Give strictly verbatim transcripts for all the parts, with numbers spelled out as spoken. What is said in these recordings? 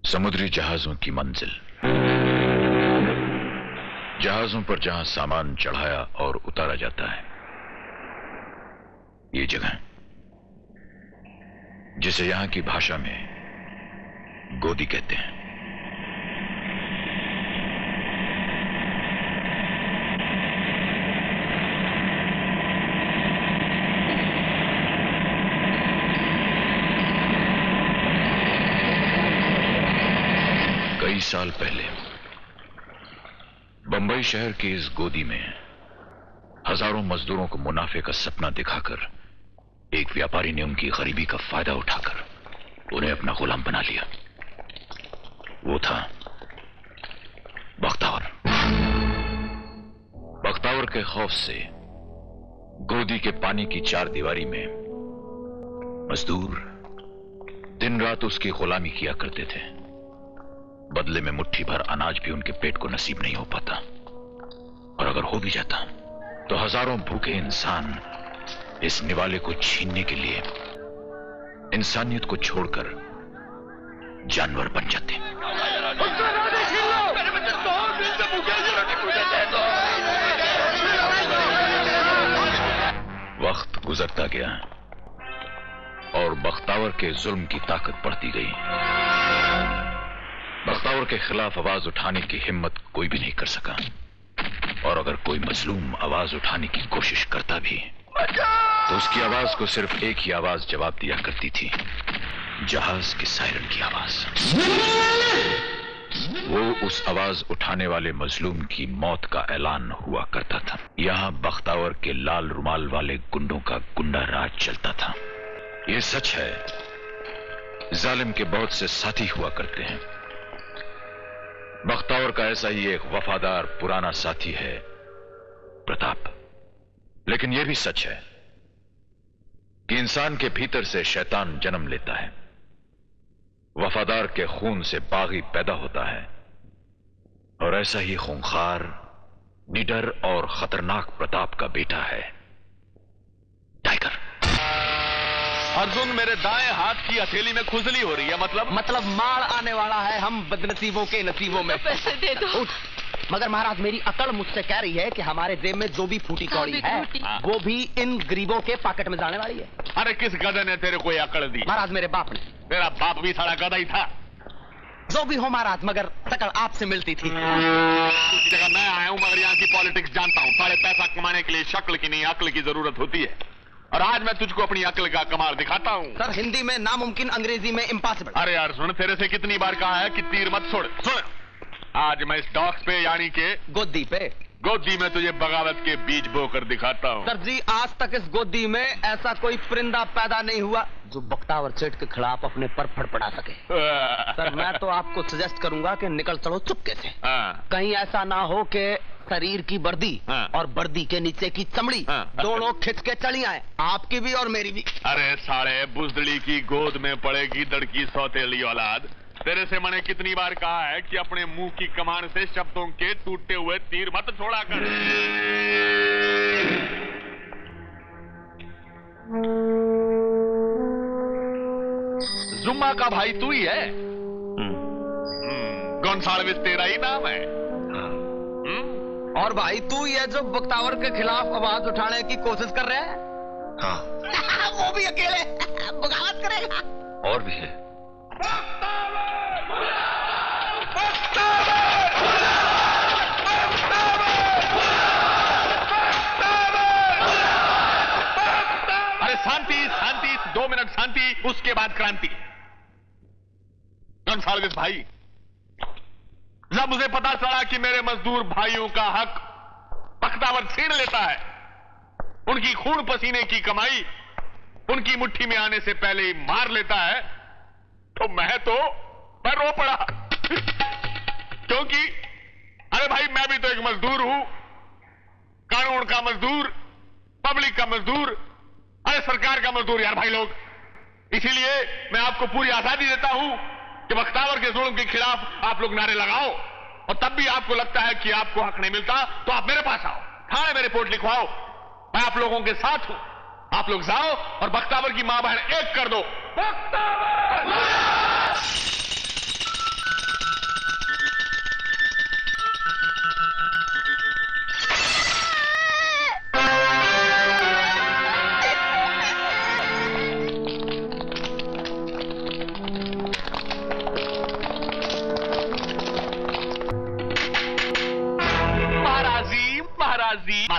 समुद्री जहाजों की मंजिल। जहाजों पर जहां सामान चढ़ाया और उतारा जाता है, ये जगह जिसे यहां की भाषा में गोदी कहते हैं। कई साल पहले बंबई शहर की इस गोदी में हजारों मजदूरों को मुनाफे का सपना दिखाकर एक व्यापारी ने उनकी गरीबी का फायदा उठाकर उन्हें अपना गुलाम बना लिया। वो था बख्तावर। बख्तावर के खौफ से गोदी के पानी की चार दीवारी में मजदूर दिन रात उसकी गुलामी किया करते थे। बदले में मुट्ठी भर अनाज भी उनके पेट को नसीब नहीं हो पाता, और अगर हो भी जाता तो हजारों भूखे इंसान इस निवाले को छीनने के लिए इंसानियत को छोड़कर जानवर बन जाते। वक्त गुजरता गया और बख्तावर के जुल्म की ताकत बढ़ती गई। बख्तावर के खिलाफ आवाज उठाने की हिम्मत कोई भी नहीं कर सका, और अगर कोई मजलूम आवाज उठाने की कोशिश करता भी तो उसकी आवाज को सिर्फ एक ही आवाज जवाब दिया करती थी, जहाज के सायरन की आवाज। वो उस आवाज उठाने वाले मजलूम की मौत का ऐलान हुआ करता था। यहां बख्तावर के लाल रुमाल वाले गुंडों का गुंडा राज चलता था। ये सच है, जालिम के बहुत से साथी हुआ करते हैं। बख्तावर का ऐसा ही एक वफादार पुराना साथी है प्रताप। लेकिन यह भी सच है कि इंसान के भीतर से शैतान जन्म लेता है। वफादार के खून से बागी पैदा होता है, और ऐसा ही खूंखार, निडर और खतरनाक प्रताप का बेटा है टाइगर। अर्जुन, मेरे दाएं हाथ की हथेली में खुजली हो रही है। मतलब मतलब मार आने वाला है हम बदनसीबों के नसीबों में। पैसे दे दो। मगर महाराज, मेरी अकड़ मुझसे कह रही है कि हमारे जेब में जो भी फूटी कौड़ी है वो भी इन गरीबों के पॉकेट में जाने वाली है। अरे किस गधे ने तेरे को अकड़ दी? महाराज, मेरे बाप ने। तेरा बाप भी सारा गधा ही था। जो भी हो महाराज, मगर शकल आपसे मिलती थी। उसी जगह मैं आया हूँ, मगर यहाँ की पॉलिटिक्स जानता हूँ। सारे पैसा कमाने के लिए शक्ल की नहीं अक्ल की जरूरत होती है, और आज मैं तुझको अपनी अक्ल का कमाल दिखाता हूँ। सर, हिंदी में नामुमकिन, अंग्रेजी में इम्पॉसिबल। अरे यार सुन, तेरे से कितनी बार कहा है कि तीर मत छोड़। सुन, आज मैं इस डॉक्स पे यानी के गोदी पे गोदी में तुझे बगावत के बीज बोकर दिखाता हूँ। सर जी, आज तक इस गोदी में ऐसा कोई परिंदा पैदा नहीं हुआ जो बख्तावर सेठ के खिलाफ अपने पर फड़फड़ा सके। सर, मैं तो आपको सजेस्ट करूंगा कि निकल चलो चुपके से। कहीं ऐसा ना हो कि शरीर की वर्दी और वर्दी के नीचे की चमड़ी दोनों खिंच के चली आए, आपकी भी और मेरी भी। अरे साले बुजदड़ी की गोद में पड़ेगी दड़की सौतेली औलाद। तेरे से मैंने कितनी बार कहा है कि अपने मुंह की कमान से शब्दों के टूटे हुए तीर मत छोड़ा कर। जुम्मा का भाई तू ही है? गोंसाल्विस तेरा ही नाम है? और भाई तू ही है जो बख्तावर के खिलाफ आवाज उठाने की कोशिश कर रहे हैं? हाँ। वो भी अकेले बगावत करेगा? और भी है। अरे शांति शांति, दो मिनट शांति, उसके बाद क्रांति। गोंसाल्विस भाई, जब मुझे पता चला कि मेरे मजदूर भाइयों का हक बख्तावर छीन लेता है, उनकी खून पसीने की कमाई उनकी मुट्ठी में आने से पहले ही मार लेता है, तो मैं तो मैं रो पड़ा। क्योंकि अरे भाई, मैं भी तो एक मजदूर हूं, कानून का मजदूर, पब्लिक का मजदूर, अरे सरकार का मजदूर यार भाई लोग। इसीलिए मैं आपको पूरी आजादी देता हूं कि बख्तावर के जुल्म के खिलाफ आप लोग नारे लगाओ, और तब भी आपको लगता है कि आपको हक नहीं मिलता तो आप मेरे पास आओ, थाने में रिपोर्ट लिखवाओ। मैं आप लोगों के साथ हूं। आप लोग जाओ और बख्तावर की मां बहन एक कर दो। बख्तावर!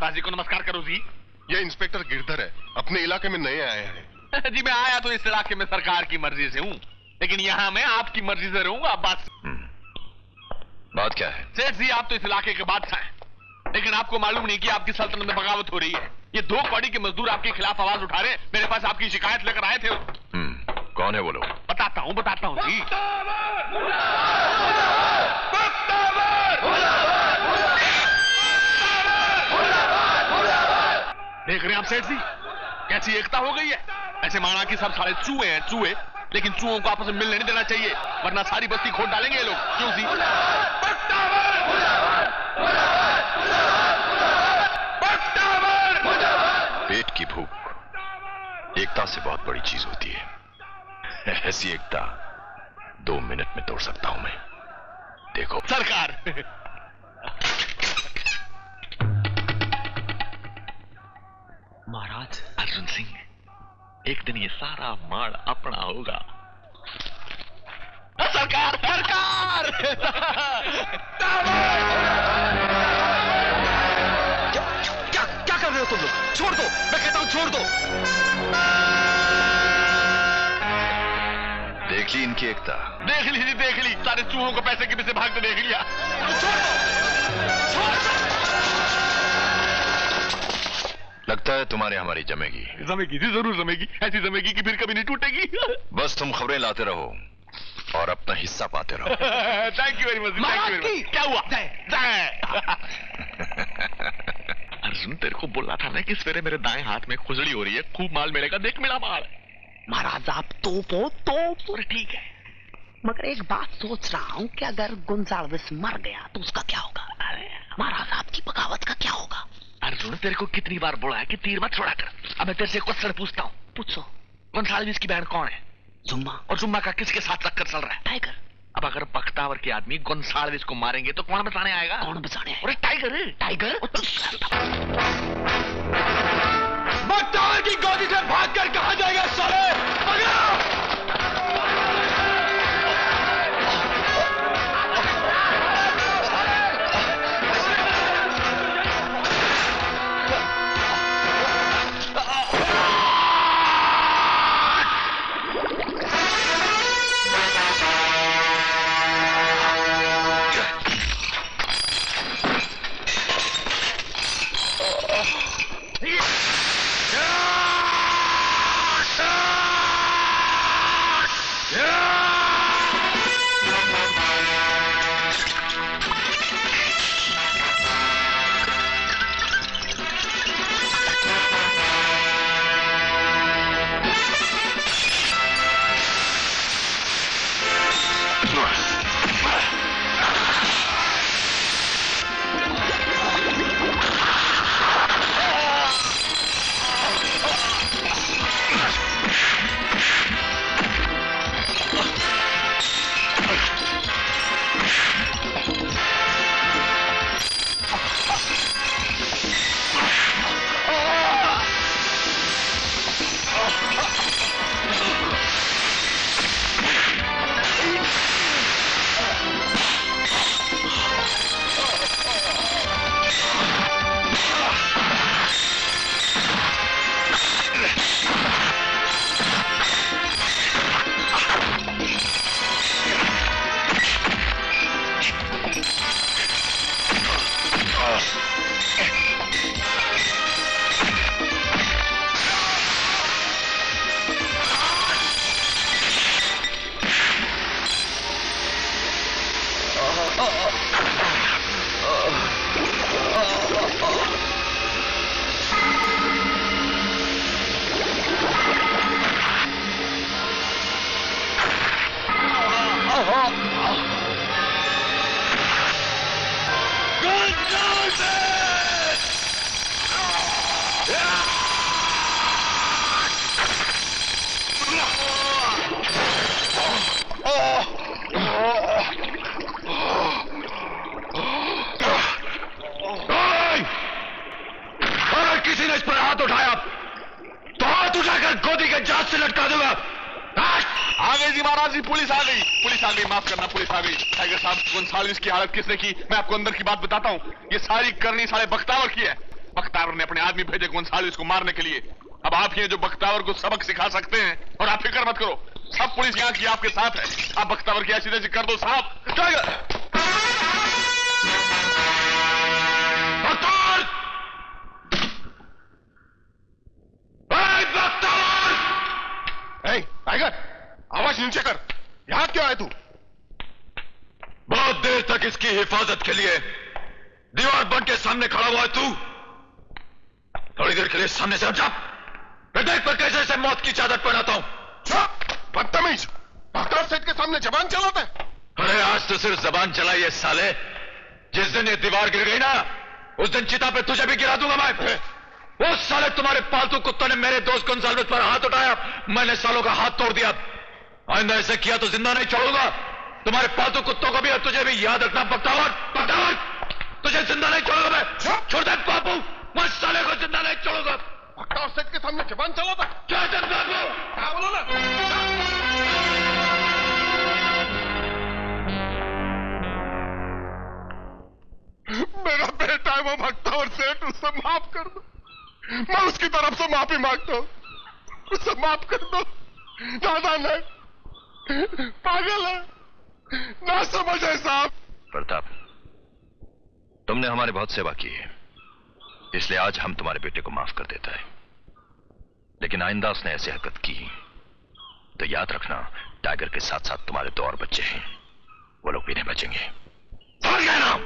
महाराज जी को नमस्कार करो जी। ये इंस्पेक्टर गिरधर है, अपने इलाके में नए आए हैं। जी मैं आया तो इस इलाके में सरकार की मर्जी से हूँ, लेकिन यहाँ मैं आपकी मर्जी से रहूंगा। बात बात क्या है? सेठ जी आप तो इस इलाके के बादशाह हैं, लेकिन आपको मालूम नहीं कि आपकी सल्तनत में बगावत हो रही है। ये दो कौड़ी के मजदूर आपके खिलाफ आवाज उठा रहे, मेरे पास आपकी शिकायत लेकर आए थे। कौन है वो लोग? बताता हूँ बताता हूँ जी। देख रहे हैं आप सेठ जी कैसी एकता हो गई है। ऐसे माना कि सब सारे चूहे हैं चूहे, लेकिन चूहों को आपस में मिलने नहीं देना चाहिए, वरना सारी बस्ती खोद डालेंगे ये लोग। क्यों जी? पेट की भूख एकता से बहुत बड़ी चीज होती है। ऐसी एकता दो मिनट में तोड़ सकता हूं मैं। देखो सरकार। महाराज अर्जुन सिंह, एक दिन ये सारा माड़ अपना होगा। सरकार सरकार। क्या, क्या क्या कर रहे हो तुम लोग? छोड़ दो, मैं कहता हूं छोड़ दो। देख ली इनकी एकता? देख ली देख ली, सारे चूहों को पैसे के पीछे भागते देख लिया। छोड़ दो, छोड़ दो। लगता है तुम्हारे हमारी जमेगी। जमेगी जी, जरूर जमेगी, ऐसी जमेगी कि फिर कभी नहीं टूटेगी। बस तुम खबरें लाते रहो और अपना हिस्सा पाते रहो। Thank you very much. महाराज की क्या हुआ? अर्जुन तेरे को बोला था ना कि सवेरे मेरे दाएं हाथ में खुजली हो रही है, खूब माल मिलेगा, देख मिला माल। महाराज आप तोप हो तोप। ठीक है, मगर एक बात सोच रहा हूँ कि अगर गुंजारविस मर गया तो उसका क्या होगा? महाराज आपकी बगावत का क्या होगा? अर्जुन तेरे को कितनी बार बोला है कि तीर मत छोड़ा कर। अब मैं तेरे से क्वेश्चन पूछता हूँ। पूछो। गुंजारविस की बहन कौन है? जुम्मा। और जुम्मा का किसके साथ चक्कर चल रहा है? टाइगर। अब अगर बख्तावर के आदमी गुंजारविस को मारेंगे तो कौन बचाने आएगा? कौन बचाने आएगा? अरे टाइगर। टाइगर। बख्तावर की गोदी से भागकर कहाँ जाएगा साले? किसी ने इस पर हाथ उठाया तो हाथ उठाकर गोदी के जांच से लटका दूंगा। आ गई जी महाराज जी, पुलिस आ गई, पुलिस आ गई, माफ करना पुलिस आ गई। टाइगर साहब गुंजारविस की हालत किसने की? मैं आपको अंदर की बात बताता हूँ। ये सारी करनी सारे बख्तावर की है। बख्तावर ने अपने आदमी भेजे गोंसाल्विस को मारने के लिए। अब आप ही हैं जो बख्तावर को सबक सिखा सकते हैं, और आप फिक्र मत करो, सब पुलिस यहाँ की आपके साथ है। आप बख्तावर की ऐसी तैसी कर दो साहब। बख्तावर! बख्तावर! ए, टाइगर, आवाज नीचे कर। यहाँ क्यों आए तू? बहुत देर तक इसकी हिफाजत के लिए दीवार बन के सामने खड़ा हुआ है तू। थोड़ी देर के लिए सामने से हट जा। मैं देख पर कैसे ऐसे मौत की चादर पहनाता हूं। बदतमीज, बख्तावर सेठ के सामने जबान चलाता है। अरे आज तो सिर्फ जबान चलाई है साले। जिस दिन ये दीवार गिर गई ना, उस दिन चिता पे तुझे भी गिरा दूंगा मैं। वो साले तुम्हारे पालतू कुत्तों ने मेरे दोस्त गोंसाल्विस पर हाथ उठाया, मैंने सालों का हाथ तोड़ दिया। आइंदा ऐसे किया तो जिंदा नहीं छोड़ूंगा। तुम्हारे पालतू कुत्तों को भी और तुझे भी याद रखना। बख्तावर, बख्तावर, तुझे जिंदा नहीं छोड़ूंगा मैं। छोड़ दे बाबू, मैं साले को जिंदा नहीं छोड़ूंगा। बख्तावर सेठ के सामने जबान चलाता है। क्या बाबू? क्या बोलो ना? मेरा बेटा है वो बख्तावर सेठ, उससे माफ कर दो। मैं उसकी तरफ से माफी मांगता हूँ, उसे माफ कर दो। दादा नहीं, पागल है, ना समझे साहब। प्रताप, तुमने हमारी बहुत सेवा की है, इसलिए आज हम तुम्हारे बेटे को माफ कर देता है। लेकिन आइंदा उसने ऐसी हरकत की तो याद रखना, टाइगर के साथ साथ तुम्हारे दो और बच्चे हैं, वो लोग भी नहीं बचेंगे। समझ गए ना?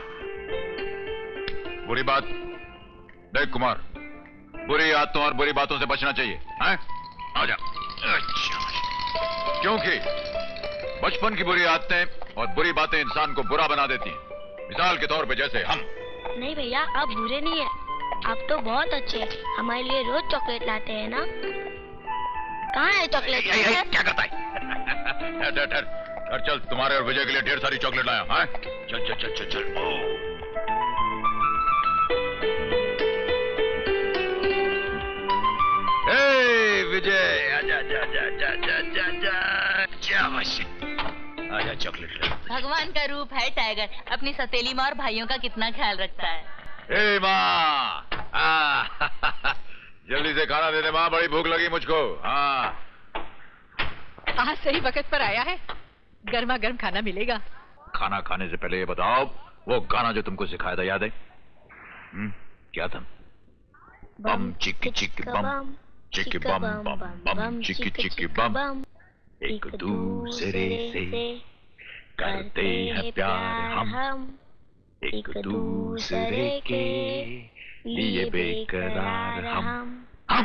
बुरी बात देख कुमार, बुरी आदतों और बुरी बातों से बचना चाहिए, हैं? आ जा। क्योंकि बचपन की बुरी आदतें और बुरी बातें इंसान को बुरा बना देती हैं। मिसाल के तौर पे जैसे हम। नहीं भैया, आप बुरे नहीं है, आप तो बहुत अच्छे हैं। हमारे लिए रोज चॉकलेट लाते हैं ना। कहाँ है चॉकलेट? क्या करता है? ठहर ठहर ठहर ठहर, चल तुम्हारे और विजय के लिए ढेर सारी चॉकलेट लाया। हैं? चल चल चल चल चल। ओ। ए विजय, आजा आजा आजा आजा आजा आजा आजा। आजा चॉकलेट ले। भगवान का रूप है टाइगर, अपनी सतीली माँ और भाइयों का कितना ख्याल रखता है। ए माँ, जल्दी से खाना दे दे माँ, बड़ी भूख लगी मुझको। हाँ, आज सही वक्त पर आया है, गर्मा गर्म खाना मिलेगा। खाना खाने से पहले ये बताओ, वो गाना जो तुमको सिखाया था याद है? हुँ? क्या था? बम चिक्की चिक्की बम, चिक्की बम बम बम, चिक्की चिक्की बम, एक दूसरे से करते हैं प्यार हम, एक दूसरे के लिए बेकरार हम हम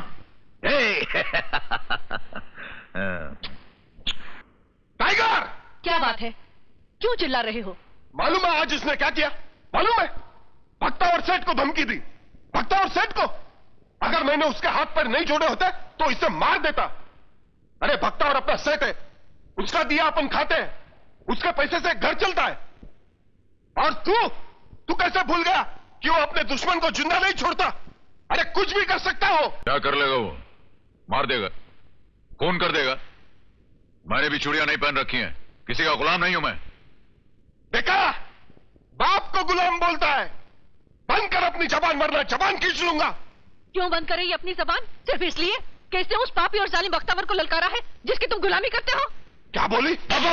टाइगर, क्या बात है, क्यों चिल्ला रहे हो? मालूम है आज इसने क्या किया? मालूम है? बख्तावर सेठ को धमकी दी। बख्तावर सेठ को, अगर मैंने उसके हाथ पैर नहीं जोड़े होते तो इसे मार देता। अरे बख्तावर अपना सेठ है, उसका दिया अपन खाते हैं, उसके पैसे से घर चलता है। और तू तू कैसे भूल गया कि वो अपने दुश्मन को जिंदा नहीं छोड़ता? अरे कुछ भी कर सकता हो। क्या कर लेगा वो? मार देगा, खून कर देगा। मैंने भी चूड़ियां नहीं पहन रखी हैं, किसी का गुलाम नहीं हूं मैं। देखा, बाप को गुलाम बोलता है। बंद कर अपनी जबान, वरना जबान खींच लूंगा। क्यों बंद कर रही है अपनी जबान? सिर्फ इसलिए कि इसने उस पापी और जालिम बख्तावर को ललकारा है जिसकी तुम गुलामी करते हो। क्या बोली?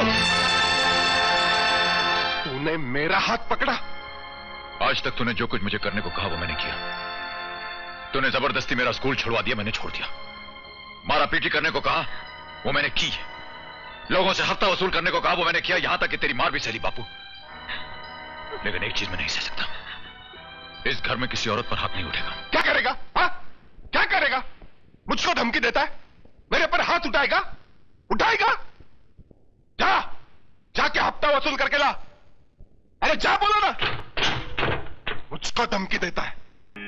तूने मेरा हाथ पकड़ा? आज तक तूने जो कुछ मुझे करने को कहा वो मैंने किया। तूने जबरदस्ती मेरा स्कूल छुड़वा दिया, मैंने छोड़ दिया। मारा पीटी करने को कहा वो मैंने की। लोगों से हफ्ता वसूल करने को कहा वो मैंने किया, यहां तक कि तेरी मार भी सही बापू। लेकिन एक चीज मैं नहीं सह सकता, इस घर में किसी औरत पर हाथ नहीं उठेगा। क्या करेगा? हा? क्या करेगा? मुझको धमकी देता है, मेरे पर हाथ उठाएगा? उठाएगा? जा, जाके हफ्ता वसूल करके ला। अरे जा, बोलो ना। मुझको धमकी देता है।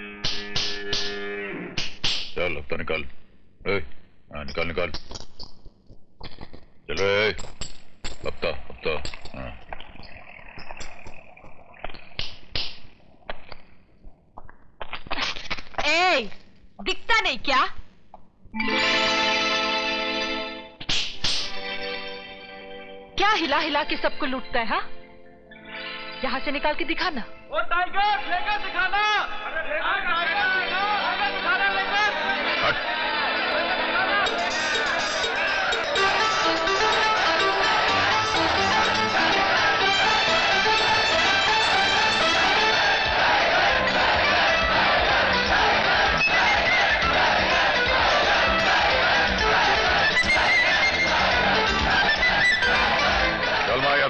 चल हफ्ता निकाल। ए, हाँ, निकाल निकाल। चलो ए, हफ्ता हफ्ता। हाँ। ए, दिखता नहीं क्या? क्या हिला हिला के सबको लूटता है? हाँ, यहाँ से निकाल के दिखाना। ओ टाइगर, लेकर दिखाना। अरे टाइगर,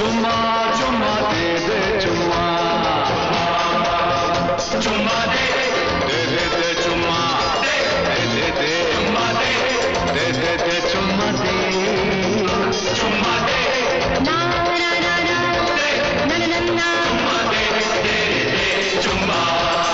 चुम्मा चुम्मा दे दे चुम्मा चुम्मा दे दे दे दे चुम्मा दे दे दे चुम्मा दे दे दे दे चुम्मा दे चुम्मा दे ना ना ना ना ना ना ना चुम्मा दे दे दे चुम्मा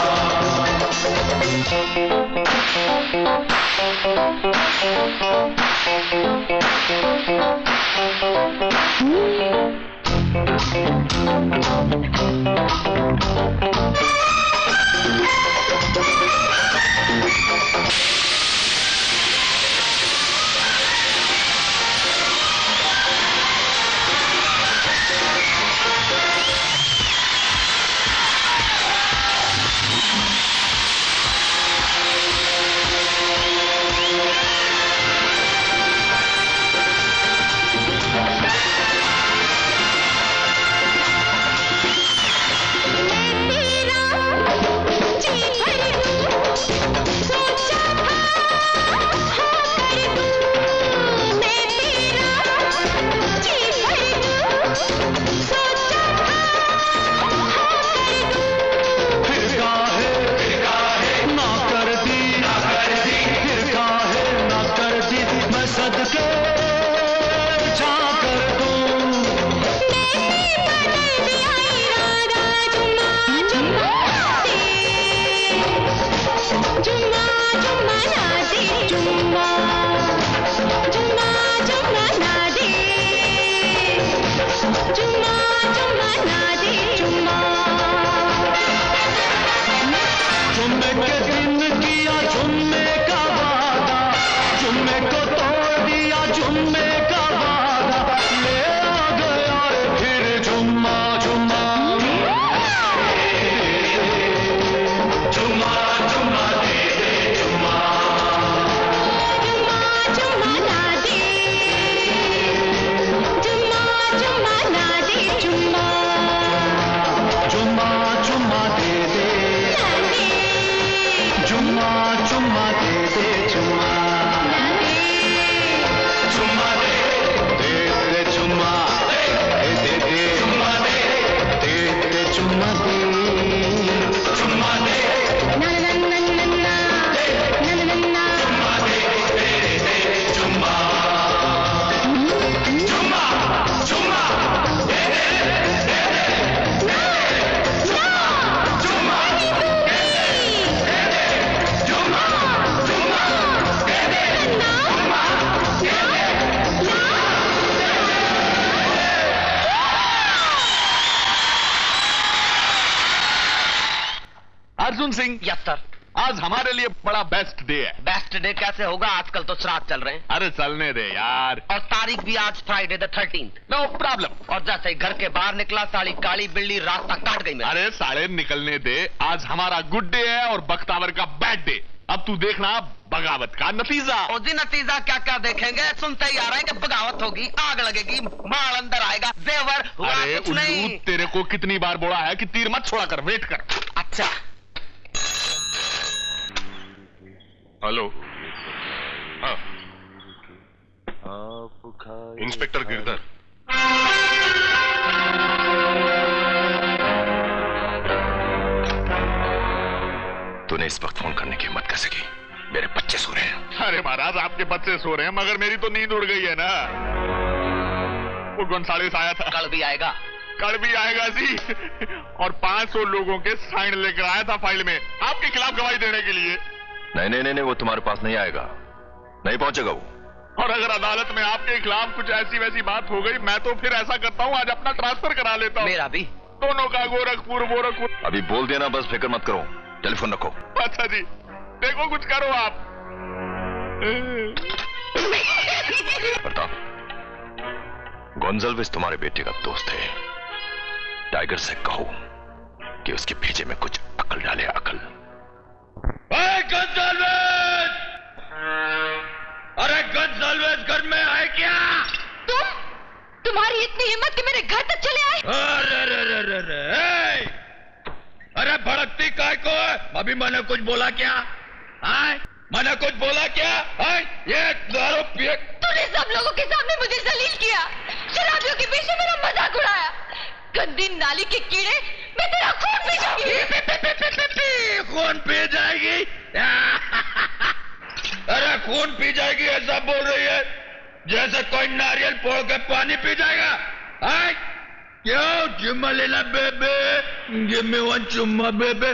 अर्जुन सिंह। Yes sir. आज हमारे लिए बड़ा बेस्ट डे है। बेस्ट डे कैसे होगा, आजकल तो श्राद्ध चल रहे हैं। अरे चलने दे यार। और तारीख भी आज Friday the thirteenth. No problem. और जैसे ही घर के बाहर निकला साली काली बिल्ली रास्ता काट गई मेरा। अरे साले निकलने दे, आज हमारा गुड डे है और बख्तावर का बैड डे। अब तू देखना बगावत का नतीजा। ओ जी नतीजा क्या क्या देखेंगे, सुनते ही आ रहा है कि बगावत होगी, आग लगेगी, माल अंदर आएगा, जेवर हुआ अरे कुछ नहीं। तेरे को कितनी बार बोला है कि तीर मत छोड़ा कर, वेट कर। अच्छा हेलो। हाँ इंस्पेक्टर गिरधर। तूने इस वक्त फोन करने की हिम्मत कैसे की? मेरे बच्चे सो रहे हैं। अरे महाराज आपके बच्चे सो रहे हैं मगर मेरी तो नींद उड़ गई है ना। वो गोंसालेस आया था। कल भी आएगा। कल भी आएगा जी। और पांच सौ लोगों के साइन लेकर आया था फाइल में आपके खिलाफ गवाही देने के लिए। नहीं नहीं नहीं, वो तुम्हारे पास नहीं आएगा, नहीं पहुंचेगा वो। और अगर अदालत में आपके खिलाफ कुछ ऐसी वैसी बात हो गई, मैं तो फिर ऐसा करता हूँ आज अपना ट्रांसफर करा लेता हूँ। मेरा भी। दोनों का, गोरखपुर गोरखपुर। अभी बोल देना, बस फिक्र मत करो, टेलीफोन रखो। अच्छा जी, देखो कुछ करो आप। प्रताप, गोंजाल्विस तुम्हारे बेटे का दोस्त है। टाइगर से कहो कि उसके भेजे में कुछ अकल डाले, अकल। गोंजाल्विस! अरे गोंजाल्विस घर में है क्या? तुम? तुम्हारी इतनी हिम्मत कि मेरे घर तक चले आए? अरे रे रे रे रे! अरे भड़कती काय को है? अभी मैंने कुछ बोला क्या? आए? मैंने कुछ बोला क्या? आए? ये दारू पिए। तूने सब लोगों के सामने मुझे जलील किया। शराबियों के पीछे मेरा मजाक उड़ाया। गंदी नाली के कीड़े, मैं तेरा खून पी जाऊंगी। खून पी जाएगी? अरे खून पी जाएगी ऐसा बोल रही है जैसे कोई नारियल फोड़ के पानी पी जाएगा। आए? क्यों चुम्मा लेना बेबे? गिव मी वन चुम्मा बेबे।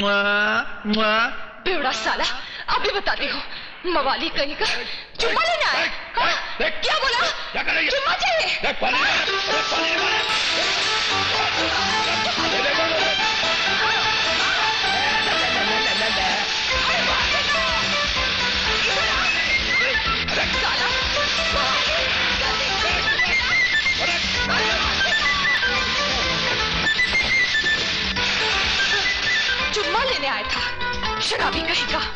बेवड़ा साला, अभी बताती हूँ। मवाली कहीं का चुम्मा लेना है? हाँ? क्या बोला? क्या कर रही है? चुम्मा चाहिए? देख पानी देख पानी चुम्मा लेने आया था, शराबी कहीं का।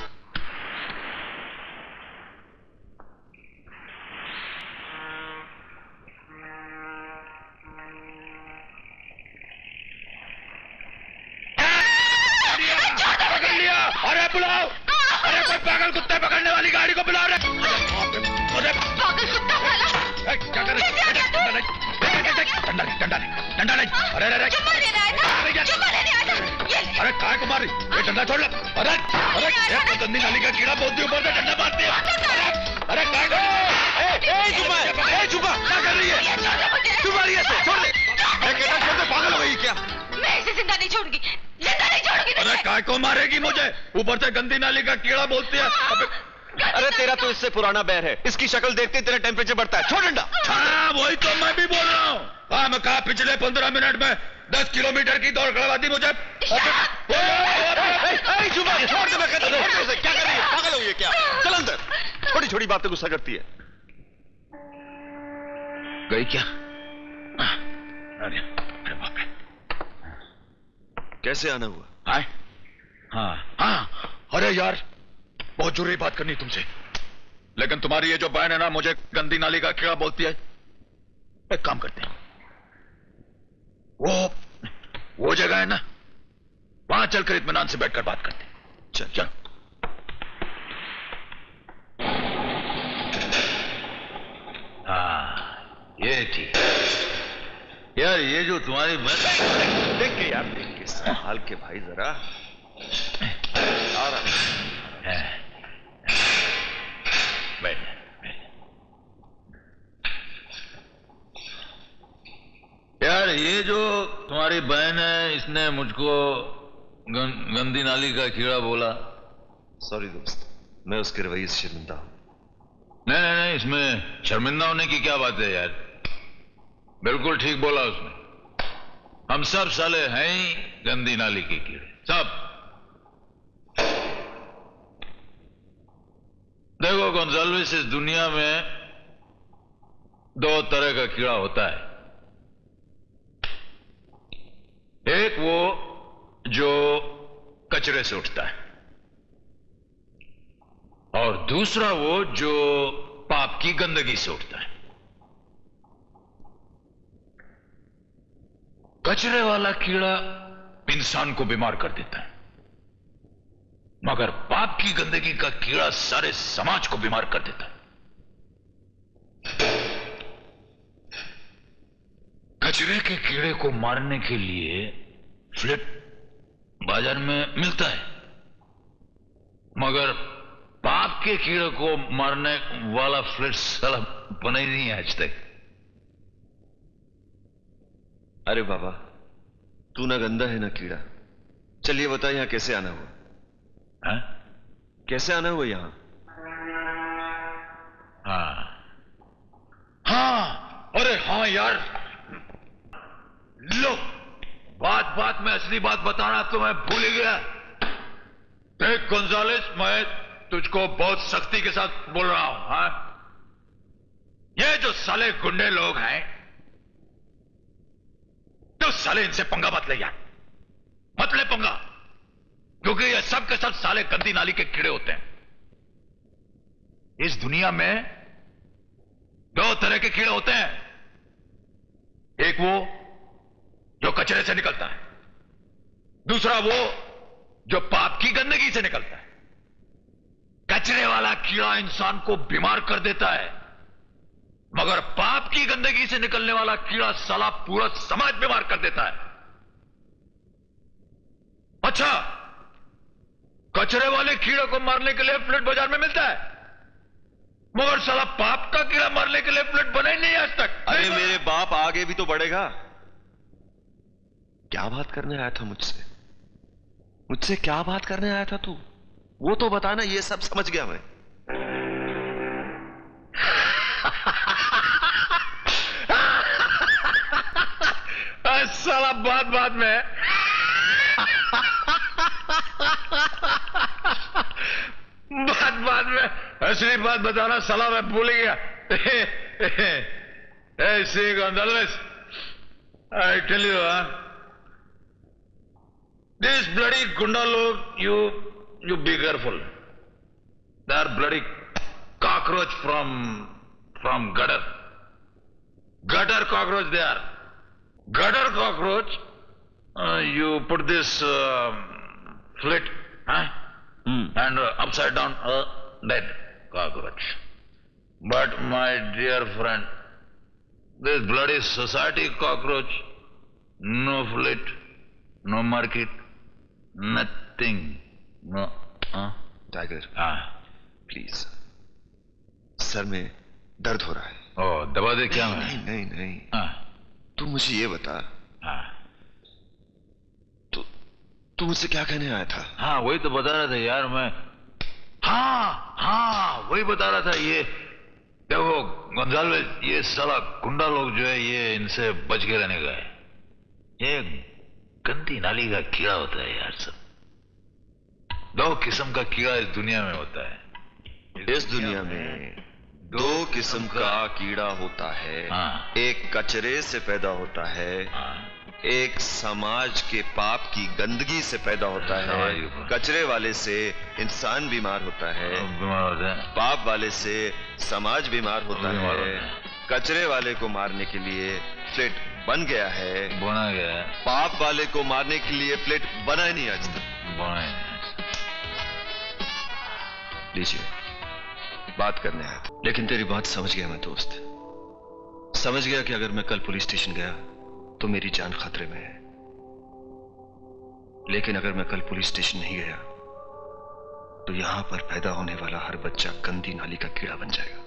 अरे बुलाओ, अरे कोई पागल कुत्ते पकड़ने वाली गाड़ी को बुलाओ रे। पागल कुत्ता साला, क्या कर रही है? डंडा नहीं, डंडा नहीं, डंडा नहीं। अरे अरे चुम्मा लेने आया था, चुम्मा लेने आया था। ये अरे काय को मारी? ये डंडा छोड़ लो। अरे अरे ये तो गंदी नाली का कीड़ा बोलती ऊपर से डंडा मारती है। अरे अरे काय को? ए ए चुपा, ए चुपा, क्या कर रही है? चुपा रही है, छोड़ दे। ए केटा छोड़ दे, पागल हो गई क्या? मैं इसे जिंदा नहीं छोड़ूंगी, जिंदा नहीं छोड़ूंगी। अरे काय को मारेगी मुझे? ऊपर से गंदी नाली का कीड़ा बोलती है। अरे तेरा तो इससे पुराना बैर है, इसकी शक्ल देखते ही तेरा टेम्परेचर बढ़ता है। छोड़ डंडा। हाँ वही तो मैं भी बोल रहा हूँ। हाँ मैं कहा पिछले पंद्रह मिनट में दस किलोमीटर की दौड़ करवा दी मुझे। छोड़ दे, मैं कहता हूं। क्या कर रही है? पागल हो ये क्या? चल अंदर। छोटी छोटी बातें गुस्सा करती है। गई क्या? अरे अरे बाप रे, कैसे आना हुआ? हाँ हाँ हाँ। अरे यार बहुत जरूरी बात करनी तुमसे। लेकिन तुम्हारी ये जो बहन है ना, मुझे गंदी नाली का कीड़ा बोलती है। एक काम करते हैं, वो वो जगह है ना, वहां चलकर इत्मीनान से बैठकर बात करते हैं। चल चल। हाँ ये ठीक यार। ये जो तुम्हारी बहन, देख के यार, देख के संभाल के भाई जरा। आराम है बैठ। यार ये जो तुम्हारी बहन है, इसने मुझको गं, गंदी नाली का कीड़ा बोला। सॉरी दोस्त, मैं उसके रवैये से शर्मिंदा हूं। नहीं नहीं नहीं, इसमें शर्मिंदा होने की क्या बात है यार। बिल्कुल ठीक बोला उसने। हम सब साले हैं ही गंदी नाली के कीड़े, सब। देखो गोंजाल्विस, इस दुनिया में दो तरह का कीड़ा होता है। एक वो जो कचरे से उठता है, और दूसरा वो जो पाप की गंदगी से उठता है। कचरे वाला कीड़ा इंसान को बीमार कर देता है, मगर पाप की गंदगी का कीड़ा सारे समाज को बीमार कर देता है। कचरे के कीड़े को मारने के लिए फ्लिट बाजार में मिलता है, मगर पाप के कीड़े को मारने वाला फ्लिट साला बना ही नहीं है आज तक। अरे बाबा, तू ना गंदा है ना कीड़ा। चलिए बता, यहां कैसे आना हुआ? है? कैसे आना हुआ यहां? हाँ हाँ, अरे हाँ यार, लो बात बात में असली बात बताना तो मैं भूल ही गया। देख गोंजालेस, मैं तुझको बहुत सख्ती के साथ बोल रहा हूं। हाँ, ये जो साले गुंडे लोग हैं, तो साले इनसे पंगा मत ले यार, मत ले पंगा, क्योंकि ये सब के सब साले गंदी नाली के कीड़े होते हैं। इस दुनिया में दो तरह के कीड़े होते हैं, एक वो जो कचरे से निकलता है, दूसरा वो जो पाप की गंदगी से निकलता है। कचरे वाला कीड़ा इंसान को बीमार कर देता है, मगर पाप की गंदगी से निकलने वाला कीड़ा साला पूरा समाज बीमार कर देता है। अच्छा, कचरे वाले कीड़े को मारने के लिए फ्लैट बाजार में मिलता है, मगर साला पाप का कीड़ा मारने के लिए फ्लैट बना ही नहीं आज तक। अरे मेरे बाप, आगे भी तो बढ़ेगा। क्या बात करने आया था मुझसे? मुझसे क्या बात करने आया था तू? वो तो बताना। ये सब समझ गया मैं। साला बात बात में बात बात में असली बात बताना साला मैं भूल गया। ऐसे Gonzalez, I tell you, huh? This bloody gunda log, you you be careful. They are bloody cockroach from from gutter. Gutter cockroach they are. Gutter cockroach. Uh, you put this uh, slit, huh? Mm. And uh, upside down, uh, dead cockroach. But my dear friend, this bloody society cockroach, no flit, no market, nothing. No. Huh? Tiger, हाँ, please. सर में दर्द हो रहा है। ओ, दबा दे क्या? नहीं नहीं नहीं, नहीं। हाँ, तू मुझे ये बता। हाँ, तू तू मुझसे क्या कहने आया था? हाँ, वही तो बता रहा था यार मैं। हाँ हाँ, वही बता रहा था। ये देखो Gonzalez, ये साला गुंडा लोग जो है, ये इनसे बच के रहने का है। ये गंदी नाली का कीड़ा होता है यार। सब दो किस्म का कीड़ा इस दुनिया में होता है। इस दुनिया में दो किस्म का कीड़ा होता है। हाँ। एक कचरे से पैदा होता है, हाँ। एक समाज के पाप की गंदगी से पैदा होता है। कचरे वाले से इंसान बीमार होता है, बीमार होता है। पाप वाले से समाज बीमार होता बीमार है। होता है। कचरे वाले को मारने के लिए फ्लेट बन गया है, बना गया है। पाप वाले को मारने के लिए फ्लेट बना ही नहीं आज तक। बना ही नहीं। लीजिए, बात करने आया था। लेकिन तेरी बात समझ गया मैं दोस्त। समझ गया कि अगर मैं कल पुलिस स्टेशन गया तो मेरी जान खतरे में है। लेकिन अगर मैं कल पुलिस स्टेशन नहीं गया तो यहां पर पैदा होने वाला हर बच्चा गंदी नाली का कीड़ा बन जाएगा।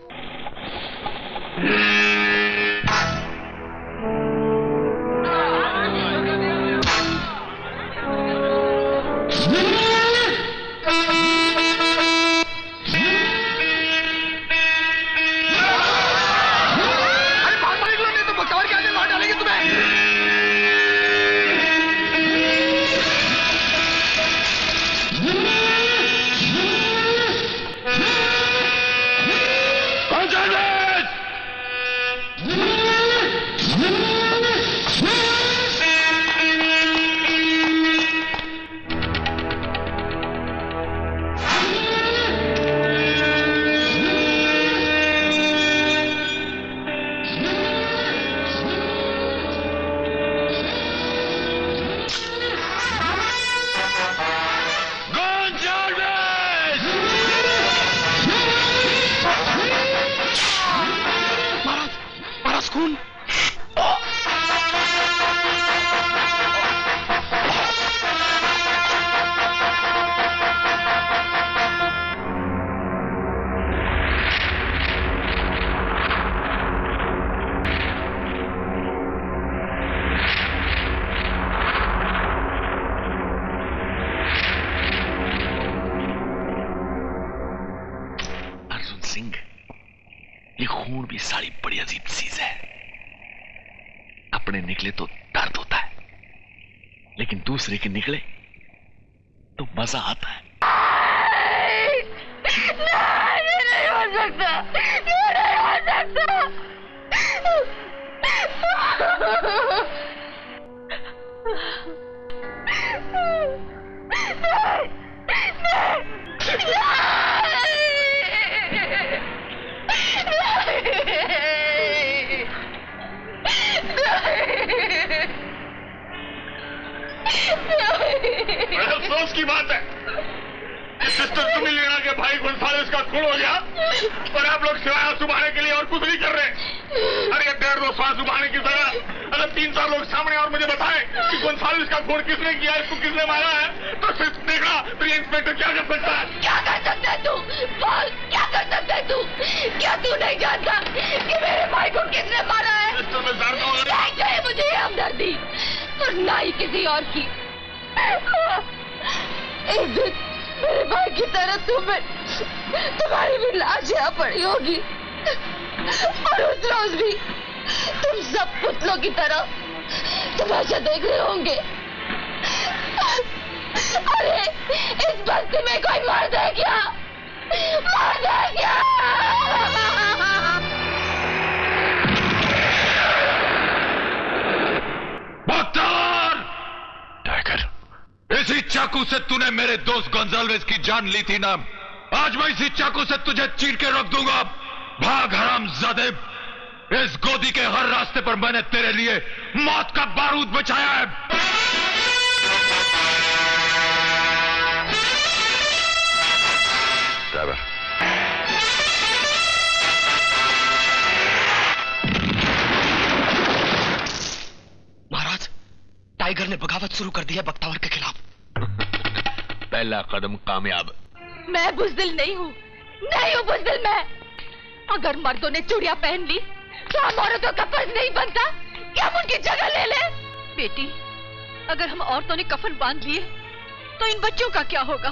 ये खून भी सारी बड़ी अजीब चीज है। अपने निकले तो दर्द होता है, लेकिन दूसरे के निकले तो मजा आता है। नहीं, ये नहीं हो सकता, ये नहीं हो सकता। बड़े अफसोस की बात है, सिस्टर सुमिलियना के भाई गोंसालेस का खून हो गया और आप लोग सिवाय आंसू बहाने के लिए और कुछ नहीं कर रहे। अरे ये डेढ़ दो सांस उबाने की जगह अगर तीन चार लोग सामने और मुझे बताएं कि गोंसाल्विस का खून किसने किया, इसको किसने मारा है, तो सिर्फ देखा प्रिय इंस्पेक्टर क्या कर सकता है। क्या कर सकता है तू? बोल, क्या कर सकता है तू? क्या तू नहीं जानता कि मेरे भाई को किसने मारा है? मैं जानता हूँ। नहीं चाहिए मुझे ये हमदर्दी और ना ही किसी और की। एक दिन मेरे भाई की तरह तुम्हें तुम्हारी भी लाश यहाँ पड़ी होगी और उस रोज भी तुम सब पुतलों की तरह तमाशा देख रहे होंगे। अरे इस बस्ती में कोई मर्द है क्या? मर्द है क्या? बख्तावर! टाइगर, इसी चाकू से तूने मेरे दोस्त गोंजाल्विस की जान ली थी ना, आज मैं इसी चाकू से तुझे चीर के रख दूंगा। भाग हरामजादे! इस गोदी के हर रास्ते पर मैंने तेरे लिए मौत का बारूद बचाया है। ड्राइवर, महाराज, टाइगर ने बगावत शुरू कर दी है बख्तावर के खिलाफ। पहला कदम कामयाब। मैं बुज़दिल नहीं हूँ, नहीं हूँ बुज़दिल मैं। अगर मर्दों ने चूड़ियां पहन ली तो हम औरतों का फर्ज नहीं बनता कि हम उनकी जगह ले लें? बेटी, अगर हम औरतों ने कफन बांध लिए तो इन बच्चों का क्या होगा?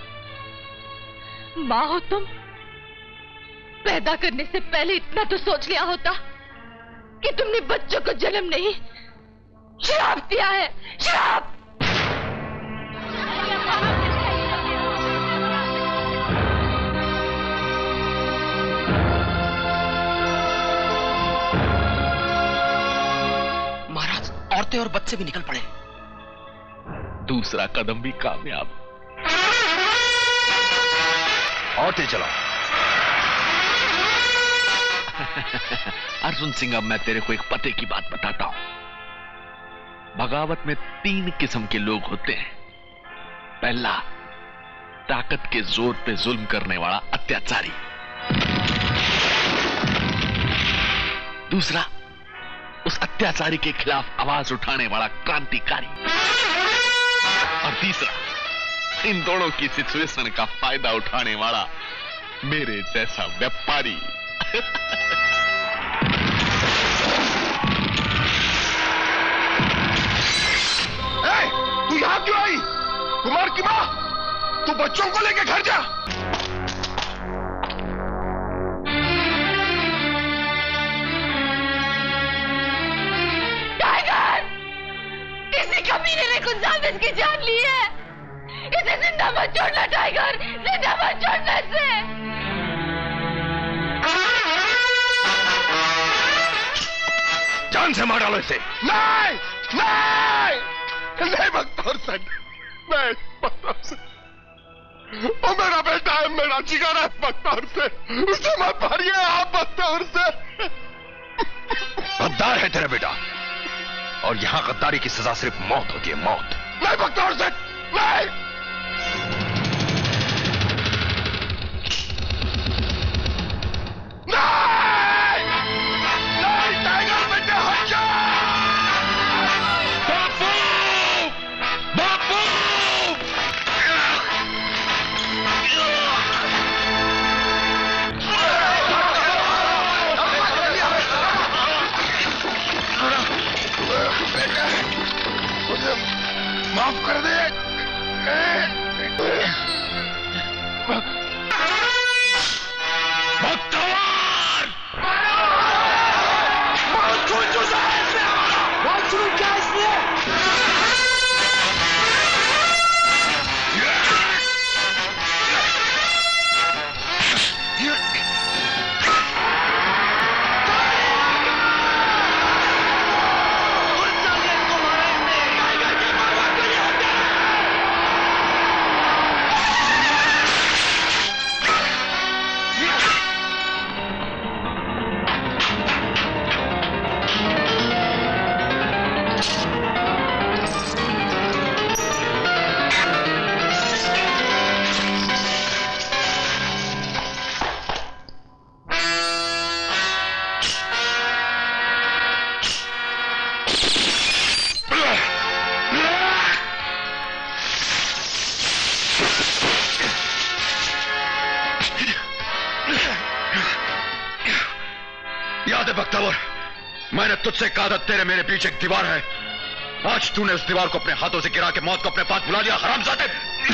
माँ हो तुम, पैदा करने से पहले इतना तो सोच लिया होता कि तुमने बच्चों को जन्म नहीं, श्राप दिया है, श्राप। औरतें और बच्चे भी निकल पड़े। दूसरा कदम भी कामयाब। औरतें चलाओ। अर्जुन सिंह, अब मैं तेरे को एक पते की बात बताता हूं। बगावत में तीन किस्म के लोग होते हैं। पहला, ताकत के जोर पे जुल्म करने वाला अत्याचारी। दूसरा, उस अत्याचारी के खिलाफ आवाज उठाने वाला क्रांतिकारी। और तीसरा, इन दोनों की सिचुएशन का फायदा उठाने वाला मेरे जैसा व्यापारी। तू यहां क्यों आई? कुमार की मां, तू बच्चों को लेके घर जा। कमीने ने गोंजाल्विस की जान ली है। इसे जिंदा मत छोड़ना टाइगर, जिंदा मत छोड़ना इसे। जान से मार डालो इसे। नहीं, नहीं, नहीं बख्तावर सेठ, नहीं बख्तावर सेठ, वो मेरा बेटा है, मेरा जिगर है बख्तावर सेठ, उसे मत मारिए आप बख्तावर सेठ। गद्दार है तेरा बेटा, और यहां गद्दारी की सजा सिर्फ मौत होती है, मौत। नहीं बख्तावर सेठ, नहीं। नहीं, नहीं टाइगर बेटे हट जा। बापू, बापू। माफ कर दे। बख्तावर! बहुत छूट चुका है इसने, बहुत छूट गया इसने। मैंने तुझसे कहा था तेरे मेरे पीछे एक दीवार है। आज तूने उस दीवार को अपने हाथों से गिरा के मौत को अपने पास बुला लिया, हरामजादे।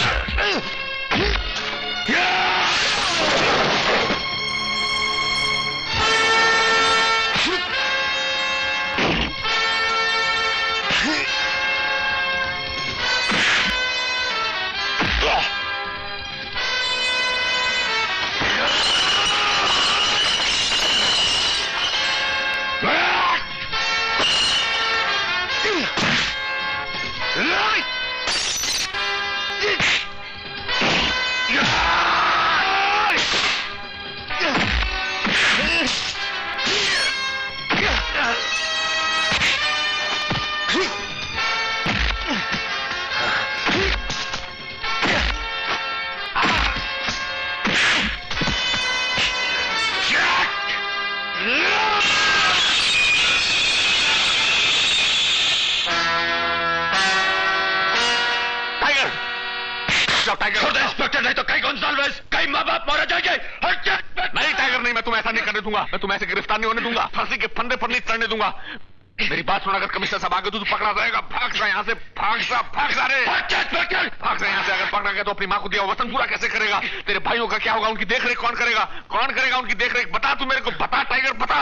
इंस्पेक्टर, नहीं तो कई गोंजाल्वेस, कई माँ बाप मारे जाएंगे। नहीं टाइगर, नहीं, मैं तुम्हें ऐसा नहीं करने दूंगा। मैं तुम्हें ऐसे गिरफ्तार नहीं होने दूंगा, फांसी के फंदे पर नहीं चढ़ने दूंगा। मेरी बात सुन, अगर कमिश्नर साहब आगे तो तू पकड़ा जाएगा। भाग जा यहाँ से, भाग जा, भाग जा रे, भाग जा यहाँ से। अगर पकड़ा गया तो अपनी माँ को दिया वतन पूरा कैसे करेगा? तेरे भाइयों का क्या होगा? उनकी देखरेख कौन करेगा? कौन करेगा उनकी देखरेख? बता तू मेरे को, बता टाइगर, बता।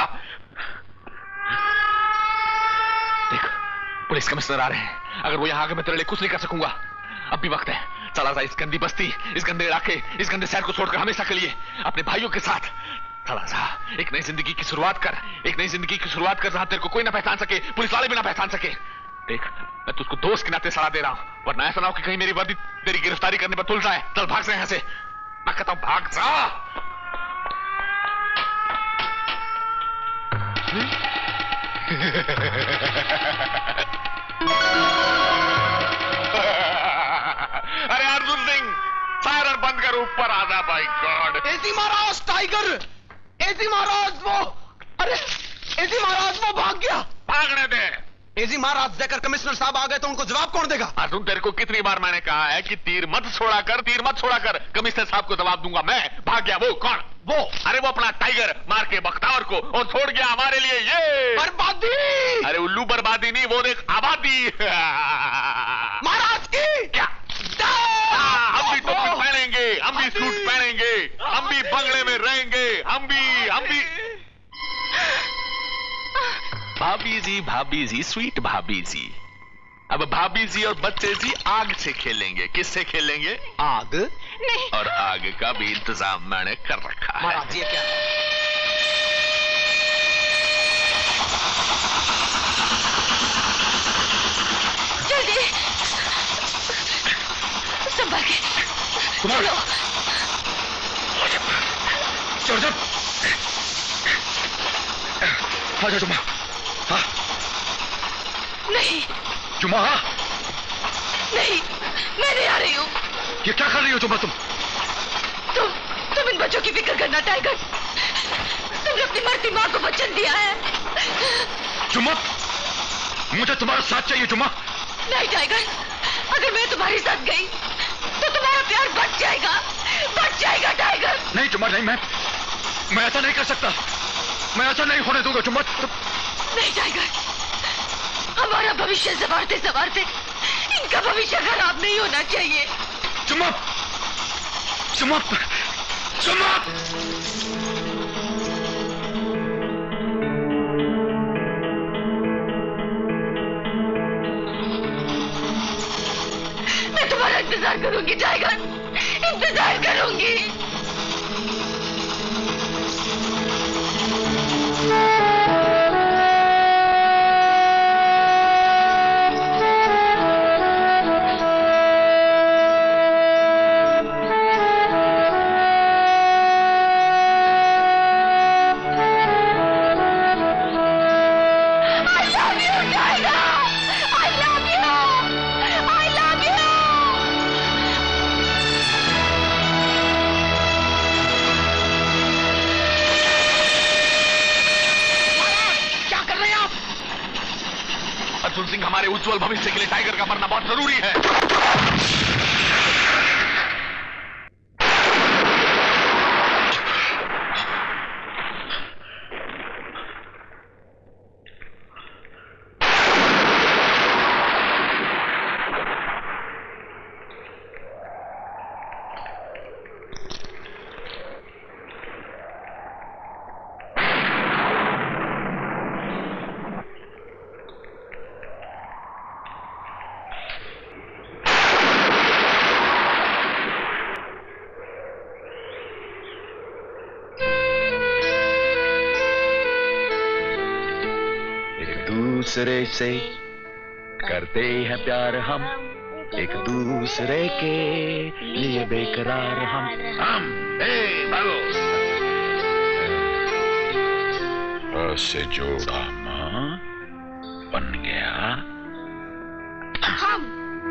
देख, पुलिस कमिश्नर आ रहे हैं। अगर वो यहाँ आगे मैं तेरे लिए कुछ नहीं कर सकूंगा। अब भी वक्त है, चला जा इस गंदी बस्ती, इस गंदे इलाके, इस गंदे शहर को छोड़कर हमेशा के लिए अपने भाइयों के साथ चला जा। एक नई जिंदगी की शुरुआत कर, एक नई जिंदगी की शुरुआत कर जहां तेरे को कोई ना पहचान सके, पुलिस वाले भी ना पहचान सके। देख, मैं तुझको दोस्त के नाते सलाह दे रहा हूं, वरना ऐसा ना हो कि कहीं मेरी वर्दी तेरी गिरफ्तारी करने पर तुल जाए। चल भाग जा यहाँ से, मैं कहता हूं भाग जा। अरे अर्जुन सिंह, सायरन बंद कर, ऊपर आ जा। भाई गॉड, एसी महाराज, टाइगर, एसी महाराज वो, अरे एसी महाराज वो भाग गया। भागने दे। एसी महाराज देकर कमिश्नर साहब आ गए तो उनको जवाब कौन देगा? अर्जुन, तेरे को कितनी बार मैंने कहा है कि तीर मत छोड़ा कर, तीर मत छोड़ा कर। कमिश्नर साहब को जवाब दूंगा मैं। भाग गया वो, कौन? वो, अरे वो अपना टाइगर मार के बख्तावर को, और छोड़ गया हमारे लिए ये बर्बादी। अरे उल्लू बर्बादी नहीं, वो देख आबादी। महाराज की क्या? हम भी टोपी पहनेंगे, हम भी सूट पहनेंगे, हम भी बंगले में रहेंगे, हम भी हम भी भाभी जी, भाभी जी, स्वीट भाभी जी। अब भाभी जी और बच्चे जी आग से खेलेंगे। किससे खेलेंगे? आग नहीं, और आग का भी इंतजाम मैंने कर रखा है। महाराज ये क्या? जल्दी संभाल के चलो। चल चल, आ जा जुमा। हाँ नहीं जुमा, हाँ नहीं, मैं नहीं आ रही हूँ। ये क्या कर रही हो जुमा? तुम तुम तुम इन बच्चों की फिक्र करना टाइगर। तुमने अपनी मरती माँ को वचन दिया है। जुमा, मुझे तुम्हारा साथ चाहिए जुमा। नहीं टाइगर, अगर मैं तुम्हारे साथ गई तो तुम्हारा प्यार बच जाएगा, बच जाएगा टाइगर। नहीं जुमा, नहीं, मैं मैं ऐसा नहीं कर सकता। मैं ऐसा नहीं होने दूंगा जुमा। तुम... नहीं टाइगर, हमारा भविष्य संवारते संवारते इनका भविष्य खराब नहीं होना चाहिए। जुमा, जुमा, जुमा। मैं तुम्हारा इंतजार करूंगी टाइगर, इंतजार करूंगी। अर्जुन सिंह, हमारे उज्जवल भविष्य के लिए टाइगर का मरना बहुत जरूरी है। दूसरे से करते हैं प्यार हम, एक दूसरे के लिए बेकरार हम हम ए भागो। अ से जोड़ा मां बन गया हम।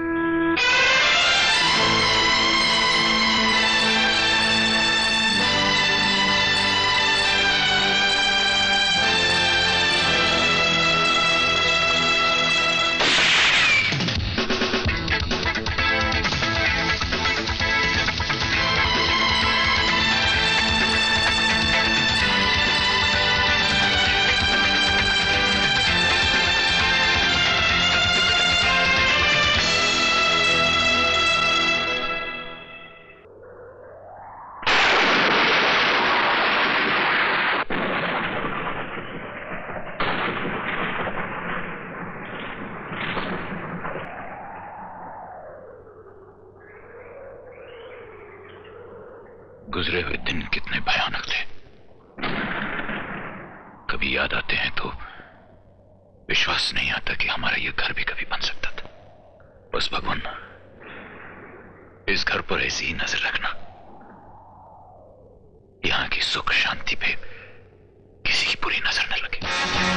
गुजरे हुए दिन कितने भयानक थे। कभी याद आते हैं तो विश्वास नहीं आता कि हमारा यह घर भी कभी बन सकता था। बस भगवान इस घर पर ऐसी ही नजर रखना, यहां की सुख शांति पे किसी की बुरी नजर न लगे।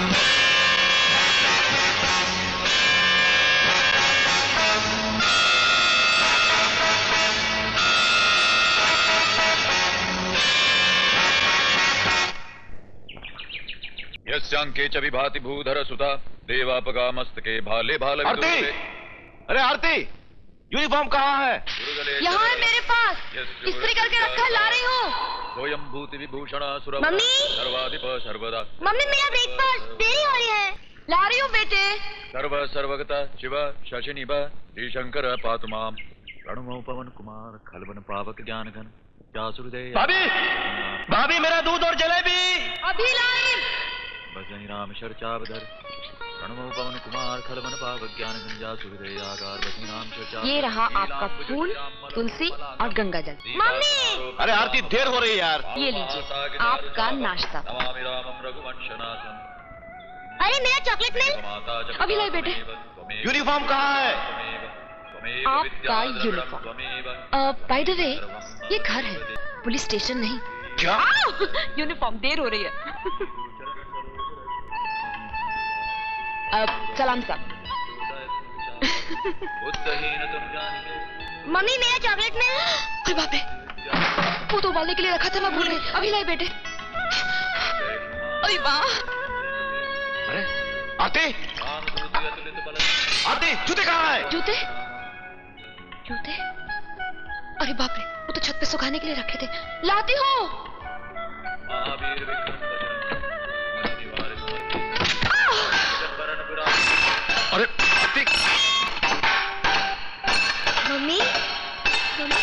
यस्यांके च विभाति भूधर सुता देवापगा मस्तके भाले भाल। आरती, अरे आरती, यूनिफॉर्म कहाँ है? यहाँ है मेरे पास, इस्त्री करके रखा है, ला रही हूँ। स्वयं भूति विभूषण सुर मम्मी, सर्वाधिप सर्वदा। मम्मी मेरा ब्रेकफास्ट देरी हो रही है। ला रही हूँ बेटे। सर्व सर्वगता शिव शशिनिभ श्री शंकर पातु माम प्रणमो पवन कुमार खलवन पावक ज्ञान घन जासुरदेव। भाभी, भाभी मेरा दूध और जलेबी अभी लाई। भजनी राम शर्चावधर प्रणमो पवन कुमार खलवन पावक ज्ञान घन जासुरदेव आकार भजनी राम शर्चा। ये रहा आपका फूल, तुलसी और गंगा जल। मम्मी, अरे आरती देर हो रही है यार। ये लीजिए आपका नाश्ता। अरे मेरा चॉकलेट मिल्क। अभी लाई बेटे। यूनिफॉर्म कहाँ है? आपका यूनिफॉर्म। बाय द वे, ये घर है, पुलिस स्टेशन नहीं। क्या? यूनिफॉर्म देर हो रही है। अब सलाम साहब। मम्मी मेरा चॉकलेट मिल्क। अरे बाप रे, वो तो उबालने के लिए रखा था, मैं भूल गई। अभी लाई बेटे। अरे वाह। अरे आरती, आरती जूते कहाँ है? जूते? जूते? अरे बाप रे, वो तो छत पे सुखाने के लिए रखे थे। लाती हूँ। अरे आरती। Mummy, mummy.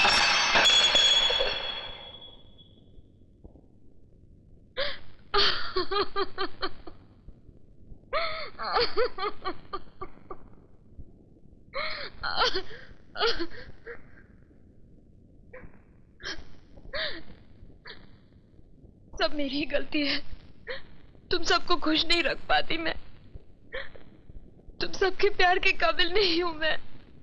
सब मेरी ही गलती है। तुम सबको खुश नहीं रख पाती मैं। तुम सबके प्यार के काबिल नहीं हूं मैं।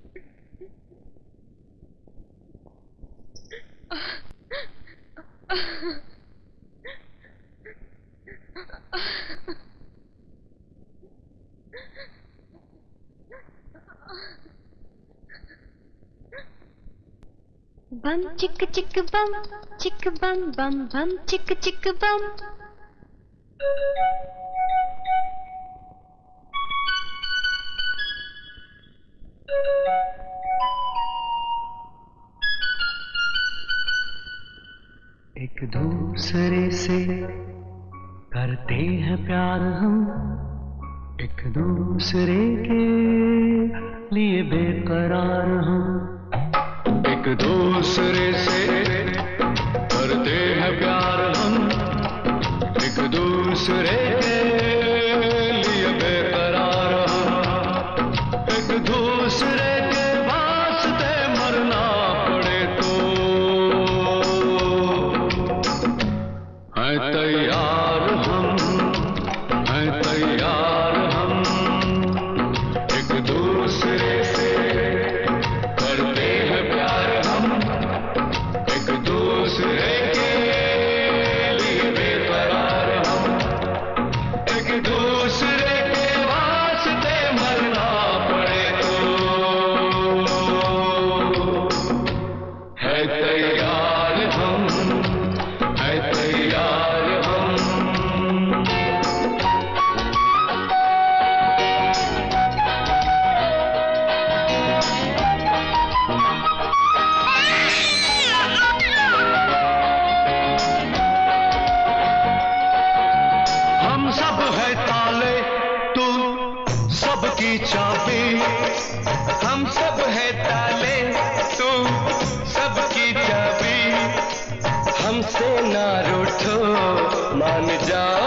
बम चिक चिक बम चिक बम बम बम चिक चिक बम। एक दूसरे से करते हैं प्यार हम, एक दूसरे के लिए बेकरार हम। एक दूसरे से करते हैं प्यार हम, एक दूसरे के लिए बेकरार हम। एक दूसरे के वास्ते मरना पड़े तो हैं तैयार हम, हैं तैयार हम। दूसरे से करते हैं प्यार हम, एक दूसरे के लिए बेकरार हम, एक दूसरे के वास्ते मरना पड़े तो है तैयार हम, है तैयार हम। हम सब है ताले, तू सबकी चाबी, हम सब है ताले, तू सबकी चाबी, हमसे ना रूठो, मान जाओ,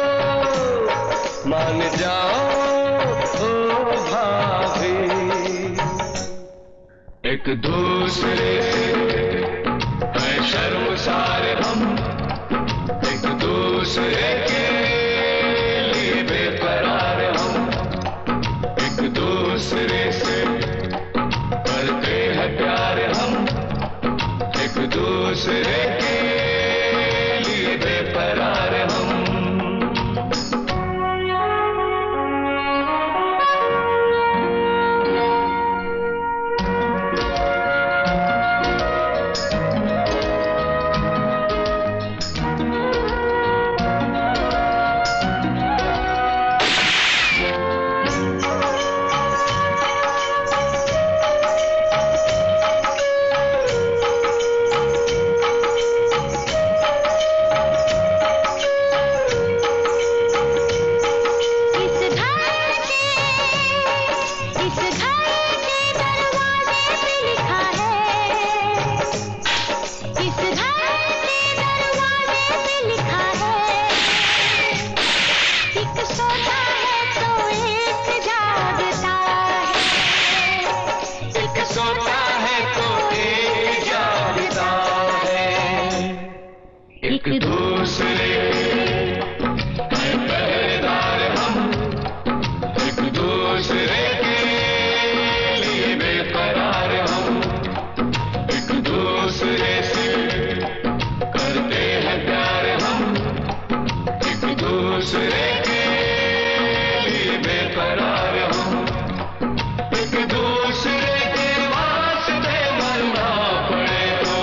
मान जाओ ओ भाभी, एक दूसरे से है शर्मसार हम, एक दूसरे के लिए बेकरार हम, एक दूसरे से करते हैं प्यार हम, एक दूसरे के लिए बेकरार हम। एक दूसरे के पहरेदार हम, एक दूसरे के लिए बेकरार हम, एक दूसरे से करते हैं प्यार हम, एक दूसरे के लिए बेकरार हम, एक दूसरे के वास्ते मरना पड़े तो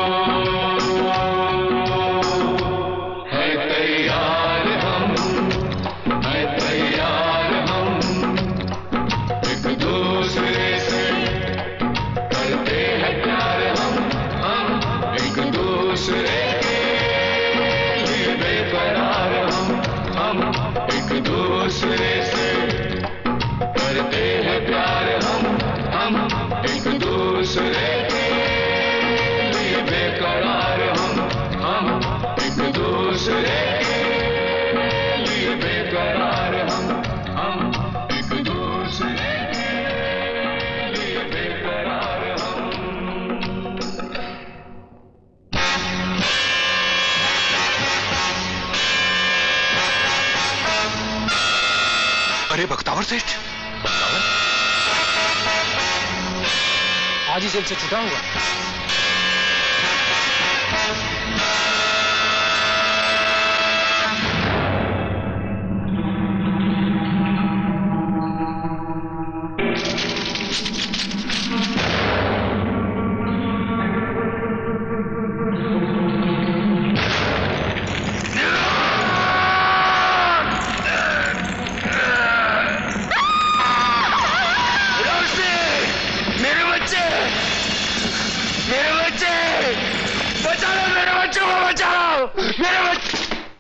है तैयार हम, है तैयार हम, एक दूसरे से करते हैं प्यार हम, हम एक दूसरे के लिए बेकरार हम, हम एक दूसरे से करते हैं प्यार हम, हम एक दूसरे के लिए बेकरार हम, हम एक दूसरे के लिए बेकरार हम, हम एक दूसरे के लिए बेकरार हम। अरे बख्तावर सेठ, आज ही जेल से छुटा हुआ। मेरे बच्चे, मेरे बच्चे, बचाओ मेरे बच्चों को, बचाओ मेरे बच्चे।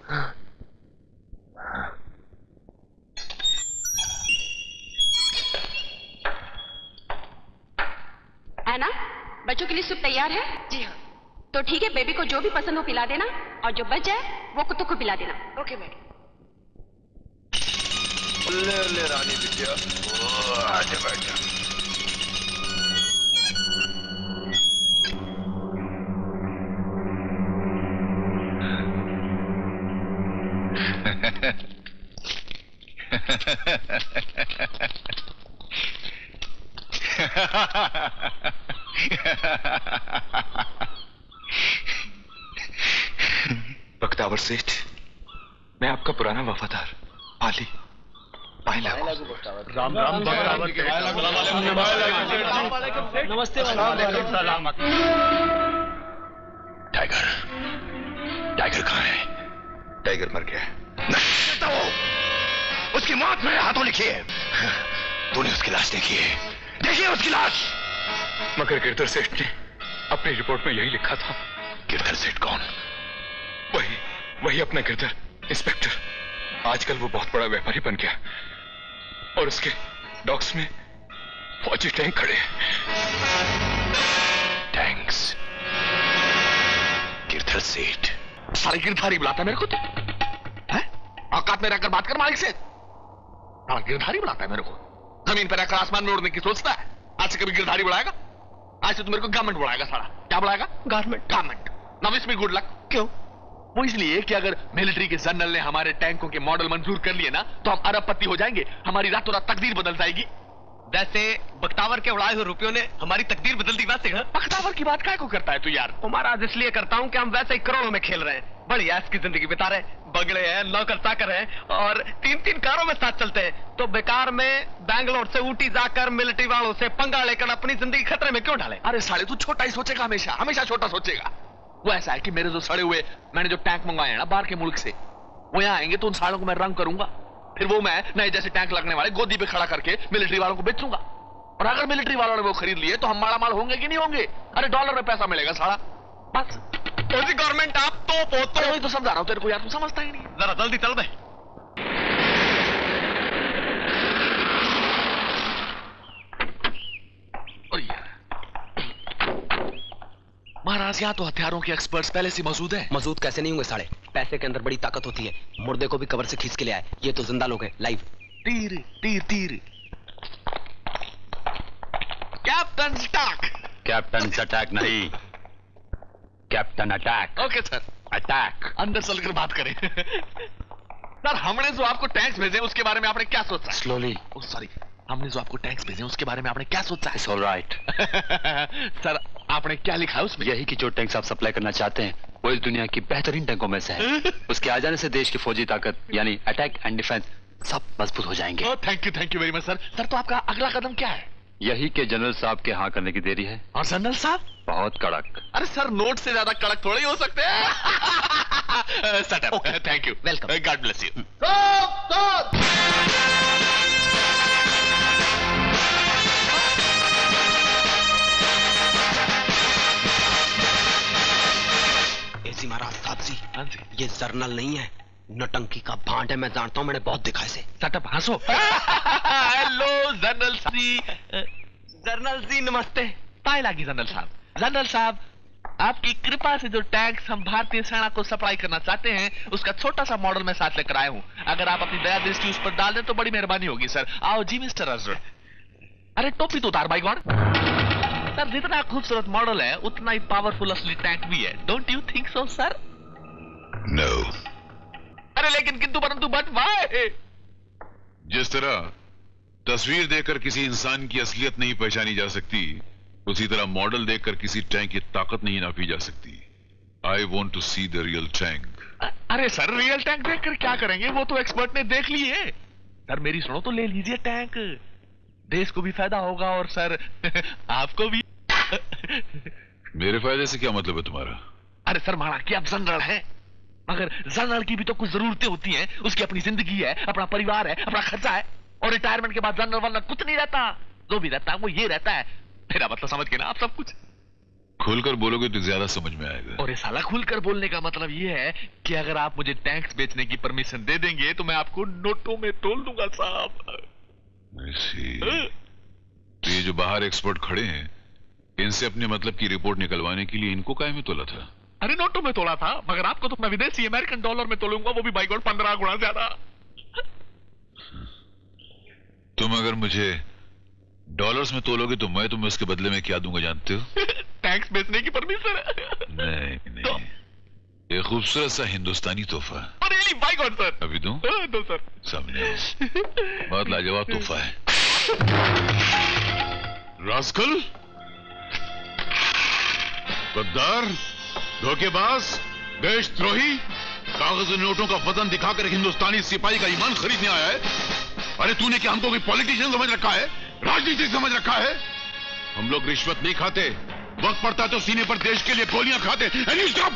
ऐना, बच्चों के लिए सूप तैयार है? जी हाँ। तो ठीक है, बेबी को जो भी पसंद हो पिला देना, और जो बच जाए वो कुत्तों को पिला देना। Okay madam. ले ले रानी बिटिया, आजा बैठ जा। बख्तावर सेठ, मैं आपका पुराना वफादार पाली पायला राम राम बख्तावर नमस्ते। टाइगर टाइगर कहाँ है? टाइगर मर गया। नहीं, वो उसकी मौत मेरे हाथों लिखी है। तूने उसकी लाश देखी है? देखिए उसकी लाश। मगर गिरधर सेठ ने अपनी रिपोर्ट में यही लिखा था। गिरधर सेठ कौन? वही वही अपना गिरधर इंस्पेक्टर। आजकल वो बहुत बड़ा व्यापारी बन गया और उसके डॉक्स में फौजी टैंक खड़े हैं। टैंक्स? गिरधर सेठ? सारे गिरधारी बुलाता मेरे को तो है? औकात में रहकर बात कर मालिक से। सारा गिरधारी बुलाता है मेरे को। जमीन पर रहकर आसमान में उड़ने की सोचता है। आज से कभी गिरधारी बुलाएगा? आज से तो मेरे को गवर्नमेंट बुलाएगा। सारा क्या बुलाएगा? Government. Government. Now wish me good luck. क्यों? वो इसलिए कि अगर मिलिट्री के जनरल ने हमारे टैंकों के मॉडल मंजूर कर लिए ना तो हम अरबपति हो जाएंगे। हमारी रातों रात तकदीर बदल जाएगी। वैसे बख्तावर के उड़ाए हुए रुपयों ने हमारी तकदीर बदल दी। वैसे बख्तावर की बात काय को करता है तू यार? महाराज इसलिए करता हूँ कि हम वैसे ही करोड़ों में खेल रहे हैं। बड़ी ऐश की जिंदगी बिता रहे, बगड़े हैं, नौकर चाकर हैं और तीन तीन कारों में साथ चलते हैं। तो बेकार में बैंगलोर से ऊटी जाकर मिलिट्री वालों से पंगा लेकर अपनी जिंदगी खतरे में क्यों डाले? अरे साले तू छोटा ही सोचेगा, हमेशा हमेशा छोटा सोचेगा। वो ऐसा है कि मेरे जो सड़े हुए मैंने जो टैंक मंगवाए हैं ना बाहर के मुल्क से, वो यहाँ आएंगे तो उन सालों को मैं रंग करूंगा। फिर वो मैं नए जैसे टैंक लगने वाले गोदी पे खड़ा करके मिलिट्री वालों को बेचूंगा। और अगर मिलिट्री वालों ने वो खरीद लिए तो हम माला माल होंगे कि नहीं होंगे? अरे डॉलर में पैसा मिलेगा साला। बस गवर्नमेंट आप तो पोतो। वही तो समझा रहा हूँ तेरे को यार, तू समझता ही नहीं। जरा जल्दी चल बे। महाराज यहाँ तो हथियारों के एक्सपर्ट्स पहले से मौजूद हैं। मौजूद कैसे नहीं होंगे साले? पैसे के अंदर बड़ी ताकत होती है। मुर्दे को भी कबर से खींच के ले आए। ये तो जिंदा लोग हैं। लाइव तीर तीर तीर। Captain Stark. कैप्टन अटैक नहीं, captain Attack. Okay sir. Attack. अंदर चलकर बात करें। सर हमने जो आपको टैंक्स भेजे उसके बारे में आपने क्या सोचा? स्लोली। ओह सॉरी, हमने जो आपको टैंक्स भेजे उसके बारे में आपने क्या सोचा? It's all right. सर आपने क्या लिखा है उसमें? यही कि जो टैंक्स आप सप्लाई करना चाहते हैं वो इस दुनिया की बेहतरीन टैंकों में से है। उसके आ जाने से देश की फौजी ताकत यानी अटैक एंड डिफेंस सब मजबूत हो जाएंगे। Oh thank you thank you very much sir. Sir तो आपका अगला कदम क्या है? यही कि जनरल साहब के हाँ करने की देरी है। और जनरल साहब? बहुत कड़क। अरे सर नोट से ज्यादा कड़क थोड़े ही हो सकते हैं। Set up. Thank you. Welcome. God bless you. ऐसी महाराज साहब जी, हाँ जी, ये जर्नल नहीं है, नटंकी का भांड है। मैं जानता हूँ, मैंने बहुत देखा इसे। सेटअप हंसो। Hello general ji. General ji नमस्ते। पाए लागी जनरल साहब। जनरल साहब आपकी कृपा से जो टैंक्स हम भारतीय सेना को सप्लाई करना चाहते हैं उसका छोटा सा मॉडल मैं साथ लेकर आया हूँ। अगर आप अपनी दया दृष्टि उस पर डाल दें तो बड़ी मेहरबानी होगी सर। आओ जी मिस्टर अजहर। अरे टोपी तो उतार भाई गौड़। सर जितना खूबसूरत मॉडल है उतना ही पावरफुल असली टैंक भी है। Don't you think so sir? No. अरे लेकिन किंतु परंतु बट वाई? जिस तरह तस्वीर देखकर किसी इंसान की असलियत नहीं पहचानी जा सकती, उसी तरह मॉडल देखकर किसी टैंक की ताकत नहीं नापी जा सकती। I want to see the real tank. अरे सर रियल टैंक देखकर क्या करेंगे? वो तो एक्सपर्ट ने देख ली है। सर मेरी सुनो तो ले लीजिए टैंक। देश को भी फायदा होगा और सर आपको भी। मेरे फायदे से क्या मतलब है तुम्हारा? अरे सर माना कि आप जनरल हैं, मगर जनरल की भी तो कुछ जरूरतें होती हैं। उसकी अपनी जिंदगी है, अपना परिवार है, अपना खर्चा है। और रिटायरमेंट के बाद जनरल वाला कुछ नहीं रहता। जो भी रहता है वो ये रहता है। मेरा मतलब समझ के ना आप सब कुछ? खुलकर बोलोगे तो ज्यादा समझ में आएगा। और ये साला खुलकर बोलने का मतलब ये है कि अगर आप मुझे टैंक्स बेचने की परमिशन दे देंगे तो मैं आपको नोटों में तोल दूंगा साहब। तो ये जो बाहर एक्सपर्ट खड़े हैं, इनसे अपने मतलब की रिपोर्ट निकलवाने के लिए इनको काय में तोला था? अरे नोटों में तोला था, मगर आपको तो मैं विदेशी अमेरिकन डॉलर में तोलूंगा, वो भी बाई गॉड पंद्रह गुना ज्यादा। तुम अगर मुझे डॉलर्स में तोलोगे तो मैं तुम्हें उसके बदले में क्या दूंगा जानते हो? टैक्स बेचने की परमिशन। नहीं नहीं, ये खूबसूरत सा हिंदुस्तानी तोहफा। अरे बाई गॉड सर। अभी दूं? दो सर। सामने बहुत लाजवाब तोहफा है। रास्कल, गद्दार, धोखेबाज, देशद्रोही, कागज नोटों का वजन दिखाकर हिंदुस्तानी सिपाही का ईमान खरीदने आया है। अरे तूने क्या हमको कोई पॉलिटिशियन समझ रखा है, राजनीतिक समझ रखा है? हम लोग रिश्वत नहीं खाते, वक्त पड़ता तो सीने पर देश के लिए गोलियां खाते। Any stop!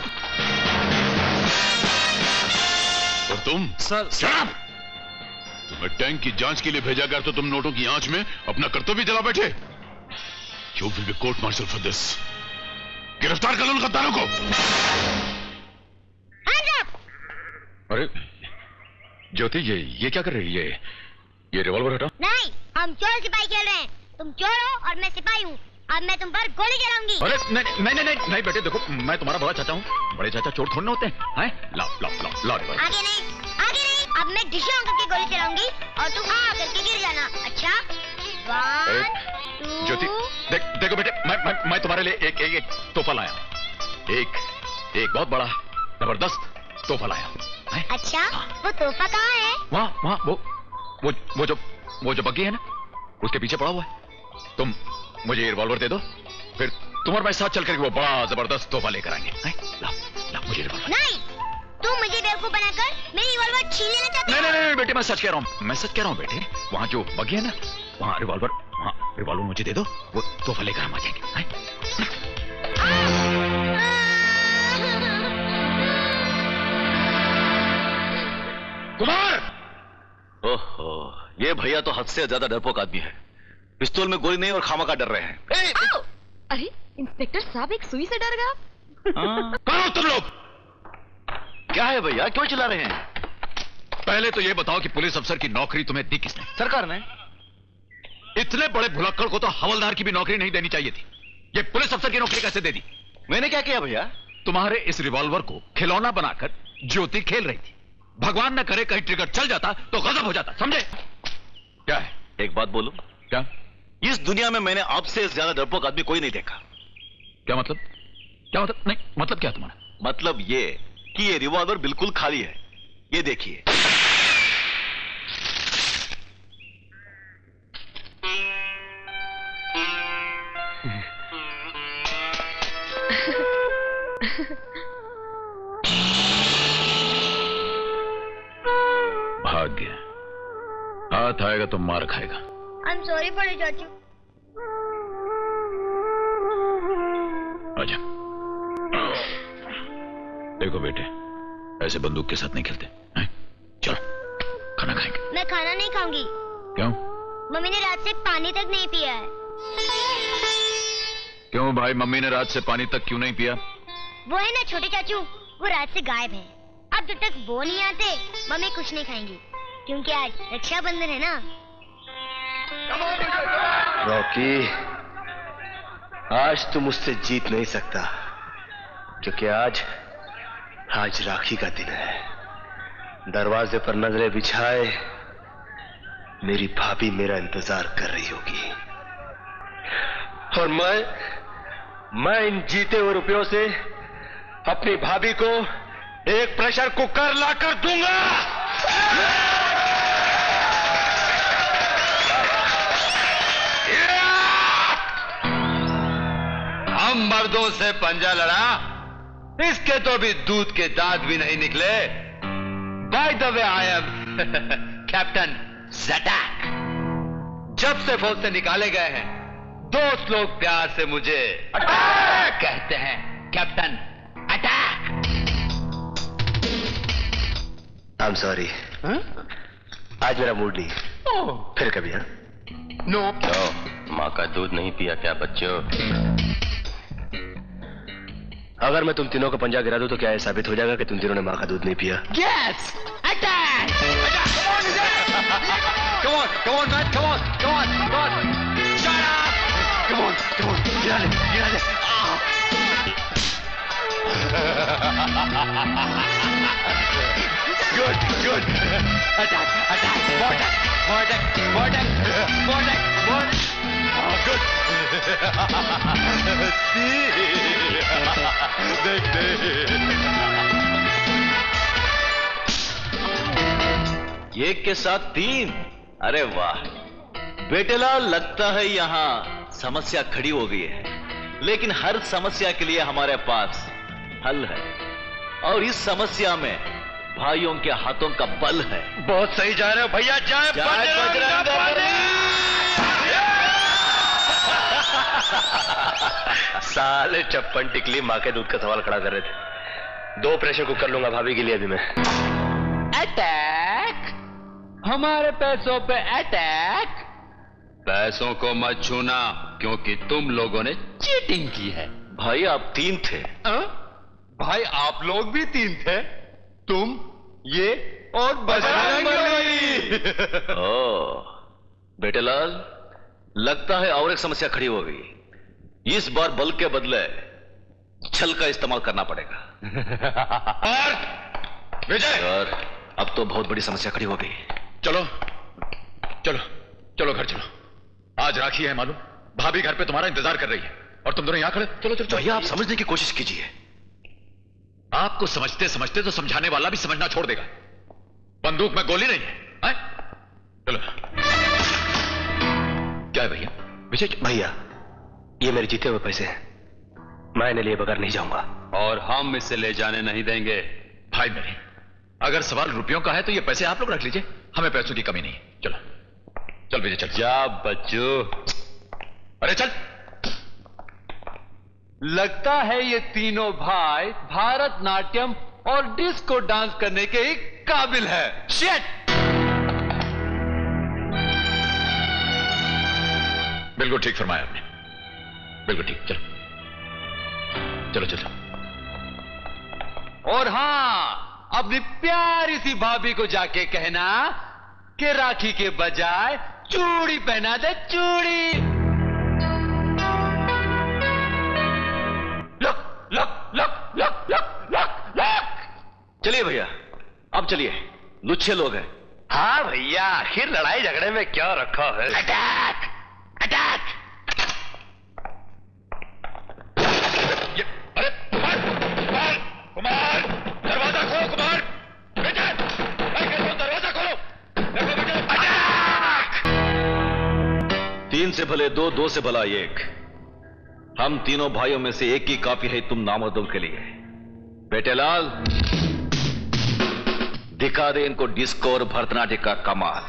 और तुम सर, शराब! तुम्हें टैंक की जांच के लिए भेजा गया तो तुम नोटों की आंच में अपना कर्तव्य जला बैठे। You will be court martial for this. गिरफ्तार कर लो उन गद्दारों को। अरे ज्योति, ये ये क्या कर रही है? ये ये रिवॉल्वर हटा। नहीं, हम चोर सिपाही खेल रहे हैं। तुम चोर हो और मैं सिपाही हूँ। अब मैं तुम पर गोली चलाऊंगी। अरे नहीं नहीं नहीं नहीं बेटे, देखो मैं तुम्हारा बड़ा चाचा हूँ। बड़े चाचा चोर थोड़े ना होते हैं। हैं? लाओ लाओ लाओ लाओ रिवॉल्वर। आगे नहीं, आगे नहीं। अब मैं डिशा करके गोली चलाऊंगी और तुम आ करके गिर जाना। अच्छा? One, to. ज्योति, देख देखो बेटे, मैं मैं मैं तुम्हारे लिए एक एक, एक तोहफा लाया। एक एक बहुत बड़ा जबरदस्त तोहफा लाया। है? अच्छा, वो तोहफा कहाँ है? वहाँ वहाँ वो वो वो जो वो जो बग्गी है ना, उसके पीछे पड़ा हुआ है। तुम मुझे ये रिवॉल्वर दे दो, फिर तुम और मैं साथ चल करके वो बड़ा जबरदस्त तोहफा लेकर आएंगे। लाओ लाओ मुझे रिवॉल्वर। नहीं, तुम मुझे बेवकूफ बनाकर मेरी रिवॉल्वर छीन लेना चाहते हो? नहीं नहीं नहीं बेटे, मैं सच कह रहा हूँ, मैं सच कह रहा हूँ बेटे। वहाँ जो बग्गी है ना, वहाँ रिवॉल्वर, वहाँ रिवॉल्वर मुझे दे दो, वो तोहफा लेकर हम आ जाएंगे। कुमार! ओहो, ये भैया तो हद से ज्यादा डरपोक आदमी है। पिस्तौल में गोली नहीं और खामखा डर रहे हैं। अरे इंस्पेक्टर साहब, एक सुई से डर गया। कौन हो तुम लोग? क्या है भैया, क्यों चिल्ला रहे हैं? पहले तो ये बताओ कि पुलिस अफसर की नौकरी तुम्हें दी किसने? सरकार ने। इतने बड़े भुलक्कड़ को तो हवलदार की भी नौकरी नहीं देनी चाहिए थी। ये पुलिस अफसर की नौकरी कैसे दे दी? मैंने क्या किया भैया? तुम्हारे इस रिवॉल्वर को खिलौना बनाकर ज्योति खेल रही थी। भगवान न करे कहीं ट्रिगर चल जाता तो गजब हो जाता, समझे? क्या है? एक बात बोलूं? क्या? इस दुनिया में मैंने आपसे ज्यादा डरपोक आदमी कोई नहीं देखा। क्या मतलब? क्या मतलब? नहीं, मतलब क्या तुम्हारा? मतलब ये कि ये रिवॉल्वर बिल्कुल खाली है। ये देखिए। भाग्य, हाथ आएगा तो मार खाएगा। आई एम सॉरी बड़े चाचू। आजा। देखो बेटे, ऐसे बंदूक के साथ नहीं खेलते हैं? चलो खाना खाएंगे। मैं खाना नहीं खाऊंगी। क्यों? मम्मी ने रात से पानी तक नहीं पिया है। क्यों भाई, मम्मी ने रात से पानी तक क्यों नहीं पिया? वो है ना छोटे चाचू, वो रात से गायब है। अब जब तक वो नहीं आते मम्मी कुछ नहीं खाएंगी, क्योंकि आज रक्षाबंधन है ना। रॉकी, आज तू मुझसे जीत नहीं सकता, क्योंकि आज आज राखी का दिन है। दरवाजे पर नजरें बिछाए मेरी भाभी मेरा इंतजार कर रही होगी, और मैं मैं इन जीते हुए रुपयों से अपनी भाभी को एक प्रेशर कुकर लाकर दूंगा। हम मर्दों से पंजा लड़ा, इसके तो भी दूध के दांत भी नहीं निकले। By the way, I am captain Attack. जब से फौज से निकाले गए हैं, दोस्त लोग प्यार से मुझे अटैक कहते हैं। Captain Attack. I am sorry, आज मेरा मूड नहीं। फिर कभी। हाँ नो no. माँ का दूध नहीं पिया क्या बच्चों? अगर मैं तुम तीनों को पंजा गिरा दूं तो क्या ये साबित हो जाएगा कि तुम तीनों ने माँ का दूध नहीं पिया? Yes, Attack. Come on, come on, man, come on, come on, come on. Shut up. Come on, come on. गिरा ले, गिरा ले. Good, good. Attack, attack, more attack, more attack, more attack, more attack, more attack. Oh, good. See? देख देख. एक के साथ तीन, अरे वाह बेटेलाल, लगता है यहाँ समस्या खड़ी हो गई है, लेकिन हर समस्या के लिए हमारे पास हल है, और इस समस्या में भाइयों के हाथों का बल है। बहुत सही जा रहे हो भैया। जय बजरंग। साले चप्पन टिकली माँ के दूध का सवाल खड़ा कर रहे थे। दो प्रेशर कुकर लूंगा भाभी के लिए अभी मैं। अटैक, हमारे पैसों पे अटैक। पैसों को मत छूना, क्योंकि तुम लोगों ने चीटिंग की है। भाई आप तीन थे। आ? भाई आप लोग भी तीन थे, तुम, ये और बजरंग। ओ बेटे लाल, लगता है और एक समस्या खड़ी हो गई। इस बार बल के बदले छल का इस्तेमाल करना पड़ेगा। और विजय, और अब तो बहुत बड़ी समस्या खड़ी हो गई। चलो चलो चलो घर चलो। आज राखी है मालूम, भाभी घर पे तुम्हारा इंतजार कर रही है और तुम दोनों यहां खड़े। चलो चलो भैया आप समझने की कोशिश कीजिए। आपको समझते समझते तो समझाने वाला भी समझना छोड़ देगा। बंदूक में गोली नहीं है, है? चलो। क्या है भैया? विजय भैया, ये मेरे जीते हुए पैसे हैं, मैं इन्हें लिए बगैर नहीं जाऊंगा। और हम इसे ले जाने नहीं देंगे। भाई मेरे, अगर सवाल रुपयों का है तो ये पैसे आप लोग रख लीजिए, हमें पैसों की कमी नहीं है। चलो चल विजय चल। जा बच्चों। अरे चल। लगता है ये तीनों भाई भारतनाट्यम और डिस्को डांस करने के ही काबिल है। शिट! बिल्कुल ठीक फरमाया आपने, बिल्कुल ठीक। चलो चलो चलो। और हां, अपनी प्यारी सी भाभी को जाके कहना कि राखी के बजाय चूड़ी पहना दे, चूड़ी। Luck luck luck luck luck luck luck. चलिए भैया, अब चलिए, लुच्छे लोग हैं। हाँ भैया, आखिर लड़ाई झगड़े में क्या रखा है। Attack Attack. अरे कुमार कुमार कुमार, दरवाजा खोलो कुमार। बेटे दरवाजा खोलो। देखो बेटे, तीन से भले दो, दो से भला एक। हम तीनों भाइयों में से एक ही काफी है तुम नामर्दों के लिए। बेटे लाल, दिखा दे इनको डिस्को और भरतनाट्यम का कमाल।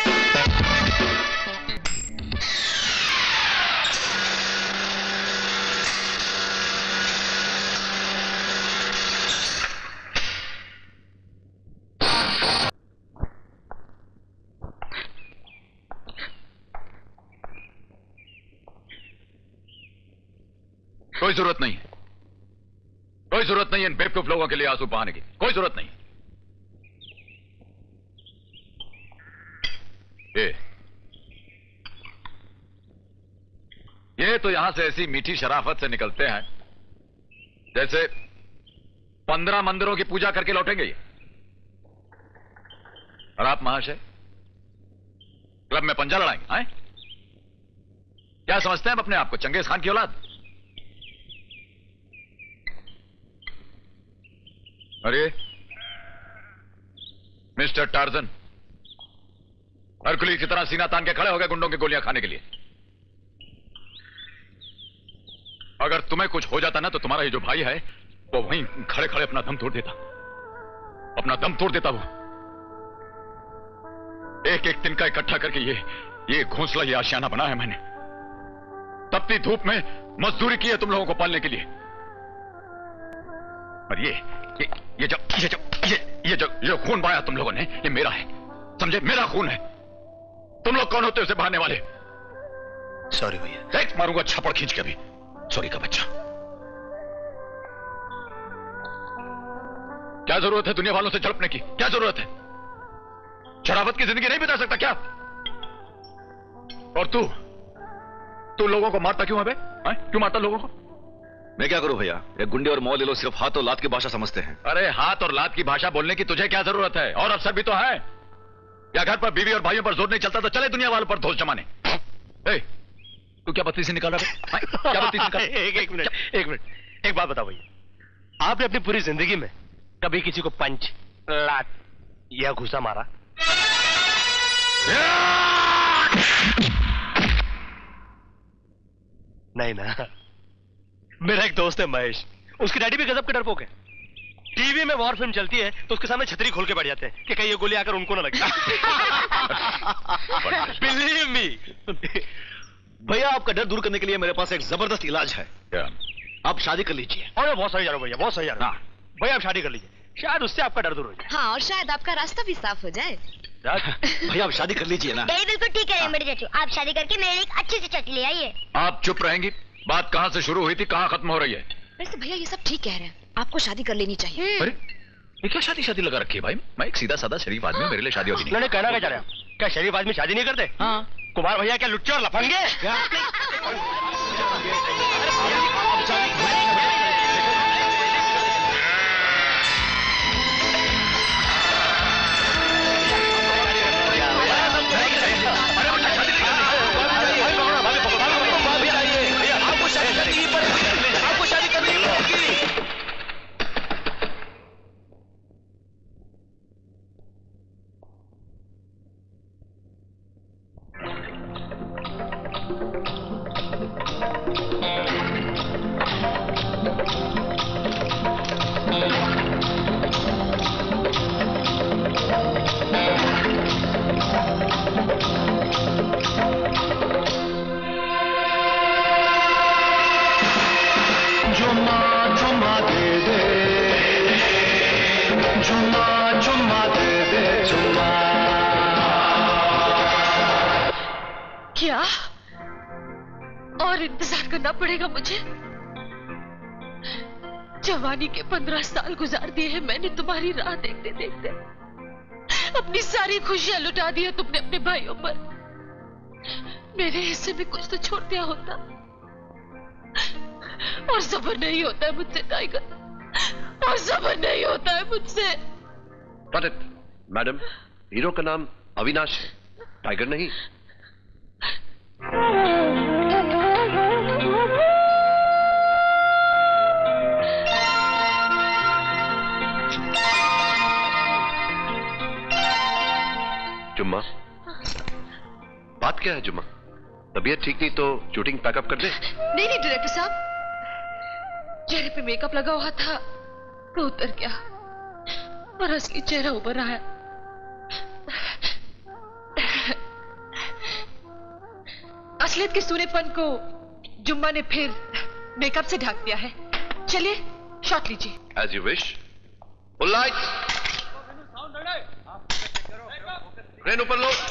कोई जरूरत नहीं है, कोई जरूरत नहीं है इन बेवकूफ लोगों के लिए आंसू बहाने की, कोई जरूरत नहीं। ये ये तो यहां से ऐसी मीठी शराफत से निकलते हैं जैसे पंद्रह मंदिरों की पूजा करके लौटेंगे ये। और आप महाशय क्लब में पंजा लड़ाएंगे, हैं? क्या समझते हैं अपने आप को, चंगेज खान की औलाद? अरे मिस्टर टार्जन, हरकुली की तरह सीना तान के खड़े हो गए गुंडों की गोलियां खाने के लिए। अगर तुम्हें कुछ हो जाता ना तो तुम्हारा ये जो भाई है वो वहीं खड़े खड़े अपना दम तोड़ देता, अपना दम तोड़ देता। वो एक एक तिनका इकट्ठा करके ये ये घोंसला, ये आशियाना बना है मैंने। तपती धूप में मजदूरी की है तुम लोगों को पालने के लिए। और ये ये ये जो ये जो ये ये जो ये खून बहाया तुम लोगों ने, ये मेरा है, समझे? मेरा खून है। तुम लोग कौन होते हो उसे बहाने वाले? सॉरी भैया। देख मारूंगा छापड़ खींच के भी। सॉरी का बच्चा। क्या जरूरत है दुनिया वालों से झड़पने की? क्या जरूरत है? शराबत की जिंदगी नहीं बिता सकता क्या? और तू तू लोगों को मारता क्यों है बे? क्यों मारता लोगों को? मैं क्या करूं भैया, ये गुंडे और मौले लोग सिर्फ हाथ और लात की भाषा समझते हैं। अरे हाथ और लात की भाषा बोलने की तुझे क्या जरूरत है? और अफसर भी तो है। या घर पर बीवी और भाइयों पर जोर नहीं चलता तो चले दुनिया वालों पर धोस जमाने। ए, तू क्या बत्ती से निकाल रहा है? क्या बत्ती से निकाल? एक एक मिनट एक मिनट एक बात बताओ भैया, आपने अपनी पूरी जिंदगी में कभी किसी को पंच, लात या घुसा मारा? नहीं ना, मेरा एक दोस्त है महेश, उसकी डैडी भी गजब के डरपोक है। टीवी में वॉर फिल्म चलती है तो उसके सामने छतरी खोल के बैठ जाते हैं कि कहीं ये गोली आकर उनको ना लगे। Believe me. भैया आपका डर दूर करने के लिए मेरे पास एक जबरदस्त इलाज है। क्या? आप शादी कर लीजिए। अरे बहुत सही जा रहा हो भैया, बहुत सही जा रहा हो। भैया आप शादी कर लीजिए, शायद उससे आपका डर दूर हो जाए। हाँ, और शायद आपका रास्ता भी साफ हो जाए। भैया आप शादी कर लीजिए ना। यही बिल्कुल ठीक है मेरी चाचू, आप शादी करके मेरे लिए एक अच्छी सी चटनी ले आइए। आप चुप रहेंगी? बात कहाँ से शुरू हुई थी, कहाँ खत्म हो रही है? वैसे भैया ये सब ठीक कह रहे हैं, आपको शादी कर लेनी चाहिए। अरे ये क्या शादी शादी लगा रखी है भाई? मैं एक सीधा साधा शरीफ आदमी, मेरे लिए शादी होती नहीं। नहीं कहना क्या चाह रहे हो? क्या शरीफ आदमी शादी नहीं करते? हाँ। कुमार भैया क्या लुच्चे और लफंगे? आपको शादी करनी होगी। क्या और इंतजार करना पड़ेगा मुझे? जवानी के पंद्रह साल गुजार दिए हैं मैंने तुम्हारी राह देखते देखते। अपनी सारी खुशियां लुटा दी है तुमने अपने भाइयों पर। मेरे हिस्से में कुछ तो छोड़ दिया होता। और सब्र नहीं होता है मुझसे टाइगर, और सब्र नहीं होता है मुझसे। मैडम, हीरो का नाम अविनाश है, टाइगर नहीं। जुम्मा, बात क्या है जुम्मा? तबीयत ठीक नहीं तो शूटिंग पैकअप कर दे? नहीं नहीं डायरेक्टर साहब, चेहरे पे मेकअप लगा हुआ था तो उतर गया और असली चेहरा उभर रहा है। असलियत के सूनेपन को जुम्मा ने फिर मेकअप से ढक दिया है। चलिए शॉट लीजिए। As you wish. Full lights, crane ऊपर लो।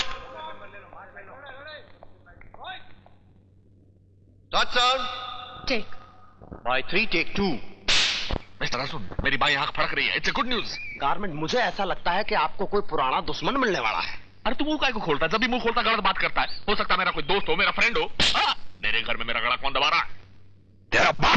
Shot sound. Take by three, take two. Mister सुन, मेरी बाई आंख फड़क रही है। It's a good news. गारमेंट, मुझे ऐसा लगता है कि आपको कोई पुराना दुश्मन मिलने वाला है। अरे तू मुंह काय को खोलता है? जब भी मुंह खोलता गलत बात करता है। हो सकता है मेरा कोई दोस्त हो, मेरा फ्रेंड हो। आ, मेरे घर में मेरा गला कौन दबा रहा है? तेरा बाप।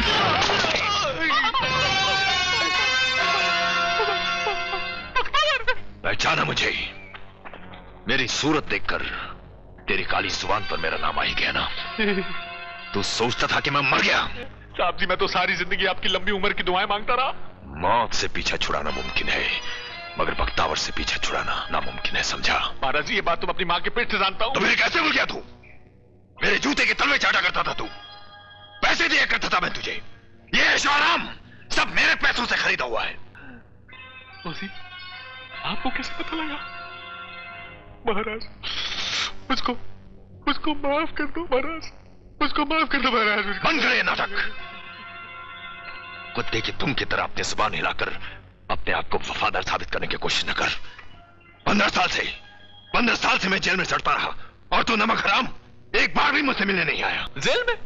पहचाना मुझे? मेरी सूरत देखकर तेरी काली जुबान पर मेरा नाम आ ही गया ना? तू सोचता था कि मैं मर गया? साहब जी, मैं तो सारी जिंदगी आपकी लंबी उम्र की दुआएं मांगता रहा। मौत से पीछा छुड़ाना मुमकिन है, मगर बख्तावर से पीछा छुड़ाना नामुमकिन है, समझा? महाराज जी, ये बात तुम अपनी माँ के पेट से जानता हूँ। तो मेरे कैसे भूल गया तू? मेरे जूते के तलवे चाटा करता था तू, पैसे दिया करता था मैं तुझे। ये ऐशो आराम सब मेरे पैसों से खरीदा हुआ है। ओसी, आपको कैसे पता लगा? महाराज, मुझको मुझको माफ कर दो महाराज, मुझको माफ कर दो महाराज। बंद करे नाटक। कुत्ते की तुम की तरह अपने जुबान हिलाकर अपने आप को वफादार साबित करने की कोशिश न कर। पंद्रह साल से पंद्रह साल से मैं जेल में सड़ता रहा और तू नमक हराम एक बार भी मुझसे मिलने नहीं आया। जेल में?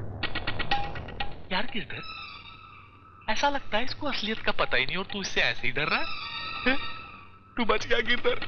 यार किस डर? ऐसा लगता है इसको असलियत का पता ही नहीं और तू इससे ऐसे ही डर रहा है। तू बच गया गिरधर।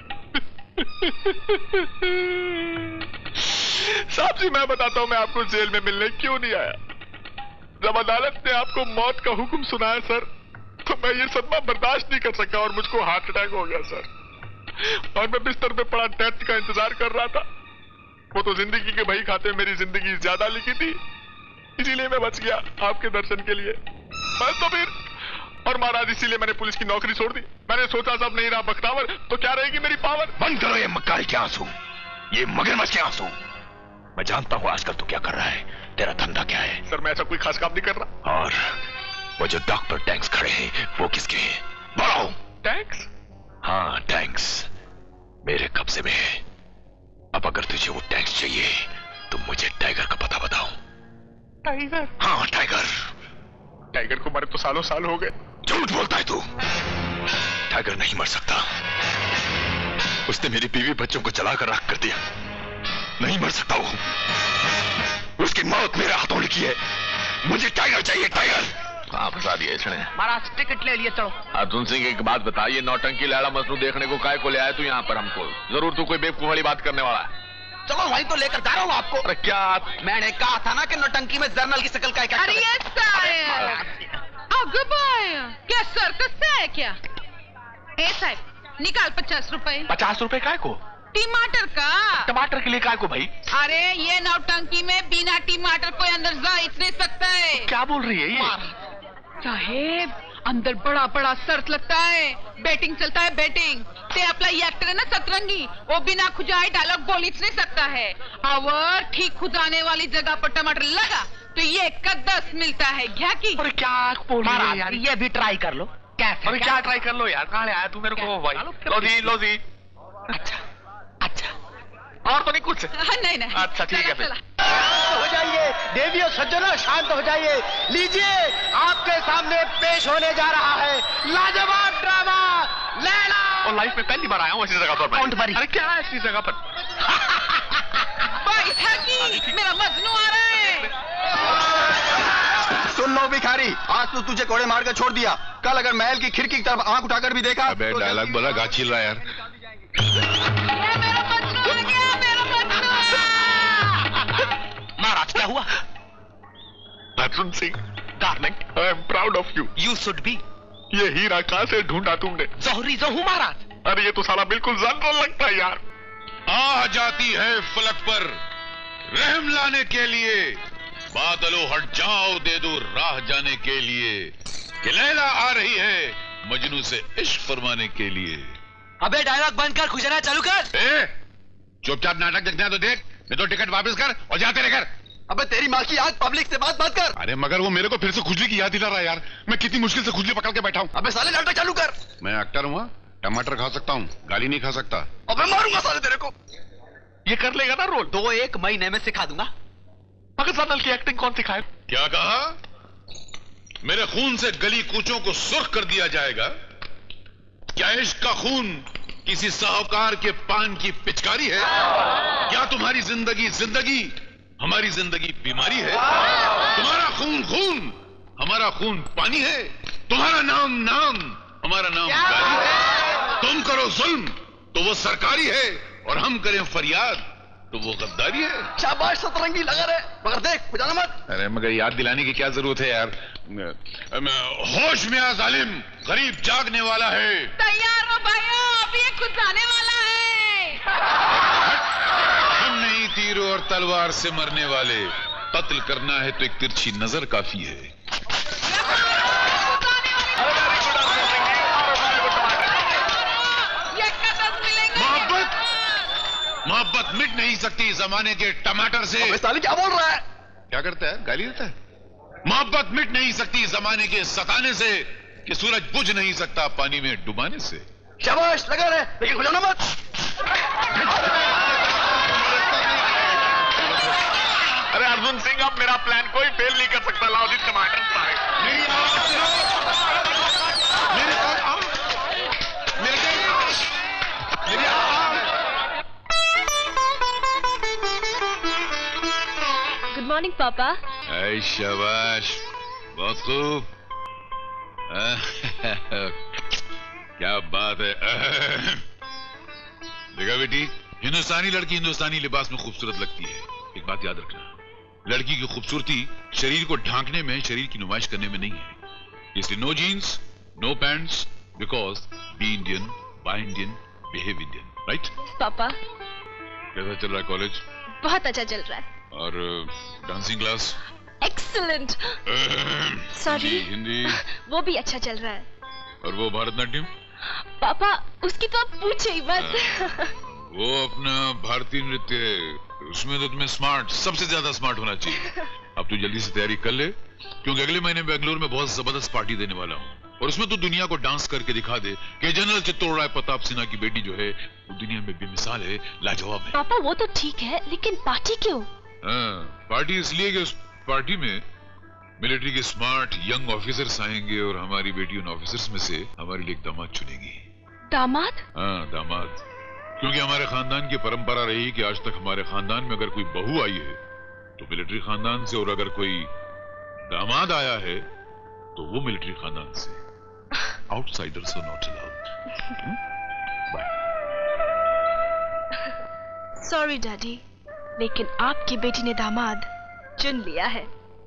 साहब जी, मैं बताता हूं मैं आपको जेल में मिलने क्यों नहीं आया। जब अदालत ने आपको मौत का हुक्म सुनाया सर, तो मैं ये सदमा बर्दाश्त नहीं कर सका और मुझको हार्ट अटैक हो गया सर। और मैं बिस्तर पे पड़ा डेथ का इंतजार कर रहा था। वो तो जिंदगी के बही खाते मेरी जिंदगी ज्यादा लिखी थी, इसीलिए मैं बच गया आपके दर्शन के लिए। बस तो फिर, और महाराज इसीलिए मैंने पुलिस की नौकरी छोड़ दी। मैंने सोचा सब नहीं रहा बख्तावर तो क्या रहेगी मेरी पावर। बंद करो ये मक्कारी के आंसू, ये मगरमच्छ के आंसू। मैं जानता हूं आजकल तू क्या कर रहा है। तेरा धंधा क्या है? सर मैं ऐसा कोई खास काम नहीं कर रहा। और वो जो डॉक्टर टैंक्स खड़े हैं वो किसके हैं? बोलो। टैंक्स? हाँ टैंक्स मेरे कब्जे में है। अब अगर तुझे वो टैंक्स चाहिए तो मुझे टाइगर का पता बताओ। टाइगर? हाँ टाइगर। टाइगर को मरे तो सालों साल हो गए। झूठ बोलता है तू। टाइगर नहीं मर सकता। उसने मेरी बीवी बच्चों को जलाकर राख कर दिया। नहीं मर सकता वो। उसकी मौत मेरे हाथों लिखी है। मुझे टाइगर चाहिए, टाइगर। हाँ फंसा दिया इसने। महाराज टिकट ले लिए, चलो। अर्जुन सिंह एक बात बताइए, नौटंकी लैला मजनू देखने को काय को ले आया तू यहाँ पर हमको? जरूर तू कोई बेवकूफ वाली बात करने वाला है। चलो वहीं तो लेकर जा रहा हूँ आपको। अरे क्या? मैंने कहा था ना कि नौटंकी में जर्नल की शक्ल का क्या? अरे ये क्या सर्कस से है क्या? ए साहब निकाल पचास रुपए। पचास रुपए काय को? टमाटर का। टमाटर के लिए काय को भाई? अरे ये नौटंकी में बिना टमाटर कोई अंदर जा ही नहीं सकता है। क्या बोल रही है ये? साहेब अंदर बड़ा बड़ा शर्त लगता है, बैटिंग चलता है बैटिंग। ते अपना ये एक्टर है ना सतरंगी, वो बिना खुजाए डायलॉग बोल ही नहीं सकता है। और ठीक खुजाने वाली जगह पर टमाटर लगा तो ये का दस मिलता है। क्या की? अरे क्या बोल रही है यार? ये भी ट्राई कर लो। कैसे? अरे क्या ट्राई कर लो यार? कहाँ ले आया तू मेरे को भाई? लो जी लो जी। अच्छा अच्छा और तो नहीं कुछ? नहीं नहीं। अच्छा ठीक है फिर। हो जाइए देवियों सज्जनों, शांत हो जाइए। लीजिए आपके सामने पेश होने जा रहा है लाजवाब ड्रामा लैला। और लाइफ में पहली बार आया हूँ ऐसी जगह पर। कौन भरी? अरे क्या है ऐसी जगह पर? भाई ठगी, मेरा मजनू आ रहा है। सुन लो भिखारी, आज तो तुझे कोड़े मार कर छोड़ दिया, कल अगर महल की खिड़की की तरफ आंख उठाकर भी देखा। अबे डायलॉग बोला गा चिल रहा यार। महाराज क्या हुआ? Arjun Singh darling, I am proud of you. You should be. ये हीरा कहाँ से ढूंढा तुमने? जौहरी जो हूँ महाराज। अरे ये तो साला बिल्कुल जनरल लगता है यार। आ जाती है फलक पर रहम लाने के लिए, बादलों हट जाओ दे दो राह जाने के लिए, कि लैला आ रही है मजनू से इश्क फरमाने के लिए। अबे डायलॉग बंद कर, खुजाना चालू कर। ए, चुपचाप नाटक देखना है तो देख, नहीं तो टिकट वापस कर और जा तेरे घर। अबे तेरी माँ की आग, पब्लिक से बात बात कर। अरे मगर वो मेरे को फिर से खुजली की याद दिला रहा है यार। मैं कितनी मुश्किल से खुजली पकड़ के बैठा हूँ। अबे साले नाटक चालू कर। मैं एक्टर हूँ, टमाटर खा सकता हूँ, गाली नहीं खा सकता। अबे मारूंगा साले तेरे को। ये कर लेगा ना रोल? दो एक महीने में सिखा दूंगा। मगर सनल की एक्टिंग कौन सिखाए? क्या कहा? मेरे खून से गली कूचों को सुर्ख कर दिया जाएगा? क्या इश्क का खून किसी साहूकार के पान की पिचकारी है? क्या तुम्हारी जिंदगी जिंदगी, हमारी जिंदगी बीमारी है? तुम्हारा खून खून, हमारा खून पानी है। तुम्हारा नाम नाम, हमारा नाम गाली है। तुम करो जुल्म तो वो सरकारी है, और हम करें फरियाद तो वो गद्दारी है। शाबाश सतरंगी लगा रहे, मगर देख बुझाना मत। अरे मगर याद दिलाने की क्या जरूरत है यार? होश में आ जालिम, गरीब जागने वाला है। तैयार हो भाइयों, अभी ये कुछ आने वाला है। हम नहीं तीरों और तलवार से मरने वाले, कत्ल करना है तो एक तिरछी नजर काफी है। मोहब्बत मोहब्बत मिट नहीं सकती जमाने के टमाटर से। साले क्या बोल रहा है? क्या करता है? गाली देता है। मोहब्बत मिट नहीं सकती जमाने के सताने से, कि सूरज बुझ नहीं सकता पानी में डुबाने से। शाबाश लगा रहे, लेकिन बुझाना मत। अरे अर्जुन सिंह, अब मेरा प्लान कोई फेल नहीं कर सकता। लाओ जी टमाटर फ्राई। मेरी आवाज सुनो, मेरे पास आओ, मेरे मेरी आवाज। गुड मॉर्निंग पापा। ऐ शाबाश, बहुत खूब। क्या बात है। देखा बेटी, हिंदुस्तानी लड़की हिंदुस्तानी लिबास में खूबसूरत लगती है। एक बात याद रखना, लड़की की खूबसूरती शरीर को ढांकने में, शरीर की नुमाइश करने में नहीं है। इसलिए no jeans, no pants, because be Indian, buy Indian, behave Indian, right? पापा कैसा चल रहा है कॉलेज? बहुत अच्छा चल रहा है। और dancing class? Excellent. Sorry, Hindi वो भी अच्छा चल रहा है। और वो भरतनाट्यम? पापा उसकी तो आप पूछे ही मत। वो अपना भारतीय नृत्य उसमें तो तुम्हें स्मार्ट, सबसे ज्यादा स्मार्ट होना चाहिए। अब तू जल्दी से तैयारी कर ले, क्योंकि अगले महीने बेंगलुरु में बहुत जबरदस्त पार्टी देने वाला हूँ, और उसमें तो दुनिया को डांस करके दिखा दे कि जनरल चित्तौड़ राय प्रताप सिन्हा की बेटी जो है वो दुनिया में बेमिसाल है, लाजवाब है। पापा वो तो ठीक है, लेकिन पार्टी क्यों? हाँ, पार्टी इसलिए कि उस पार्टी में मिलिट्री के स्मार्ट यंग ऑफिसर्स आएंगे और हमारी बेटी उन ऑफिसर्स में से हमारे लिए एक दामाद चुनेगी। दामाद? हाँ दामाद, क्योंकि हमारे खानदान की परंपरा रही कि आज तक हमारे खानदान में अगर कोई बहू आई है तो मिलिट्री खानदान से, और अगर कोई दामाद आया है तो वो मिलिट्री खानदान से। Outsiders are not allowed. Sorry daddy, लेकिन आपकी बेटी ने दामाद चुन लिया है।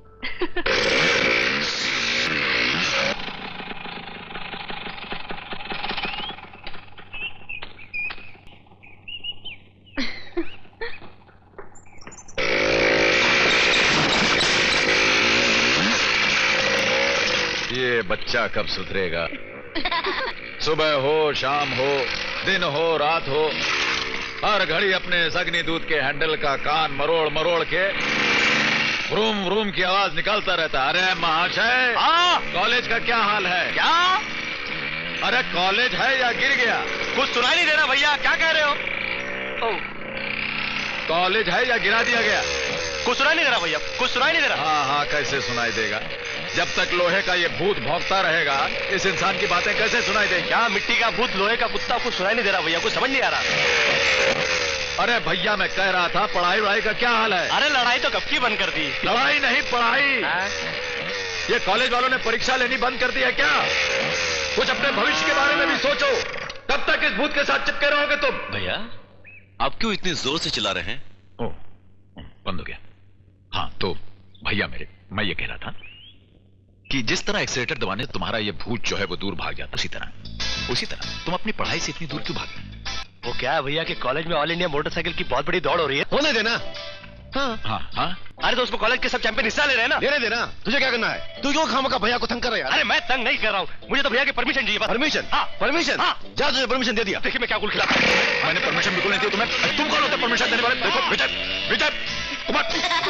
ये बच्चा कब सुधरेगा? सुबह हो, शाम हो, दिन हो, रात हो, हर घड़ी अपने सगनी दूध के हैंडल का कान मरोड़ मरोड़ के रूम रूम की आवाज निकालता रहता। अरे महाशय, कॉलेज का क्या हाल है? क्या? अरे कॉलेज है या गिर गया? कुछ सुनाई नहीं दे रहा भैया, क्या कह रहे हो? कॉलेज है या गिरा दिया गया? कुछ सुनाई नहीं दे रहा भैया, कुछ सुनाई नहीं दे रहा। हाँ हाँ, कैसे सुनाई देगा? जब तक लोहे का ये भूत भौंकता रहेगा, इस इंसान की बातें कैसे सुनाई देंगी? क्या मिट्टी का भूत, लोहे का कुत्ता, कुछ सुनाई नहीं दे रहा भैया, कुछ समझ नहीं आ रहा। अरे भैया, मैं कह रहा था पढ़ाई वढ़ाई का क्या हाल है? अरे लड़ाई तो कब की बंद कर दी। लड़ाई नहीं, पढ़ाई। ये कॉलेज वालों ने परीक्षा लेनी बंद कर दी है क्या? कुछ अपने भविष्य के बारे में भी सोचो। कब तक इस भूत के साथ चिपके रहोगे तुम? भैया, आप क्यों इतनी जोर से चिल्ला रहे हैं? ओ, बंद हो गया। हाँ तो भैया मेरे, मैं ये कह रहा था कि जिस तरह एक्सीलेटर दबाने से तुम्हारा ये भूत जो है वो दूर भाग जाता, उसी तरह उसी तरह तुम अपनी पढ़ाई से इतनी दूर क्यों भाग रहे? वो क्या है भैया कि कॉलेज में ऑल इंडिया मोटरसाइकिल की बहुत बड़ी दौड़ हो रही है। होने देना। हाँ हाँ हाँ। अरे तो उसमें कॉलेज के सब चैंपियन हिस्सा ले रहे हैं ना। लेने देना। तुझे क्या करना है? तू क्यों खामखा भैया को तंग कर रहा है? अरे मैं तंग नहीं कर रहा हूँ, मुझे तो भैया की परमिशन चाहिए। परमिशन? हाँ परमिशन। हाँ। जा, तुझे परमिशन दे दिया। देखिए मैं क्या कुल खिलाता। मैंने परमिशन बिल्कुल नहीं दी तुम्हें। तुम कौन होते परमिशन देने वाले? देखो विजय, विजय कुमार।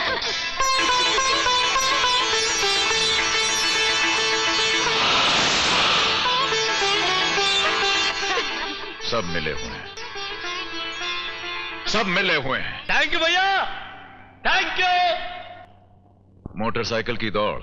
सब मिले हुए हैं, सब मिले हुए हैं। थैंक यू भैया, थैंक यू। मोटरसाइकिल की दौड़।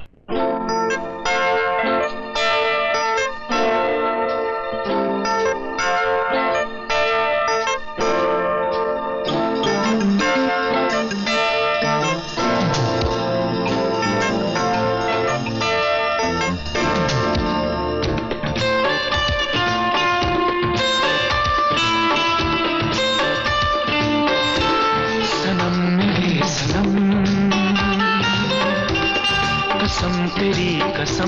कसम तेरी कसम,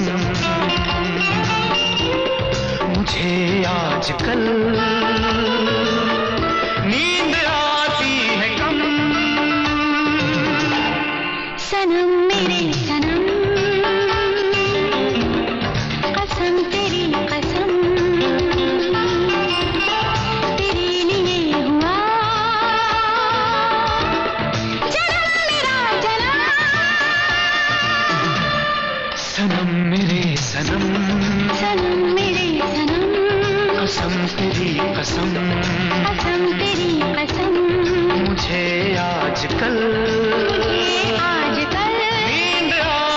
मुझे आजकल नींद आती है कम। सनम मेरे सनम, कसम तेरी कसम, तेरे लिए हुआ जन्म मेरा जन्म। सनम मेरे सनम, सनम मेरे सनम, कसम तेरी कसम, कसम तेरी कसम, मुझे आजकल मुझे आजकल नींद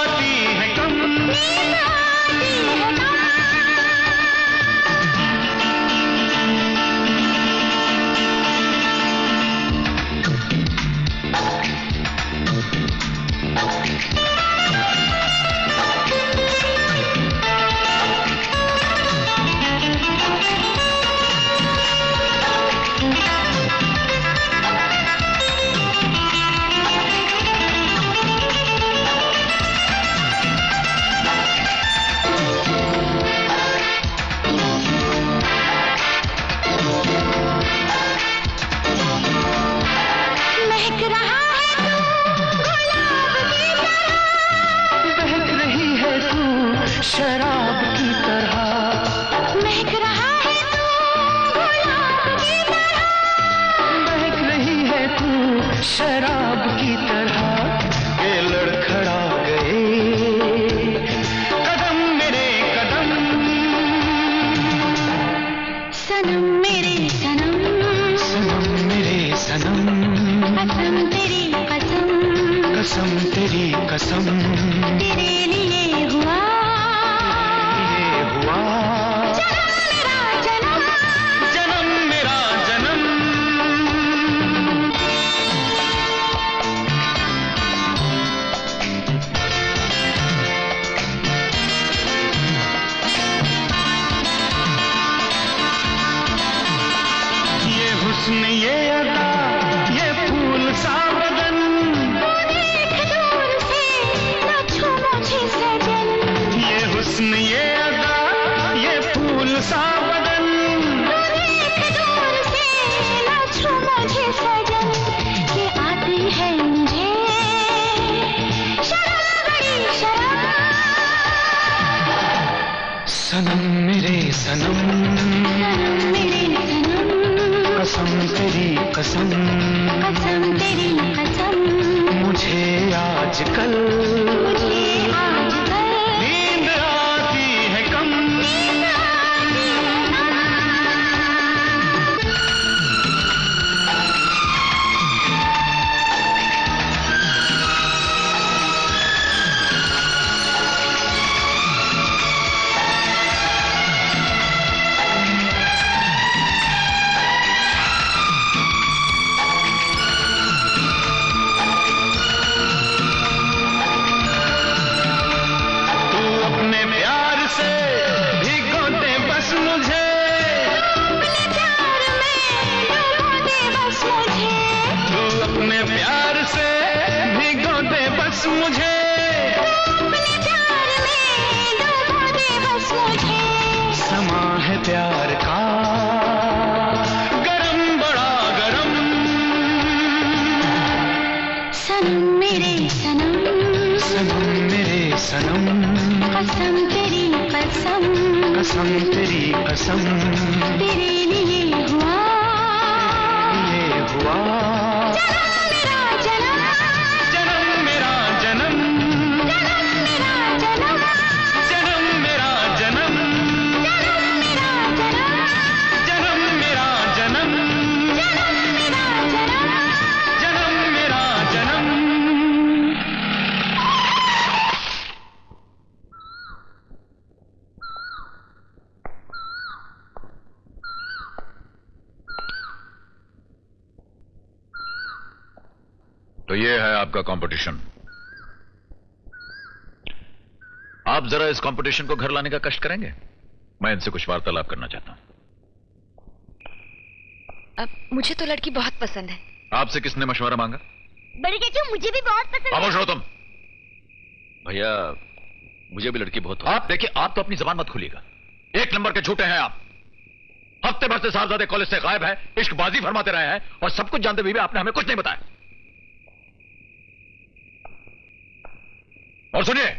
कसम तेरे लिए हुआ ये हुआ जन्म मेरा जन्म जन्म मेरा जन्म ये हुस्न ये अदा ये फूल सा बदन देख दूर से न छू मुझे सजन ये हुस्न ये अदा ये फूल सा बदन देख दूर से न छू मुझे सजन ये आती है मुझे शर्म बड़ी शर्म सनम मेरे सनम सनम मेरे सनम कसम तेरी कसम कसम तेरी कसम मुझे आजकल मुझे आजकल नींद आती है कम नींद आती है कम तू अपने प्यार से भिगो दे बस मुझे अपने प्यार में डुबो दे बस मुझे तू अपने प्यार से भिगो दे बस मुझे अपने प्यार में डुबो दे बस मुझे समा है प्यार का गरम बड़ा गरम सनम मेरे सनम सनम मेरे सनम कसम तेरी कसम कसम तेरी कसम तेरे लिए हुआ ये हुआ जन्म मेरा जन्म जन्म मेरा जन्म जन्म मेरा जन्म जन्म मेरा जन्म जन्म मेरा जन्म जन्म मेरा जन्म जन्म मेरा जन्म जन्म मेरा जन्म तो ये है आपका कंपटीशन। आप जरा इस कंपटीशन को घर लाने का कष्ट करेंगे? मैं इनसे कुछ वार्तालाप करना चाहता हूं। अब मुझे तो लड़की बहुत पसंद है। आपसे किसने मशवरा मांगा? बड़ी चाचू मुझे भी बहुत पसंद खामोश रहो तुम। भैया मुझे भी लड़की बहुत आप देखिए, आप तो अपनी जबान मत खोलिएगा। एक नंबर के झूठे हैं आप। हफ्ते भर से साहबजादे कॉलेज से गायब है, इश्कबाजी फरमाते रहे हैं और सब कुछ जानते हुए भी आपने हमें कुछ नहीं बताया। और सुनिए,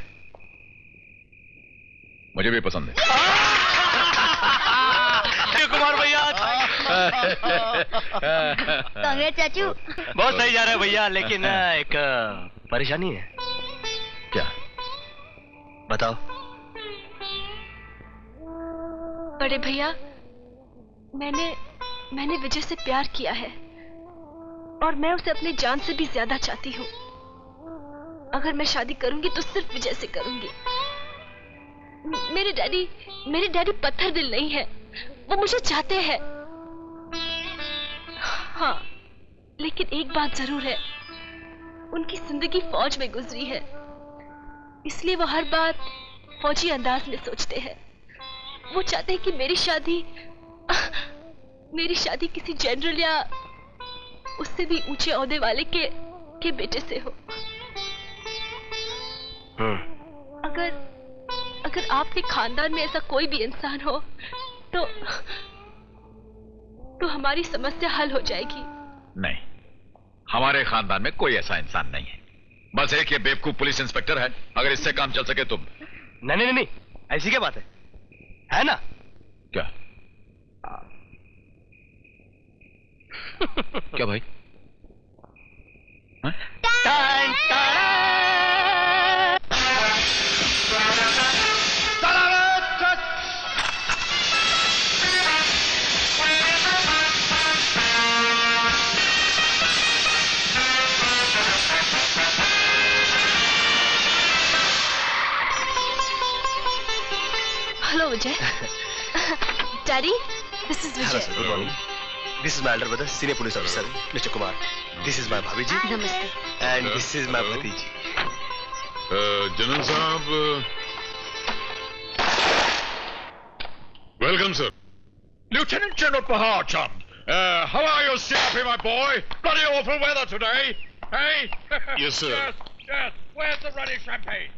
मुझे भी पसंद है। कुमार भैया कांग्रेस चाचू। बहुत सही जा रहा है भैया, लेकिन एक परेशानी है। क्या? बताओ। बड़े भैया, मैंने मैंने विजय से प्यार किया है और मैं उसे अपनी जान से भी ज्यादा चाहती हूँ। अगर मैं शादी करूंगी तो सिर्फ विजय से करूंगी। मेरे डैडी मेरे डैडी पत्थर दिल नहीं है, वो मुझे चाहते हैं। हाँ, लेकिन एक बात जरूर है, उनकी जिंदगी फौज में गुजरी है, इसलिए वो हर बात फौजी अंदाज में सोचते हैं। वो चाहते हैं कि मेरी शादी मेरी शादी किसी जनरल या उससे भी ऊंचे ओहदे वाले के के बेटे से हो। अगर अगर आपके खानदान में ऐसा कोई भी इंसान हो तो तो हमारी समस्या हल हो जाएगी। नहीं, हमारे खानदान में कोई ऐसा इंसान नहीं है। बस एक ये बेवकूफ पुलिस इंस्पेक्टर है। अगर इससे काम चल सके तो। नहीं नहीं नहीं, ऐसी क्या बात है, है ना? क्या क्या भाई? हाँ? Time hello Vijay. Daddy, this is hello Vijay. Sir, good morning. This is my elder brother, senior police officer mister Kumar. This is my bhabhi ji. नमस्ते। And this is my bhatiji. General साहब, welcome sir. Lieutenant General Pahar, chum. Uh, how are you, Snappy, my boy? Bloody awful weather today. Hey? Yes, sir. Yes, yes. Where's the ruddy champagne?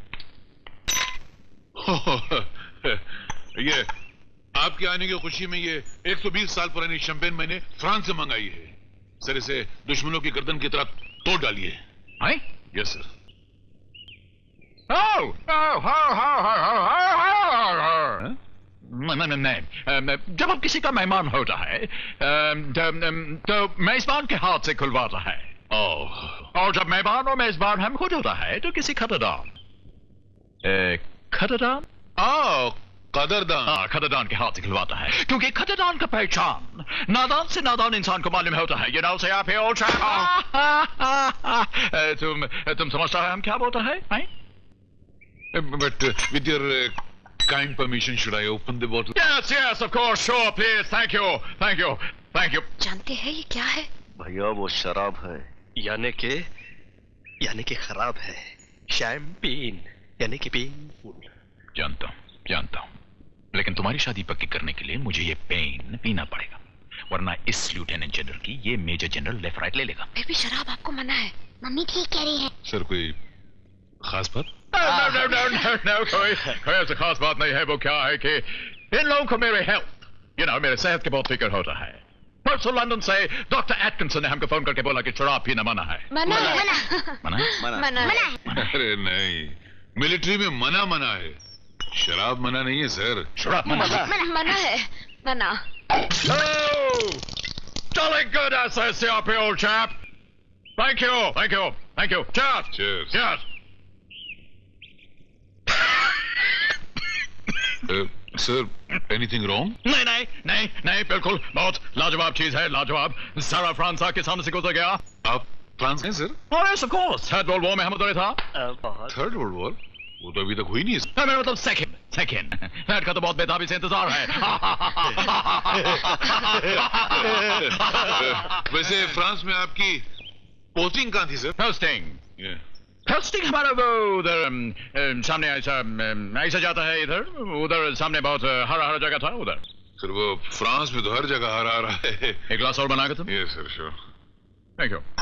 ये आपके आने की खुशी में ये एक सौ बीस साल पुरानी शैंपेन मैंने फ्रांस से मंगाई है। सर, इसे दुश्मनों की गर्दन की तरह तोड़ डालिए। हैं? Yes sir. Oh, oh, ho, ho, ho, ho, ho, ho, ho. नहीं नहीं नहीं, जब अब किसी का मेहमान होता है तो मेजबान के हाथ से खुलवाता है। और जब मेहमान और मेजबान हम खुद होता है तो किसी खतरदान खतरदान ओह कदरदान हाँ खतरदान के हाथ से खुलवाता है, क्योंकि खतरदान का पहचान नादान से नादान इंसान को मालूम होता है। ये नाउ से आप ओल्ड तुम तुम समझता है हम क्या बोलता है? But with your kind permission, should I open the bottle? Yes, yes, of course, sure, please. Thank you, thank you, thank you. जानते हैं ये क्या है? भैया वो शराब है, यानी के यानी के खराब है। शैम्पेन यानी कि पेनफुल। जानता हूँ, जानता हूँ, लेकिन तुम्हारी शादी पक्की करने के लिए मुझे ये पेन पीना पड़ेगा, वरना इस लेफ्टिनेंट जनरल की ये मेजर जनरल लेफ्ट राइट ले लेगा। फिर भी शराब आपको मना है। मम्मी ठीक कह रही है। सर, कोई खास बात? No, no, no, no, no, कोई कोई ऐसी खास बात नहीं है। वो क्या है कि इन लोगों को मेरे हेल्थ, यू नो, मेरे सेहत के बहुत फिक्र होता है। परसों लंदन से डॉक्टर एटकिंसन ने हमको फोन करके बोला कि शराब पीना मना है। मना है। मना मना मना। अरे नहीं, मिलिट्री में मना मना है, शराब मना नहीं है सर। शराब मना मना है, मना। Jolly good, I say, C R P, old chap. Thank you, thank you, thank you. Cheers. Cheers. Cheers. Sir, anything wrong? नहीं नहीं नहीं नहीं, बिल्कुल बहुत लाजवाब चीज है, लाजवाब। सारा फ्रांस के सामने से गुजर गया। आप फ्रांस हैं सर? Oh yes, of course. Third world war में हम उधर था। Third world war? वो तो अभी तक हुई नहीं है। मेरा मतलब सेकंड सेकंड थर्ड का तो बहुत बेताबी से इंतजार है। वैसे फ्रांस में आपकी पोस्टिंग कहाँ थी सर? पोस्टिंग पोस्टिंग हमारा वो उधर सामने ऐसा ऐसा जाता है, इधर उधर सामने बहुत हरा हरा जगह था उधर। सर, वो फ्रांस में तो हर जगह हरा हरा है। एक ग्लास और बना के तुम? Yes sir, sure. Thank you.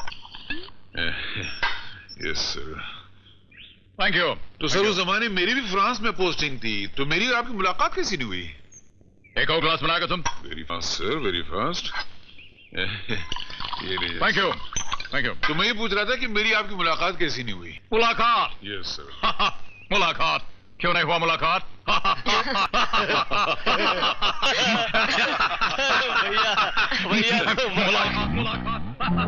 Yes sir, thank you. तो सर, उस जमाने मेरी भी फ्रांस में पोस्टिंग थी, तो मेरी और आपकी मुलाकात कैसी नहीं हुई? एक और ग्लास बना के तुम? Very fast sir, very fast. ये लीजिए। Thank you thank you. तो मैं ये पूछ रहा था कि मेरी आपकी मुलाकात कैसी नहीं हुई? मुलाकात? Yes sir. मुलाकात क्यों नहीं हुआ मुलाकात? भैया मुलाकात मुलाकात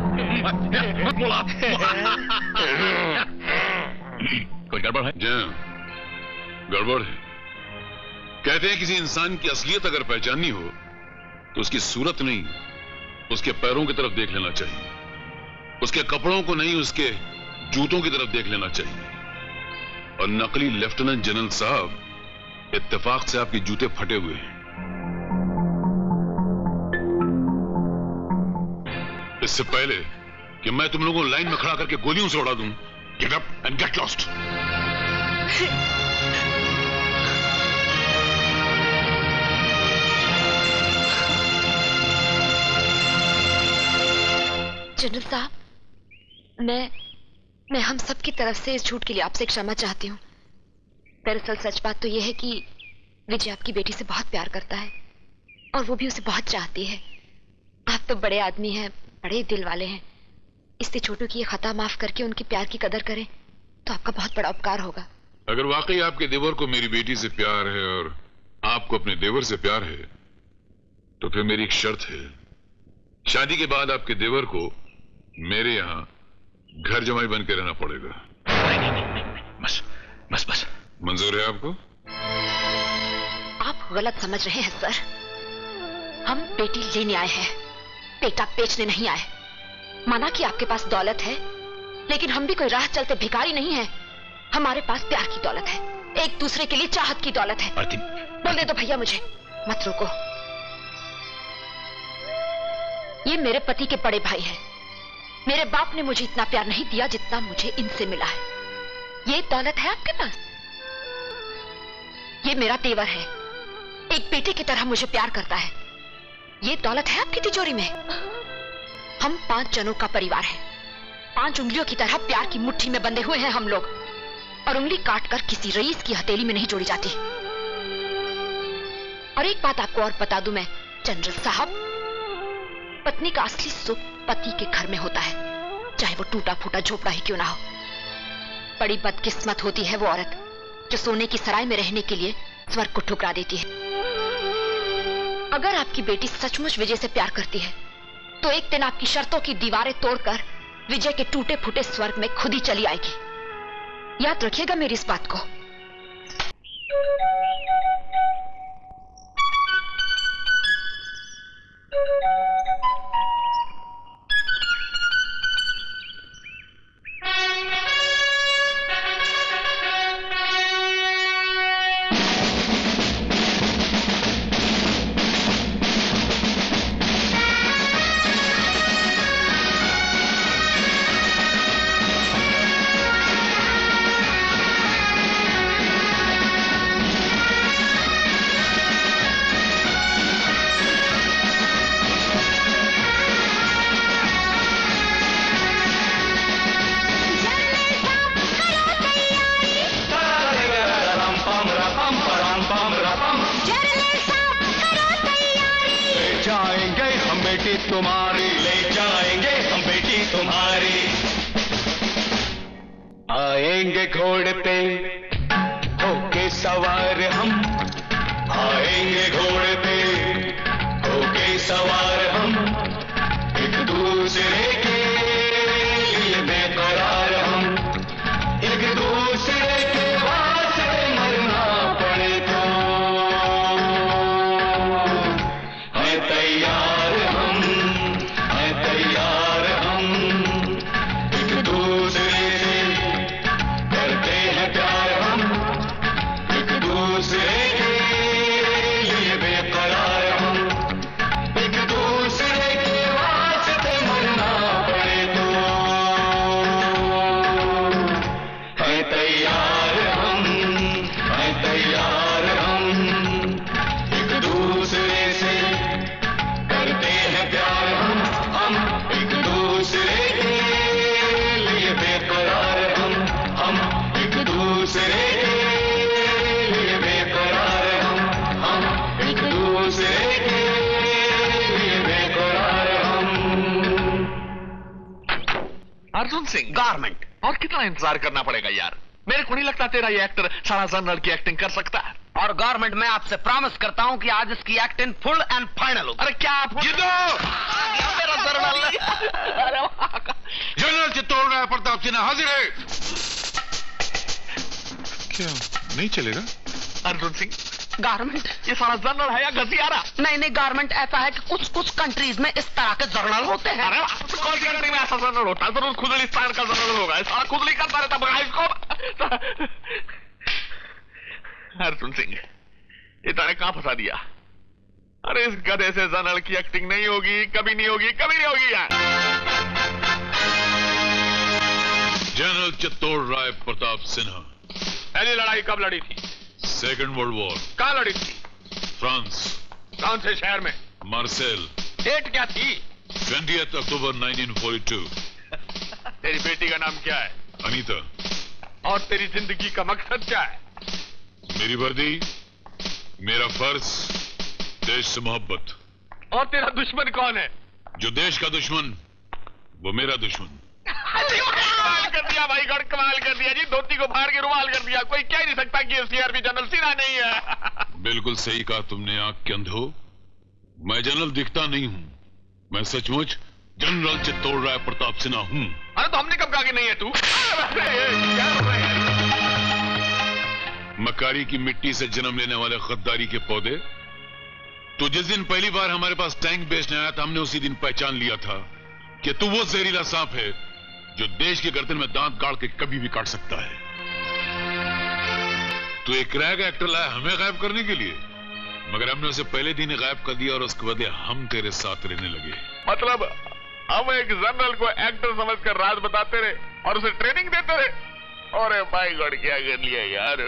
कोई गड़बड़ है? जी गड़बड़ है। कहते हैं किसी इंसान की असलियत अगर पहचाननी हो तो उसकी सूरत नहीं, उसके पैरों की तरफ देख लेना चाहिए, उसके कपड़ों को नहीं, उसके जूतों की तरफ देख लेना चाहिए। और नकली लेफ्टिनेंट जनरल साहब, इत्तेफाक से आपके जूते फटे हुए हैं। इससे पहले कि मैं तुम लोगों को लाइन में खड़ा करके गोलियों से उड़ा दूं, get up and get lost. General साहब, मैं मैं हम सब की तरफ से इस झूठ के लिए आपसे क्षमा चाहती हूँ। दरअसल सच बात तो यह है कि विजय आपकी बेटी से बहुत प्यार करता है और वो भी उसे बहुत चाहती है। आप तो बड़े आदमी हैं, बड़े दिल वाले हैं, इससे छोटू की ये खता माफ करके उनके प्यार की कदर करें तो आपका बहुत बड़ा उपकार होगा। अगर वाकई आपके देवर को मेरी बेटी से प्यार है और आपको अपने देवर से प्यार है तो फिर मेरी एक शर्त है, शादी के बाद आपके देवर को मेरे यहाँ घर जमाई बन के रहना पड़ेगा। नहीं, नहीं, नहीं, नहीं, नहीं, बस बस बस मंजूर है आपको? आप गलत समझ रहे हैं सर। हम बेटी लेने आए हैं, बेटा बेचने नहीं आए। माना कि आपके पास दौलत है, लेकिन हम भी कोई राह चलते भिखारी नहीं है। हमारे पास प्यार की दौलत है, एक दूसरे के लिए चाहत की दौलत है। आरती, बोलने दो भैया मुझे, मत रोको। ये मेरे पति के बड़े भाई हैं। मेरे बाप ने मुझे इतना प्यार नहीं दिया जितना मुझे इनसे मिला है। ये दौलत है आपके पास? ये मेरा तेवर है, एक बेटे की तरह मुझे प्यार करता है। ये दौलत है आपकी तिजोरी में? हम पांच जनों का परिवार है, पांच उंगलियों की तरह प्यार की मुट्ठी में बंधे हुए हैं हम लोग, और उंगली काटकर किसी रईस की हथेली में नहीं जोड़ी जाती। और एक बात आपको और बता दूं मैं जनरल साहब, पत्नी का असली सुख पति के घर में होता है, चाहे वो टूटा फूटा झोपड़ा ही क्यों ना हो। बड़ी बदकिस्मत होती है वो औरत जो सोने की सराय में रहने के लिए स्वर्ग को ठुकरा देती है। अगर आपकी बेटी सचमुच विजय से प्यार करती है तो एक दिन आपकी शर्तों की दीवारें तोड़कर विजय के टूटे फूटे स्वर्ग में खुद ही चली आएगी। याद रखिएगा मेरी इस बात को। तुम्हारी ले जाएंगे हम बेटी तुम्हारी। आएंगे घोड़े पे होके सवार हम, आएंगे घोड़े पे होके सवार हम, एक दूसरे के लिए बेकरार हम, एक दूसरे के वास्ते मरना पड़े तो है तैयार हम, है तैयार हम, एक दूसरे से करते हैं प्यार हम, एक दूसरे के लिए बेकरार हम, एक दूसरे के वास्ते मरना पड़े तो है तैयार हम, है तैयार हम, एक दूसरे से करते हैं प्यार हम, हम एक दूसरे के लिए बेकरार हम, हम एक दूसरे के लिए बेकरार हम, हम एक दूसरे के लिए बेकरार हम। अर्जुन सिंह गारमेंट। और कितना इंतजार करना पड़ेगा यार, मेरे को नहीं लगता तेरा ये एक्टर सारा जनरल की एक्टिंग कर सकता है। और गवर्नमेंट मैं आपसे प्रॉमिस करता हूं कि आज इसकी एक्टिंग फुल एंड फाइनल होगी। अरे क्या आप मेरा जनरल जनरल चित्तौड़ राय प्रताप सिन्हा हाजिर है। क्या नहीं चलेगा? अर्जुन सिंह गारमेंट ये सारा जनरल है या गजियारा? नहीं नहीं, गारमेंट ऐसा है कि कुछ कुछ कंट्रीज में इस तरह के जनरल होते हैं। अरे कौन सी कंट्री में ऐसा जनरल होता है? जरूर खुजलिस्तान का जनरल होगा, सारा खुजली करता रहता बगाइश को। अर्जुन सिंह ये तारे कहां फंसा दिया? अरे इस गधे से जनरल की एक्टिंग नहीं होगी, कभी नहीं होगी, कभी नहीं होगी यार। जनरल चित्तौड़ राय प्रताप सिन्हा। पहली लड़ाई कब लड़ी थी? Second world war. कहां लड़ी थी? फ्रांस। कौन से शहर में? मार्सेल। डेट क्या थी? Twentieth October nineteen forty two. तेरी बेटी का नाम क्या है? अनीता। और तेरी जिंदगी का मकसद क्या है? मेरी वर्दी, मेरा फर्ज, देश से मोहब्बत। और तेरा दुश्मन कौन है? जो देश का दुश्मन वो मेरा दुश्मन। कमाल कर दिया भाई, गढ़ कमाल कर दिया जी, धोती को फाड़ के रुमाल कर दिया। कोई कह नहीं सकता कि सीआरपी जनरल सिन्हा नहीं है। बिल्कुल सही कहा तुमने आंख के अंधो। मैं जनरल दिखता नहीं हूं, मैं सचमुच जनरल चित्तौड़ राय प्रताप सिन्हा हूं। अरे तो हमने कब कहा कि नहीं है तू? मकारी की मिट्टी से जन्म लेने वाले गद्दारी के पौधे। तो जिस दिन पहली बार हमारे पास टैंक बेचने आया था, हमने उसी दिन पहचान लिया था कि तू वो जहरीला सांप है जो देश के गर्दन में दांत गाड़ के कभी भी काट सकता है। तू एक रैग एक्टर लाया हमें गायब करने के लिए? मगर हमने उसे पहले दिन ही गायब कर दिया और उसके बदले हम तेरे साथ रहने लगे। मतलब हम एक जनरल को एक्टर समझकर राज बताते रहे और उसे ट्रेनिंग देते रहे। अरे भाई गॉड, क्या कर लिया यार।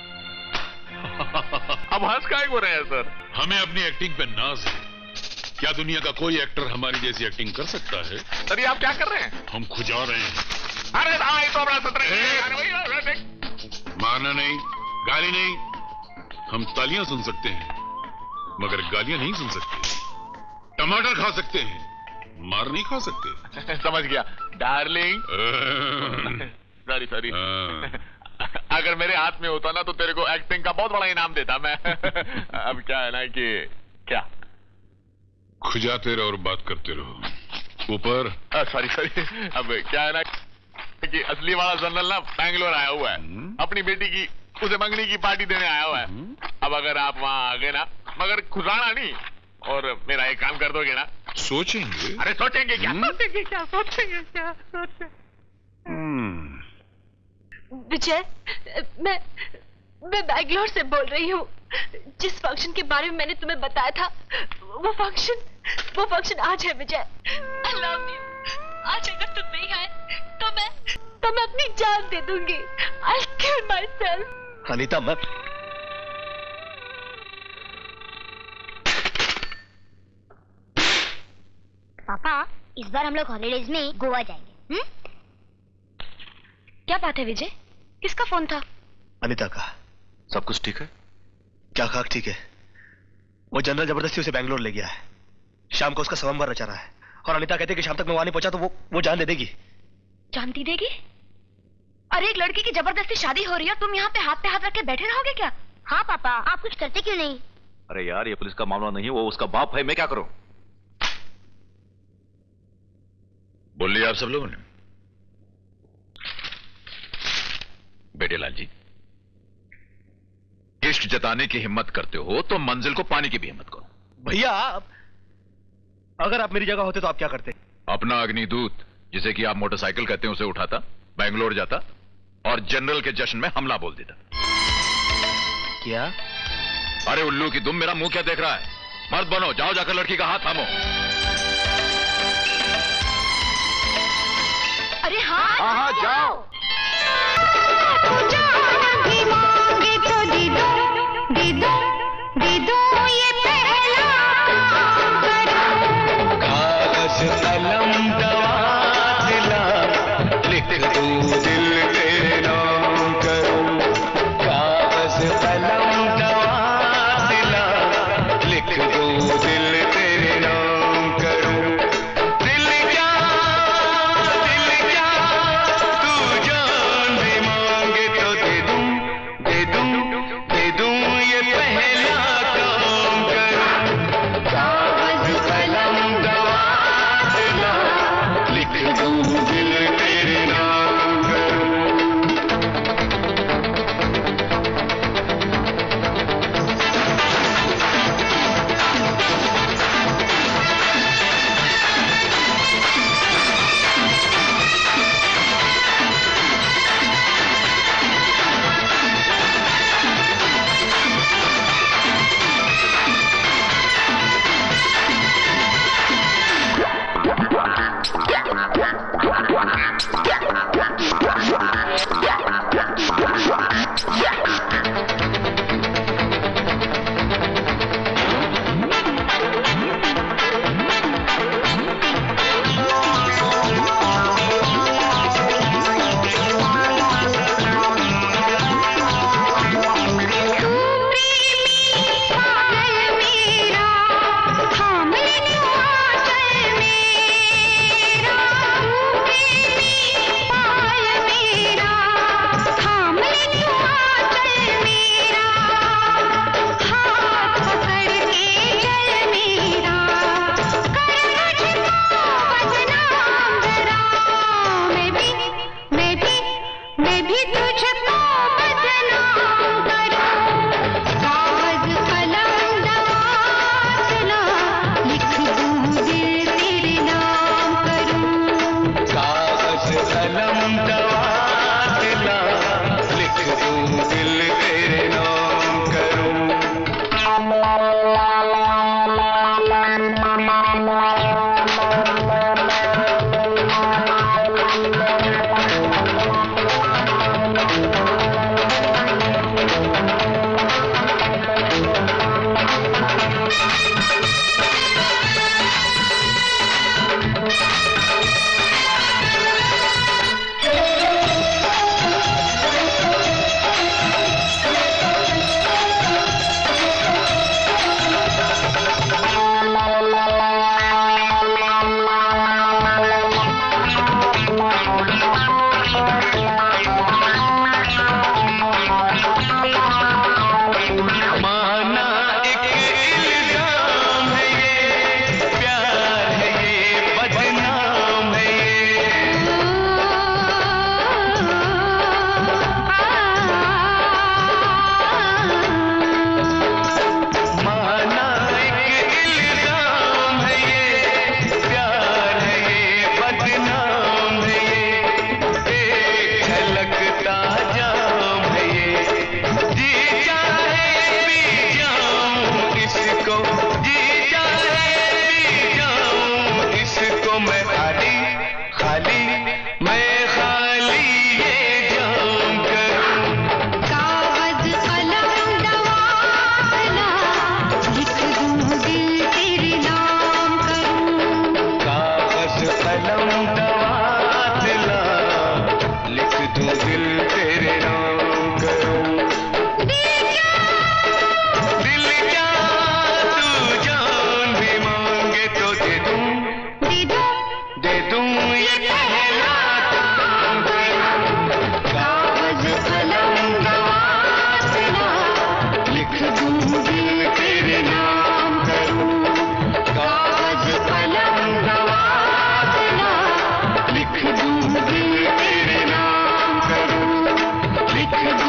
अब हंस काहे को रहे हैं सर? हमें अपनी एक्टिंग पे नाज है। क्या दुनिया का कोई एक्टर हमारी जैसी एक्टिंग कर सकता है? सर ये आप क्या कर रहे हैं? हम खुजा रहे हैं। अरे भाई तो बड़ा सत्र मारना नहीं, गाली नहीं। हम तालियां सुन सकते हैं मगर गालियां नहीं सुन सकते। टमाटर खा सकते हैं, मार नहीं खा सकते। समझ गया डार्लिंग। Sorry sorry. अगर मेरे हाथ में होता ना तो तेरे को एक्टिंग का बहुत बड़ा इनाम देता मैं। अब क्या है ना कि क्या खुजाते रहो और बात करते रहो। ऊपर सॉरी सॉरी। अब क्या है ना कि असली वाला जनरल ना बैंगलोर आया हुआ है, अपनी बेटी की उसे मंगनी की पार्टी देने आया हुआ है। अब अगर आप वहां आ गए ना, मगर खुजाना नहीं, और मेरा एक काम कर दोगे ना? सोचेंगे। अरे सोचेंगे क्या? सोचेंगे क्या? सोचेंगे क्या? सोचेंगे। विजय, मैं मैं बैंगलोर से बोल रही हूँ। जिस फंक्शन के बारे में मैंने तुम्हें बताया था, वो फंक्शन वो फंक्शन आज है विजय। I love you. आज अगर तुम नहीं आए तो मैं तो मैं अपनी जान दे दूंगी। I'll kill myself। अनीता, मैं पापा, इस बार हम लोग हॉलीडेज में गोवा जाएंगे। हुँ? क्या बात है विजय? किसका फोन था? अनीता का। सब कुछ ठीक है? क्या खाक ठीक है? वो जनरल जबरदस्ती उसे बैंगलोर ले गया है। शाम को उसका स्वयंवर रचा रहा है और अनीता कहती है कि शाम तक मैं वहां नहीं पहुंचा तो वो वो जान दे देगी। जान दे देगी? अरे एक लड़की की जबरदस्ती शादी हो रही है, तुम यहाँ पे हाथ पे हाथ रख के बैठे रहोगे क्या? हाँ पापा, आप कुछ करते क्यों नहीं? अरे यार, ये पुलिस का मामला नहीं है, वो उसका बाप है, मैं क्या करूं? बोल लिया आप सब लोगों ने? बेटे लाल जी, इश्क जताने की हिम्मत करते हो तो मंजिल को पाने की भी हिम्मत करो। भैया, अगर आप मेरी जगह होते तो आप क्या करते? अपना अग्निदूत, जिसे कि आप मोटरसाइकिल कहते हैं, उसे उठाता, बैंगलोर जाता और जनरल के जश्न में हमला बोल देता। क्या? अरे उल्लू की दुम, मेरा मुंह क्या देख रहा है? मर्द बनो, जाओ जाकर लड़की का हाथ थामो। अरे हाँ हाँ हाँ जाओ। मांगे तो दे दो, दे दो, दे दो, ये पहला काम करो। कागज कलम दवा दिला, लिख दूं दिल के नाम करूं। कागज कलम दवा दिला, लिख दूं दिल तेरे नाम करूं। दिल क्या, दिल क्या, तू जान भी मांगे तो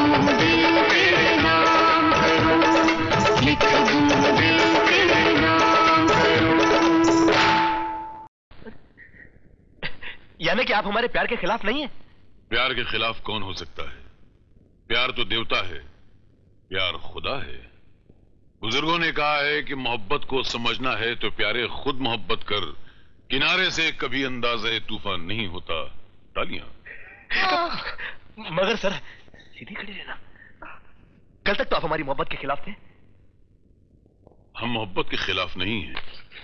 दूं दिल तेरे नाम करूं, लिख दूं दिल तेरे नाम करूं। यानी कि आप हमारे प्यार के खिलाफ नहीं है? प्यार के खिलाफ कौन हो सकता है? प्यार तो देवता है, प्यार खुदा है। बुजुर्गों ने कहा है कि मोहब्बत को समझना है तो प्यारे खुद मोहब्बत कर, किनारे से कभी अंदाज़े तूफान नहीं होता। तालियां। मगर सर, सीधी खड़ी रहना। कल तक तो आप हमारी मोहब्बत के खिलाफ थे। हम मोहब्बत के खिलाफ नहीं हैं,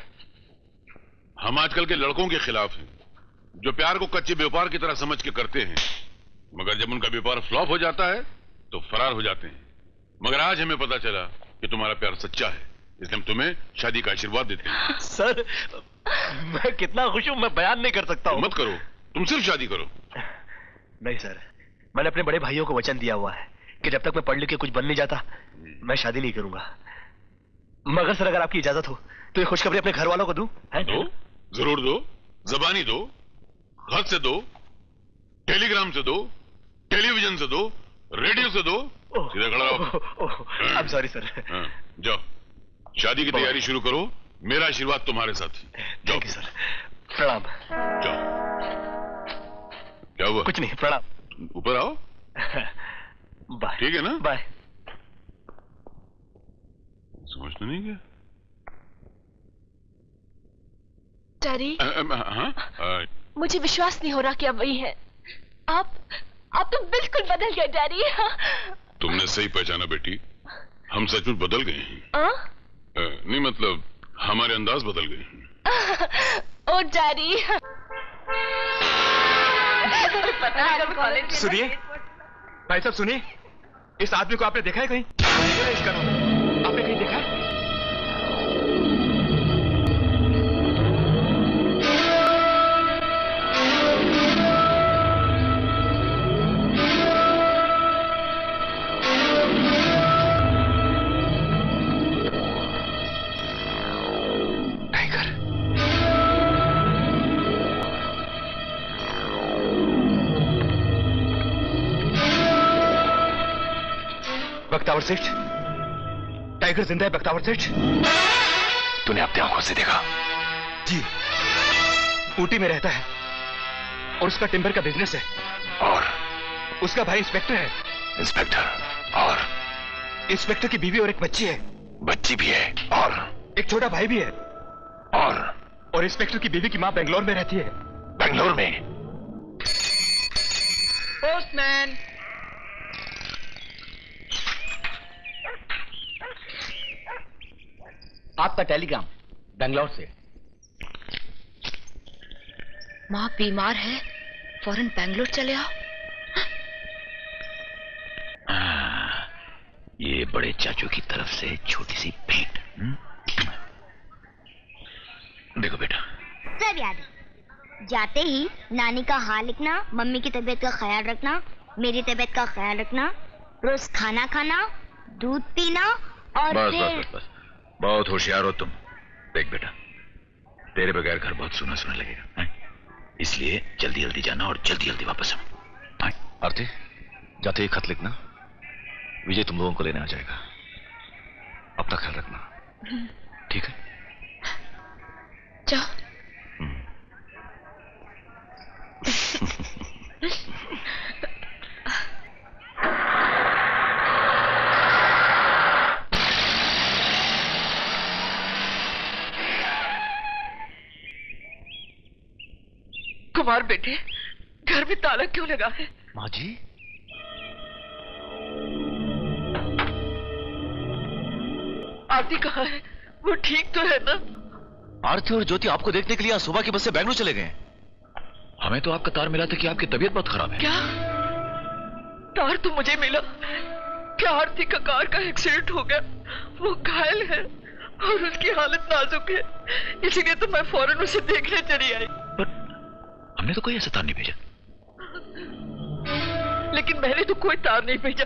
हम आजकल के लड़कों के खिलाफ हैं जो प्यार को कच्चे व्यापार की तरह समझ के करते हैं, मगर जब उनका व्यापार फ्लॉप हो जाता है तो फरार हो जाते हैं। मगर आज हमें पता चला कि तुम्हारा प्यार सच्चा है, इसलिए हम तुम्हें शादी का आशीर्वाद देते हैं। सर, मैं कितना खुश हूं, मैं बयान नहीं कर सकता हूं। मत करो, तुम सिर्फ शादी करो। नहीं सर, मैंने अपने बड़े भाइयों को वचन दिया हुआ है कि जब तक मैं पढ़ लिख के कुछ बन नहीं जाता मैं शादी नहीं करूंगा। मगर सर, अगर आपकी इजाजत हो तो ये खुशखबरी अपने घर वालों को दूं? दो, जरूर दो। जबानी दो, खत से दो, टेलीग्राम से दो, टेलीविजन से दो, रेडियो से दो। सीधा खड़ा रहो। I am sorry sir. जाओ, शादी की तैयारी शुरू करो, मेरा आशीर्वाद तुम्हारे साथ। जाओ सर। प्रणाम। जाओ। क्या हुआ? कुछ नहीं, प्रणाम। ऊपर आओ। बाय। ठीक है ना? बाय। समझ तो नहीं गया? डैडी, हाँ, मुझे विश्वास नहीं हो रहा कि अब वही है। आप आप तो बिल्कुल बदल गए डैडी। तुमने सही पहचाना बेटी, हम सचमुच बदल गए हैं। आ? आ, नहीं मतलब हमारे अंदाज बदल गए हैं। Oh daddy. सुनिए भाई साहब, सुनिए, इस आदमी को आपने देखा है कहीं? इसका नाम आपने कहीं देखा है? बख्तावर सेठ, टाइगर जिंदा है बख्तावर सेठ? तूने अपनी आंखों से देखा? जी, ऊटी में रहता है और उसका टिम्बर का बिजनेस है। और उसका भाई इंस्पेक्टर है। इंस्पेक्टर? और इंस्पेक्टर की बीवी और एक बच्ची है। बच्ची भी है? और एक छोटा भाई भी है। और और इंस्पेक्टर की बीवी की मां बेंगलोर में रहती है। बेंगलोर में? पोस्टमैन। आपका टेलीग्राम बेंगलोर से। माँ बीमार है, फौरन बेंगलोर चले आओ। आ, ये बड़े चाचू की तरफ से छोटी सी भेंट। देखो बेटा। सब याद है। जाते ही नानी का हाल लिखना, मम्मी की तबीयत का ख्याल रखना, मेरी तबीयत का ख्याल रखना, रोज खाना खाना, दूध पीना और बस फिर... बस बस बस बहुत होशियार हो तुम। देख बेटा, तेरे बगैर घर बहुत सुना सुना लगेगा, इसलिए जल्दी जल्दी जाना और जल्दी जल्दी वापस आओ। आरती, जाते ही खत लिखना, विजय तुम लोगों को लेने आ जाएगा। अपना ख्याल रखना, ठीक है? जाओ। कुमार बेटे, घर में ताला क्यों लगा है? माँ जी, आरती कहाँ है? वो ठीक तो है ना? आरती और ज्योति आपको देखने के लिए आज सुबह की बस से बेंगलोर चले गए। हमें तो आपका तार मिला था कि आपकी तबीयत बहुत खराब है। क्या तार तो मुझे मिला? क्या आरती का कार का एक्सीडेंट हो गया? वो घायल है और उसकी हालत नाजुक है, इसीलिए तो मैं फौरन उसे देखने चली आई। पर हमने तो कोई ऐसा तार नहीं भेजा। लेकिन मैंने तो कोई तार नहीं भेजा।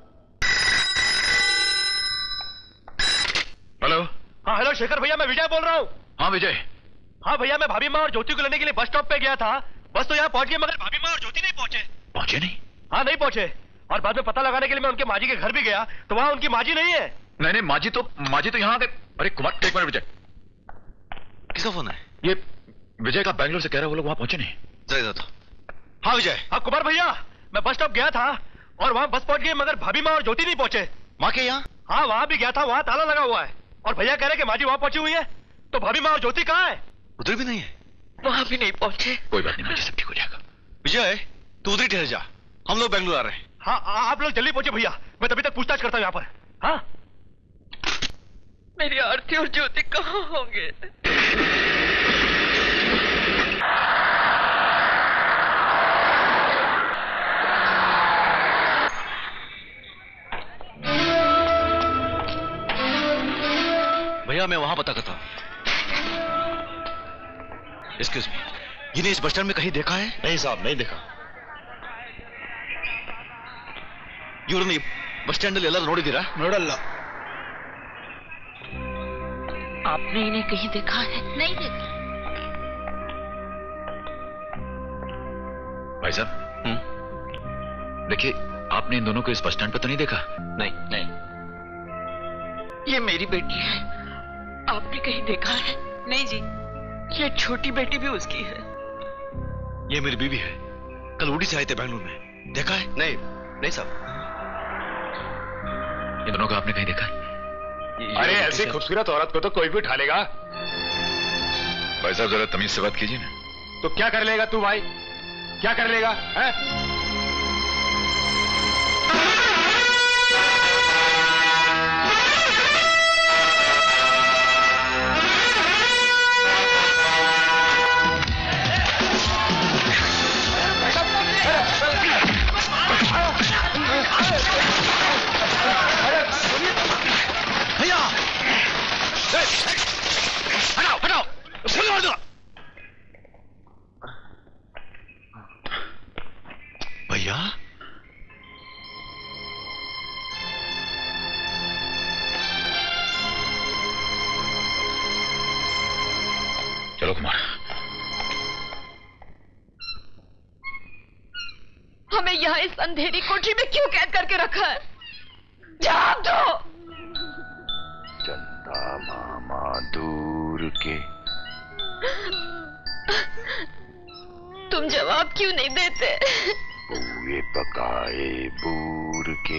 हेलो। हाँ हेलो शेखर भैया, मैं विजय बोल रहा हूँ। हाँ विजय। हाँ भैया, मैं भाभी माँ और ज्योति को लेने के लिए बस स्टॉप पे गया था। बस तो यहाँ पहुंच गई, मगर भाभी माँ और ज्योति नहीं पहुंचे। पहुंचे नहीं? हाँ नहीं पहुंचे। और बाद में पता लगाने के लिए मैं उनके माजी के घर भी गया तो वहां उनकी माजी नहीं है। नहीं नहीं, माजी तो माजी तो यहाँ आ गए। अरे कुमार, एक मिनट विजय, किसका फोन है? ये विजय का, बैंगलोर से कह रहा है वो लोग वहां पहुंचे नहीं। जरा इधर था। हाँ विजय। हाँ कुमार भैया, मैं बस स्टॉप गया था और वहां बस पहुंच गई, मगर भाभी माँ और ज्योति नहीं पहुंचे। माँ के यहाँ? हाँ वहां भी गया था, वहां ताला लगा हुआ है। और भैया कह रहे कि माजी वहां पहुंची हुई है, तो भाभी माँ और ज्योति कहाँ है? उधर भी नहीं है। वहां भी नहीं पहुंचे। कोई बात नहीं, माजी सब ठीक हो जाएगा। विजय तू उधर ही ठहर जा, हम लोग बेंगलुरु आ रहे हैं। हाँ आप लोग जल्दी पहुंचे भैया, मैं तभी तक पूछताछ करता हूँ यहाँ पर। हाँ मेरी आरती और ज्योति कहाँ होंगे? भैया मैं वहां पता करता हूं। एक्सक्यूज मी, इन्हें इस बस स्टैंड में कहीं देखा है? नहीं साहब, नहीं देखा। ಇವ್ರನ್ನ बस स्टैंड ಎಲ್ಲ ನೋಡಿದ್ದೀರಾ? ನೋಡಲ್ಲ। आपने इन्हें कहीं देखा है? नहीं देखा। भाई साहब, देखिए आपने इन दोनों को इस बस स्टैंड पे तो नहीं देखा? नहीं नहीं। ये मेरी बेटी है, आपने कहीं देखा है? नहीं जी, ये छोटी बेटी भी उसकी है। ये मेरी बीवी है, कल उड़ी से आए थे बैंगलोर में। देखा है? नहीं नहीं साहब। इन दोनों को आपने कहीं देखा? अरे ऐसी खूबसूरत औरत को तो कोई भी उठा लेगा। भाई साहब जरा तमीज से बात कीजिए ना। तो क्या कर लेगा तू भाई, क्या कर लेगा है? भैया हटाओ हटाओ, गोली मार दो। भैया चलो कुमार। हमें यहाँ इस अंधेरी कोठरी में क्यों कैद करके रखा है? जवाब दो। चंदा मामा दूर के। तुम जवाब क्यों नहीं देते? बुए पकाए बूर के।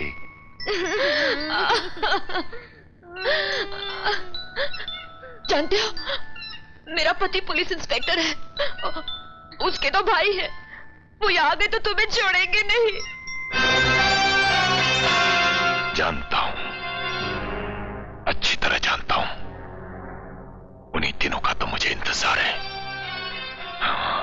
जानते हो, मेरा पति पुलिस इंस्पेक्टर है, उसके तो भाई है, वो यहाँ आ गए तो तुम्हें छोड़ेंगे नहीं। जानता हूं, अच्छी तरह जानता हूं। उन्हीं दिनों का तो मुझे इंतजार है। हाँ।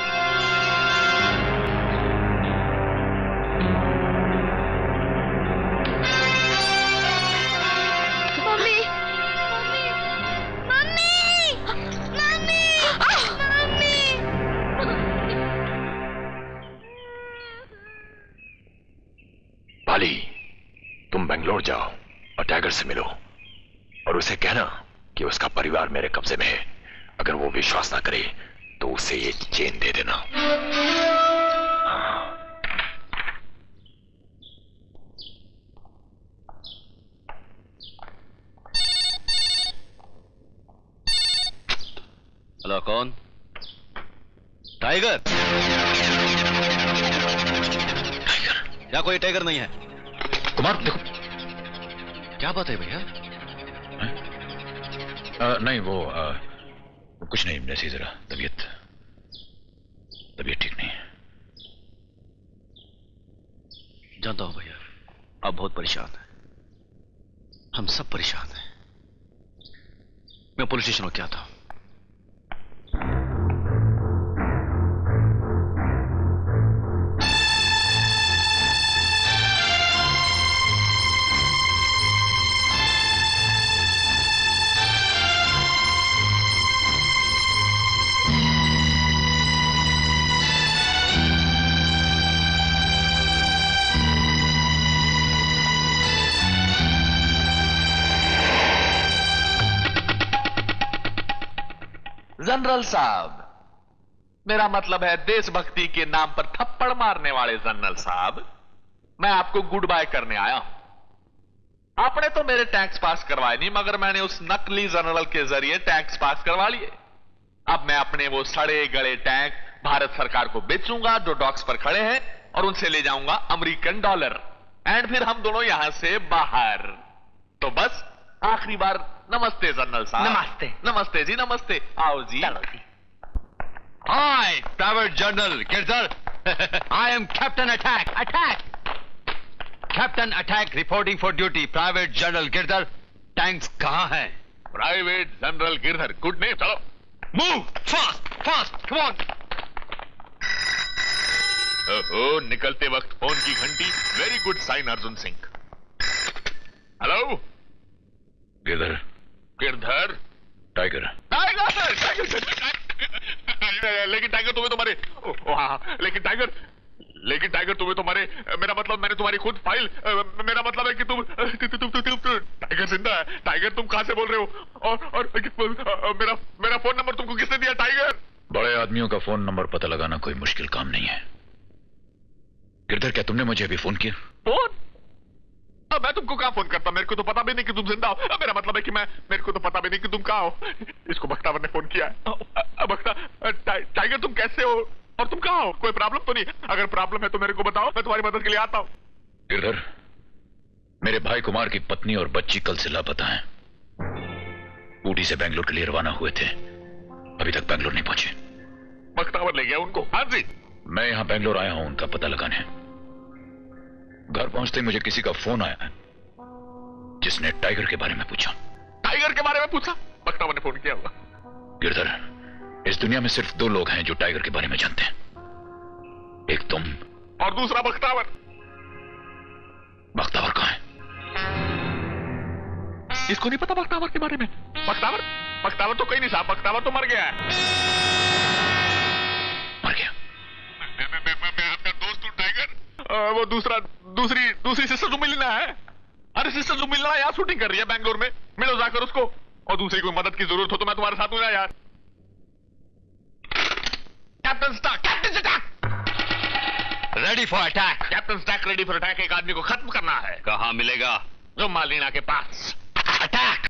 Mummy, mummy, mummy, mummy. Bali, तुम बेंगलोर जाओ और टाइगर से मिलो और उसे कहना कि उसका परिवार मेरे कब्जे में है। अगर वो विश्वास ना करे तो उसे ये चेन दे देना। हेलो, कौन? टाइगर? टाइगर? क्या कोई टाइगर नहीं है? कुमार देखो। क्या बात है भैया? आ, नहीं वो आ, कुछ नहीं, ऐसी जरा तबीयत तबीयत ठीक नहीं है। जानता हूं भैया, आप बहुत परेशान हैं। हम सब परेशान हैं। मैं पुलिस स्टेशन में क्या था? जनरल साहब, मेरा मतलब है देशभक्ति के नाम पर थप्पड़ मारने वाले जनरल साहब, मैं आपको गुड बाय करने आया हूं। आपने तो मेरे टैक्स पास करवाए नहीं, मगर मैंने उस नकली जनरल के जरिए टैक्स पास करवा लिए। अब मैं अपने वो सड़े गड़े टैंक भारत सरकार को बेचूंगा जो डॉक्स पर खड़े हैं, और उनसे ले जाऊंगा अमेरिकन डॉलर, एंड फिर हम दोनों यहां से बाहर। तो बस आखिरी बार नमस्ते जनरल साहब। नमस्ते। नमस्ते जी, नमस्ते। आओ जी। चलो जी। Hi private general Girdhar, I am captain Attack. Attack captain Attack reporting for duty. Private general Girdhar, tanks कहां हैं? Private general Girdhar, good name. चलो move fast fast, come on. ओहो, निकलते वक्त फोन की घंटी, very good sign Arjun Singh. Hello Girdhar. Girdhar. Tiger. Tiger Tiger लेकिन Tiger तुम्हें तुम्हारे ओ, हाँ, लेकिन टाइगर लेकिन टाइगर तुम्हें तुम्हारे मेरा मतलब मैंने तुम्हारी खुद फाइल मेरा मतलब है कि तुम तुम तुम तुम टाइगर जिंदा है। टाइगर तुम कहां से बोल रहे हो? और और मेरा मेरा फोन नंबर तुमको किसने दिया टाइगर? बड़े आदमियों का फोन नंबर पता लगाना कोई मुश्किल काम नहीं है। गिरधर, क्या तुमने मुझे अभी फोन किया? फोन? मैं तुमको कहां फोन करता, मेरे को तो पता भी नहीं कि तुम जिंदा हो। मेरा मतलब है कि मैं मेरे को तो पता भी नहीं कि तुम कहां हो। इसको बख्तावर ने फोन किया है। बख्ता टाइगर तुम कैसे हो और तुम कहां हो? कोई प्रॉब्लम तो नहीं? अगर प्रॉब्लम है तो मेरे को बताओ, मैं तुम्हारी मदद के लिए आता हूं। गिरधर, मेरे भाई कुमार की पत्नी और बच्ची कल से लापता हैं। ऊटी से बेंगलोर के लिए रवाना हुए थे, अभी तक बेंगलोर नहीं पहुंचे। बख्तावर ले गया उनको? हाँ जी। मैं यहां बेंगलोर आया हूं उनका पता लगाने। घर पहुंचते ही मुझे किसी का फोन आया है जिसने टाइगर के बारे में पूछा। टाइगर के बारे में पूछा? बख्तावर ने फोन किया होगा। गिरधर, इस दुनिया में सिर्फ दो लोग हैं जो टाइगर के बारे में जानते हैं, एक तुम और दूसरा बख्तावर। बख्तावर कहां है? इसको नहीं पता बख्तावर के बारे में? बख्तावर बख्तावर तो कहीं नहीं साहब, बख्तावर तो मर गया है। मर गया? मैं, मैं, मैं, मैं अपना दोस्त हूं टाइगर। आ, वो दूसरा दूसरी दूसरी सिस्टर जो मिलना है, अरे सिस्टर जो मिलना है यार, शूटिंग कर रही है बेंगलोर में, मिलो जाकर उसको। और दूसरी कोई मदद की जरूरत हो तो मैं तुम्हारे साथ हूं ना यार। Captain Stark, captain Stark ready for attack. Captain Stark ready for attack. एक आदमी को खत्म करना है। कहां मिलेगा? जो मालिना के पास। अटैक।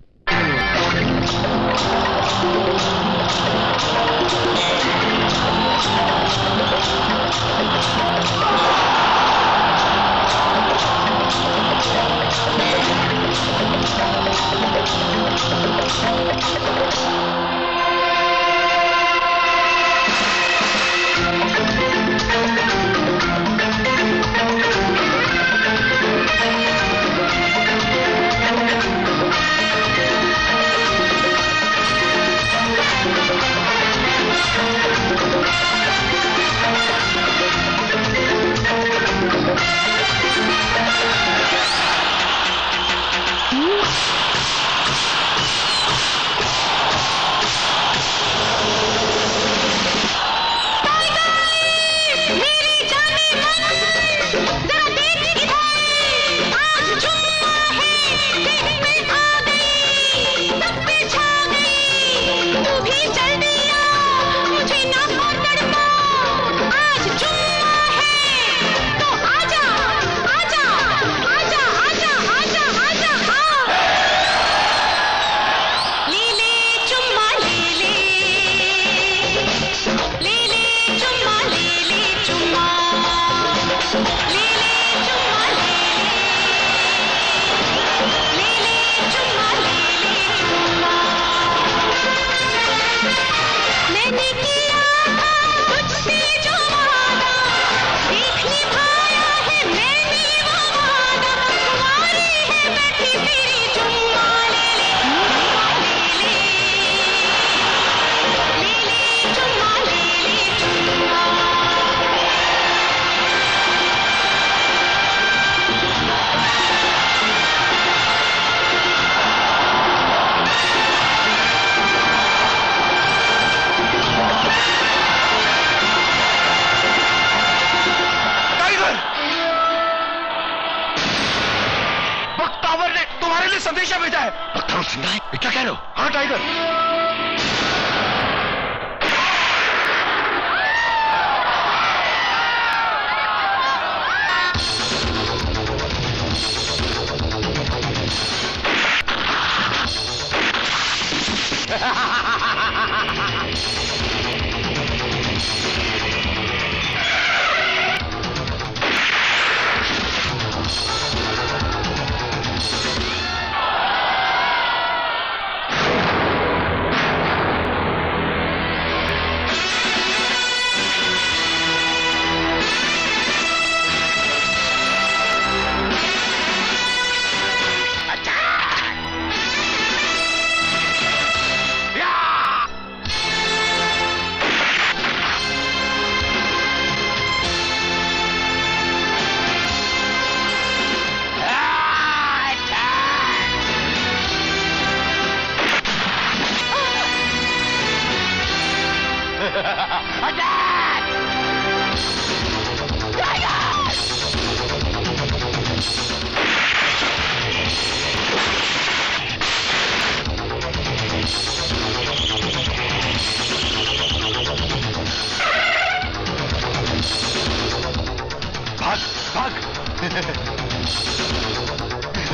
संदेशा भेजा है। बख्तावर जिंदा है? क्या कह रहे हो? हाँ टाइगर।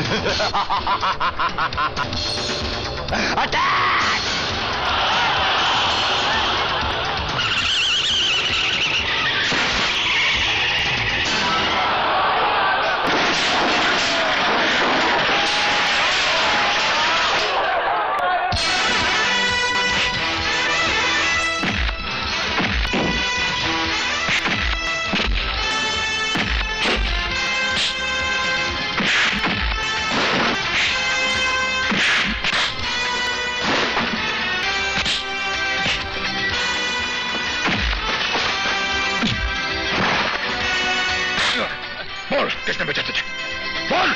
अटैक! बोल, किसने बेचा तुझे? बोल!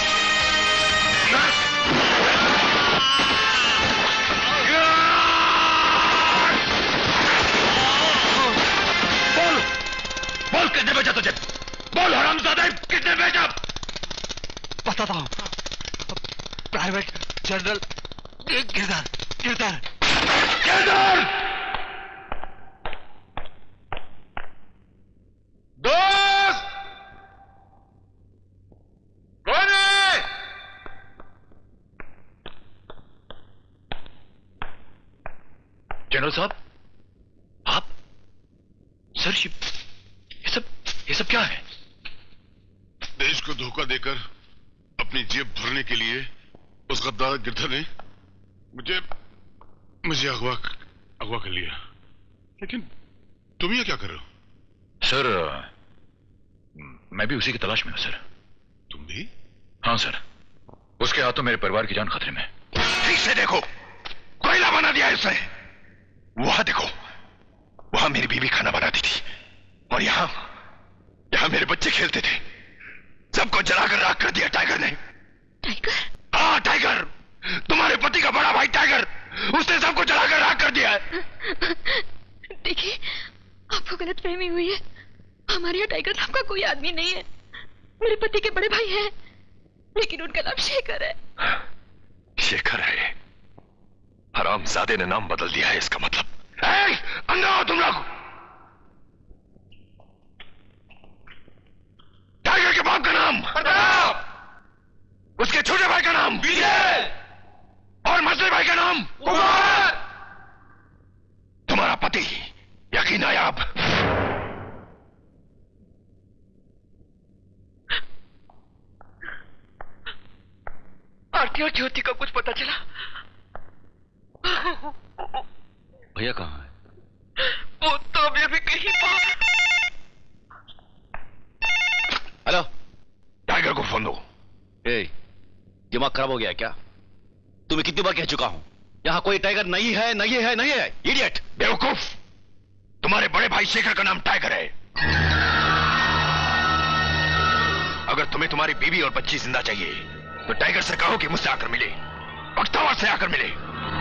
बोल! बोल, किसने बेचा तुझे? बोल हरामजादे, किसने बेचा? बताता हूँ। Private general Girdhar, Girdhar, Girdhar! दोस्त! कौन है? जनरल साहब, आप? सर, ये ये सब ये सब क्या है? देश को धोखा देकर अपनी जेब भरने के लिए उस गद्दार गिरधर ने मुझे मुझे अगवा अगवा कर लिया। लेकिन तुम ये क्या कर रहे हो? सर, मैं भी उसी की तलाश में हूं सर। तुम भी? हाँ सर, उसके हाथों मेरे परिवार की जान खतरे में। ठीक से देखो, कोयला बना दिया है उसने। वहां देखो, वहां मेरी बीवी खाना बनाती थी और यहां यहां मेरे बच्चे खेलते थे। सबको जलाकर राख कर दिया टाइगर ने। टाइगर? हाँ, टाइगर, तुम्हारे पति का बड़ा भाई टाइगर, उसने सबको जलाकर राख कर दिया है। देखिए, आपको गलतफहमी हुई है। हमारे यहाँ टाइगर नाम का कोई आदमी नहीं है। मेरे पति के बड़े भाई हैं, लेकिन उनका नाम शेखर है। शेखर है? हरामजादे ने नाम बदल दिया है इसका मतलब। ए, अंदर आओ तुम लोग। टाइगर के बाप का नाम प्रताप, उसके छोटे भाई का नाम विजय और मसले भाई का नाम कुमार। तुम्हारा पति यकीन नायाब। आरती और ज्योति का कुछ पता चला? भैया कहाँ है? वो तो अभी अभी कहीं बाहर। हेलो, टाइगर को फोन दो। ए, दिमाग खराब हो गया क्या? तुम्हें कितनी बार कह चुका हूं, यहां कोई टाइगर नहीं है, नहीं है, नहीं है। इडियट, बेवकूफ, तुम्हारे बड़े भाई शेखर का नाम टाइगर है। अगर तुम्हें तुम्हारी बीवी और बच्ची जिंदा चाहिए तो टाइगर से कहो कि मुझसे आकर मिले, बख्तावर से आकर मिले।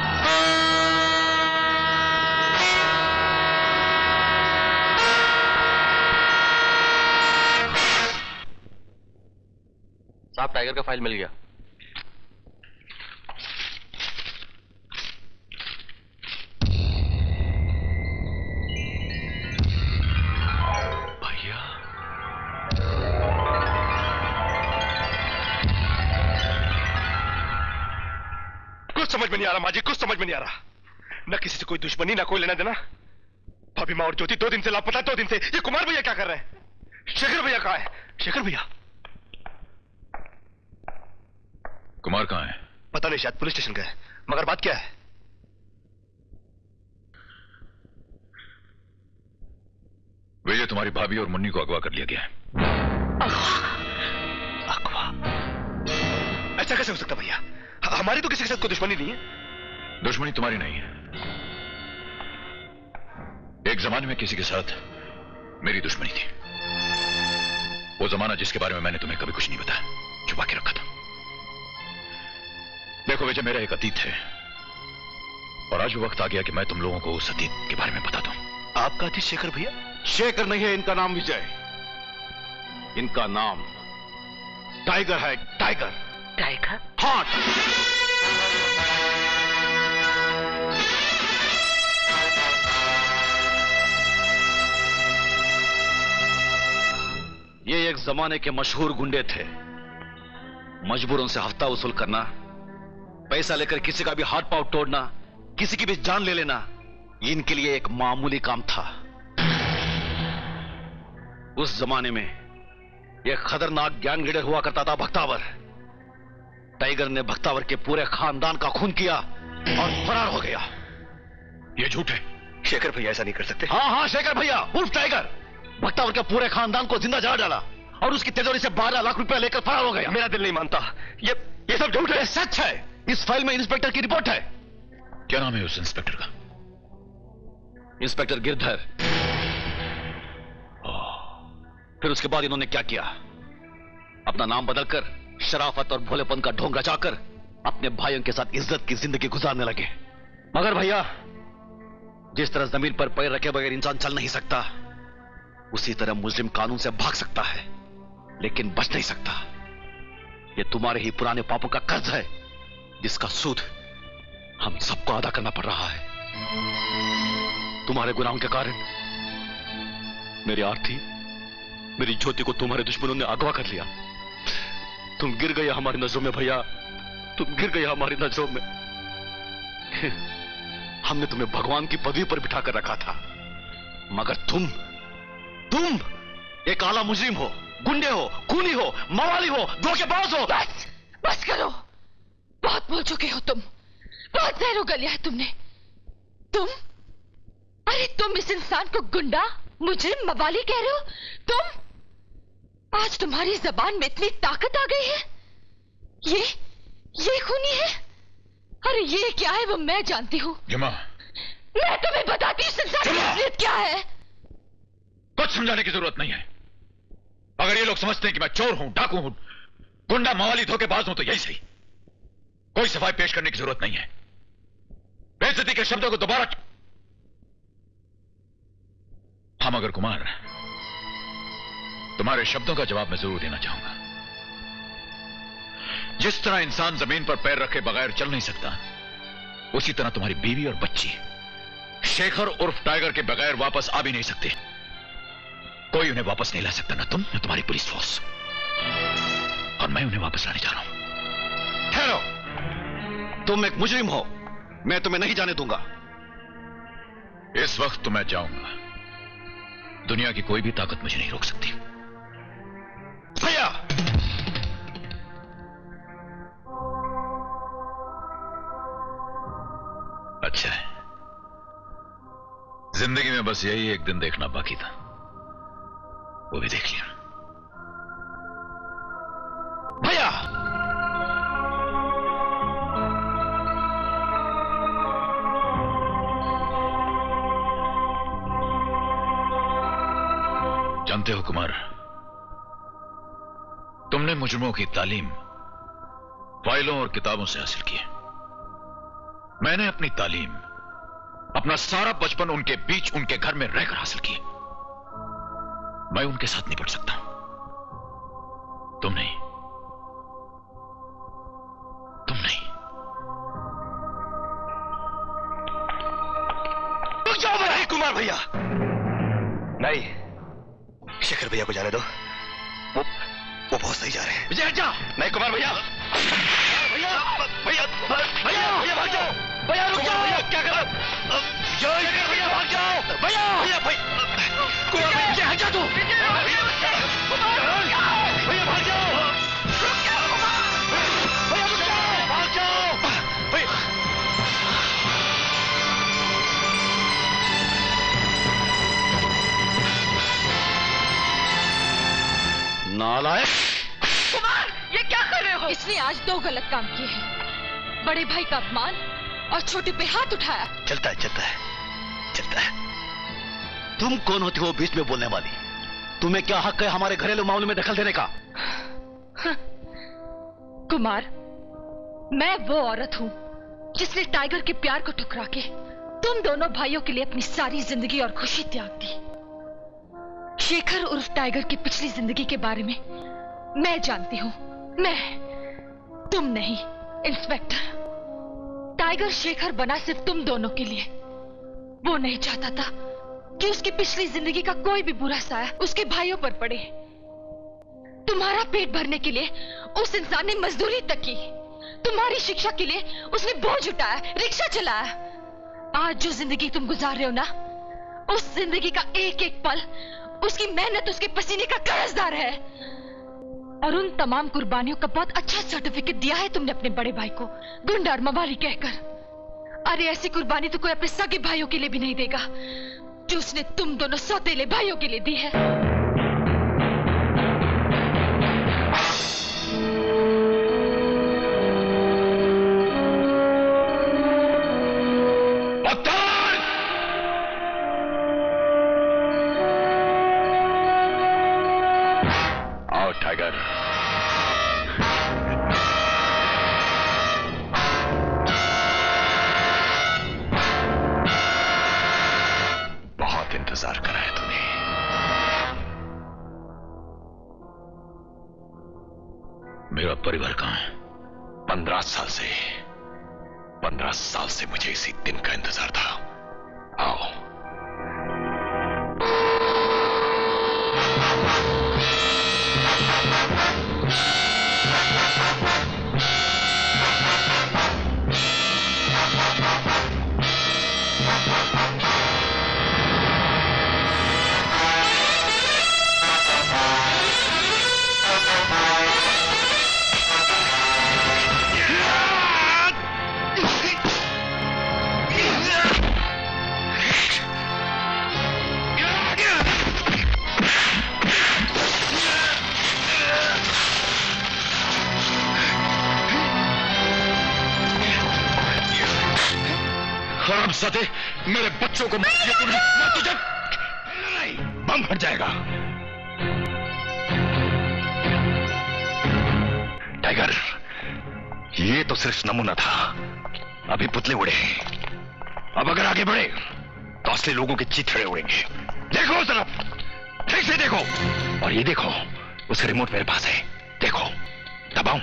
साहब, टाइगर का फाइल मिल गया। भैया, कुछ समझ में नहीं आ रहा माजी, कुछ समझ में नहीं आ रहा। न किसी से कोई दुश्मनी, ना कोई लेना देना। भाभी माँ और ज्योति दो दिन से लापता, दो दिन से। ये कुमार भैया क्या कर रहे हैं? शेखर भैया कहाँ है? शेखर भैया? कुमार कहाँ है? पता नहीं, शायद पुलिस स्टेशन गए। मगर बात क्या है? विजय, तुम्हारी भाभी और मुन्नी को अगवा कर लिया गया है। अगवा? ऐसा कैसे हो सकता भैया? हमारी तो किसी के साथ कोई दुश्मनी नहीं है। दुश्मनी तुम्हारी नहीं है। एक जमाने में किसी के साथ मेरी दुश्मनी थी। वो जमाना जिसके बारे में मैंने तुम्हें कभी कुछ नहीं बताया, छुपा के रखा था। देखो विजय, मेरा एक अतीत है और आज वो वक्त आ गया कि मैं तुम लोगों को उस अतीत के बारे में बता दूं। आपका अतीत शेखर भैया? शेखर नहीं है, इनका नाम विजय। इनका नाम टाइगर है। टाइगर? टाइगर? हाँ। ये एक जमाने के मशहूर गुंडे थे। मजबूरों से हफ्ता वसूल करना, पैसा लेकर किसी का भी हाथ पांव तोड़ना, किसी की भी जान ले लेना, इनके लिए एक मामूली काम था। उस जमाने में एक खतरनाक गैंग लीडर हुआ करता था भक्तावर। टाइगर ने भक्तावर के पूरे खानदान का खून किया और फरार हो गया। ये झूठ है। शेखर भैया ऐसा नहीं कर सकते। हाँ हाँ शेखर भैया उर्फ टाइगर भक्तावर के पूरे खानदान को जिंदा जला डाला और उसकी तिजोरी से बारह लाख रुपया लेकर फरार हो गया। मेरा दिल नहीं मानता, ये ये सब झूठ है। सच है। इस फाइल में इंस्पेक्टर की रिपोर्ट है। क्या नाम है उस इंस्पेक्टर का? इंस्पेक्टर गिरधर। फिर उसके बाद इन्होंने क्या किया? अपना नाम बदलकर शराफत और भोलेपन का ढोंग रचाकर अपने भाइयों के साथ इज्जत की जिंदगी गुजारने लगे। मगर भैया, जिस तरह जमीन पर पैर रखे बगैर इंसान चल नहीं सकता, उसी तरह मुस्लिम कानून से भाग सकता है लेकिन बच नहीं सकता। ये तुम्हारे ही पुराने पापों का कर्ज है जिसका सूद हम सबको अदा करना पड़ रहा है। तुम्हारे गुनाहों के कारण मेरी आरती, मेरी ज्योति को तुम्हारे दुश्मनों ने अगवा कर लिया। तुम गिर गए हमारी नजरों में भैया, तुम गिर गए हमारी नजरों में। हमने तुम्हें भगवान की पदवी पर बिठा कर रखा था, मगर तुम तुम एक आला मुजरिम हो, गुंडे हो, खूनी हो, मवाली हो, धोखेबाज हो। बस बस करो, बहुत बोल चुके हो तुम, बहुत जहर उगल लिया है तुमने। तुम, अरे तुम इस इंसान को गुंडा, मुजरिम, मवाली कह रहे हो? तुम, आज तुम्हारी जबान में इतनी ताकत आ गई है। ये ये खूनी है। अरे ये क्या है वो मैं जानती हूँ। जमा, मैं तुम्हें बताती हूँ इस इंसान की असलियत क्या है। कुछ समझाने की जरूरत नहीं है। अगर ये लोग समझते हैं कि मैं चोर हूं, डाकू हूं, गुंडा, मवाली, धोखेबाज हूं तो यही सही। कोई सफाई पेश करने की जरूरत नहीं है। बेइज्जती के शब्दों को दोबारा। हाँ मगर कुमार, तुम्हारे शब्दों का जवाब मैं जरूर देना चाहूंगा। जिस तरह इंसान जमीन पर पैर रखे बगैर चल नहीं सकता, उसी तरह तुम्हारी बीवी और बच्ची शेखर उर्फ टाइगर के बगैर वापस आ भी नहीं सकते। कोई उन्हें वापस नहीं ला सकता, ना तुम ना तुम्हारी पुलिस फोर्स। और मैं उन्हें वापस लाने जा रहा हूं। ठहरो, तुम एक मुजरिम हो, मैं तुम्हें नहीं जाने दूंगा। इस वक्त तो मैं जाऊंगा। दुनिया की कोई भी ताकत मुझे नहीं रोक सकती। भैया, अच्छा है, जिंदगी में बस यही एक दिन देखना बाकी था, वो भी देख लिया। भैया, जानते हो कुमार, तुमने मुजरिमों की तालीम फाइलों और किताबों से हासिल की है। मैंने अपनी तालीम, अपना सारा बचपन उनके बीच, उनके घर में रहकर हासिल की। मैं उनके साथ नहीं पढ़ सकता, तुम नहीं, तुम नहीं। रुक जाओ मेरे कुमार भैया। नहीं, शेखर भैया को जाने दो, वो वो बहुत सही जा रहे हैं। विजय हट जा। नहीं कुमार भैया, भैया भैया भैया भैया भाग जाओ, भैया रुक जाओ। भैया क्या कर रहे हो? भैया भाग जाओ। भैया भैया कुमार भैया हट जा तू। भैया भाग जाओ, भैया रुक जाओ, भाग जाओ भैया। नालायक। कुमार, ये क्या कर रहे हो? इसने आज दो गलत काम किए हैं। बड़े भाई का अपमान और छोटे पे हाथ उठाया। चलता है, चलता है, चलता है। तुम कौन होती हो बीच में बोलने वाली? तुम्हें क्या हक है हमारे घरेलू मामले में दखल देने का? कुमार, मैं वो औरत हूँ जिसने टाइगर के प्यार को ठुकरा के तुम दोनों भाइयों के लिए अपनी सारी जिंदगी और खुशी त्याग दी। शेखर उर्फ टाइगर की पिछली जिंदगी के बारे में मैं जानती हूँ। मैं, तुम नहीं। इंस्पेक्टर, टाइगर शेखर बना सिर्फ तुम दोनों के लिए। वो नहीं चाहता था कि उसकी पिछली जिंदगी का कोई भी बुरा साया उसके भाइयों पर पड़े। तुम्हारा पेट भरने के लिए उस इंसान ने मजदूरी तक की। तुम्हारी शिक्षा के लिए उसने बोझ उठाया, रिक्शा चलाया। आज जो जिंदगी तुम गुजार रहे हो ना, उस जिंदगी का एक एक पल उसकी मेहनत, उसके पसीने का कर्जदार है। और उन तमाम कुर्बानियों का बहुत अच्छा सर्टिफिकेट दिया है तुमने अपने बड़े भाई को, गुंडा और मवाली कहकर। अरे ऐसी कुर्बानी तो कोई अपने सगे भाइयों के लिए भी नहीं देगा जो उसने तुम दोनों सौतेले भाइयों के लिए दी है। आओ टाइगर। बहुत इंतजार करा है तूने। मेरा परिवार कहां है? पंद्रह साल से पंद्रह साल से मुझे इसी दिन का इंतजार था। आओ। सदे मेरे बच्चों को मार दिया तूने। मैं तुझे बम फट जाएगा। टाइगर, ये तो सिर्फ नमूना था, अभी पुतले उड़े हैं। अब अगर आगे बढ़े तो असली लोगों के चिथड़े उड़ेंगे। देखो उस तरफ, ठीक से देखो। और ये देखो, उसका रिमोट मेरे पास है। देखो, दबाऊं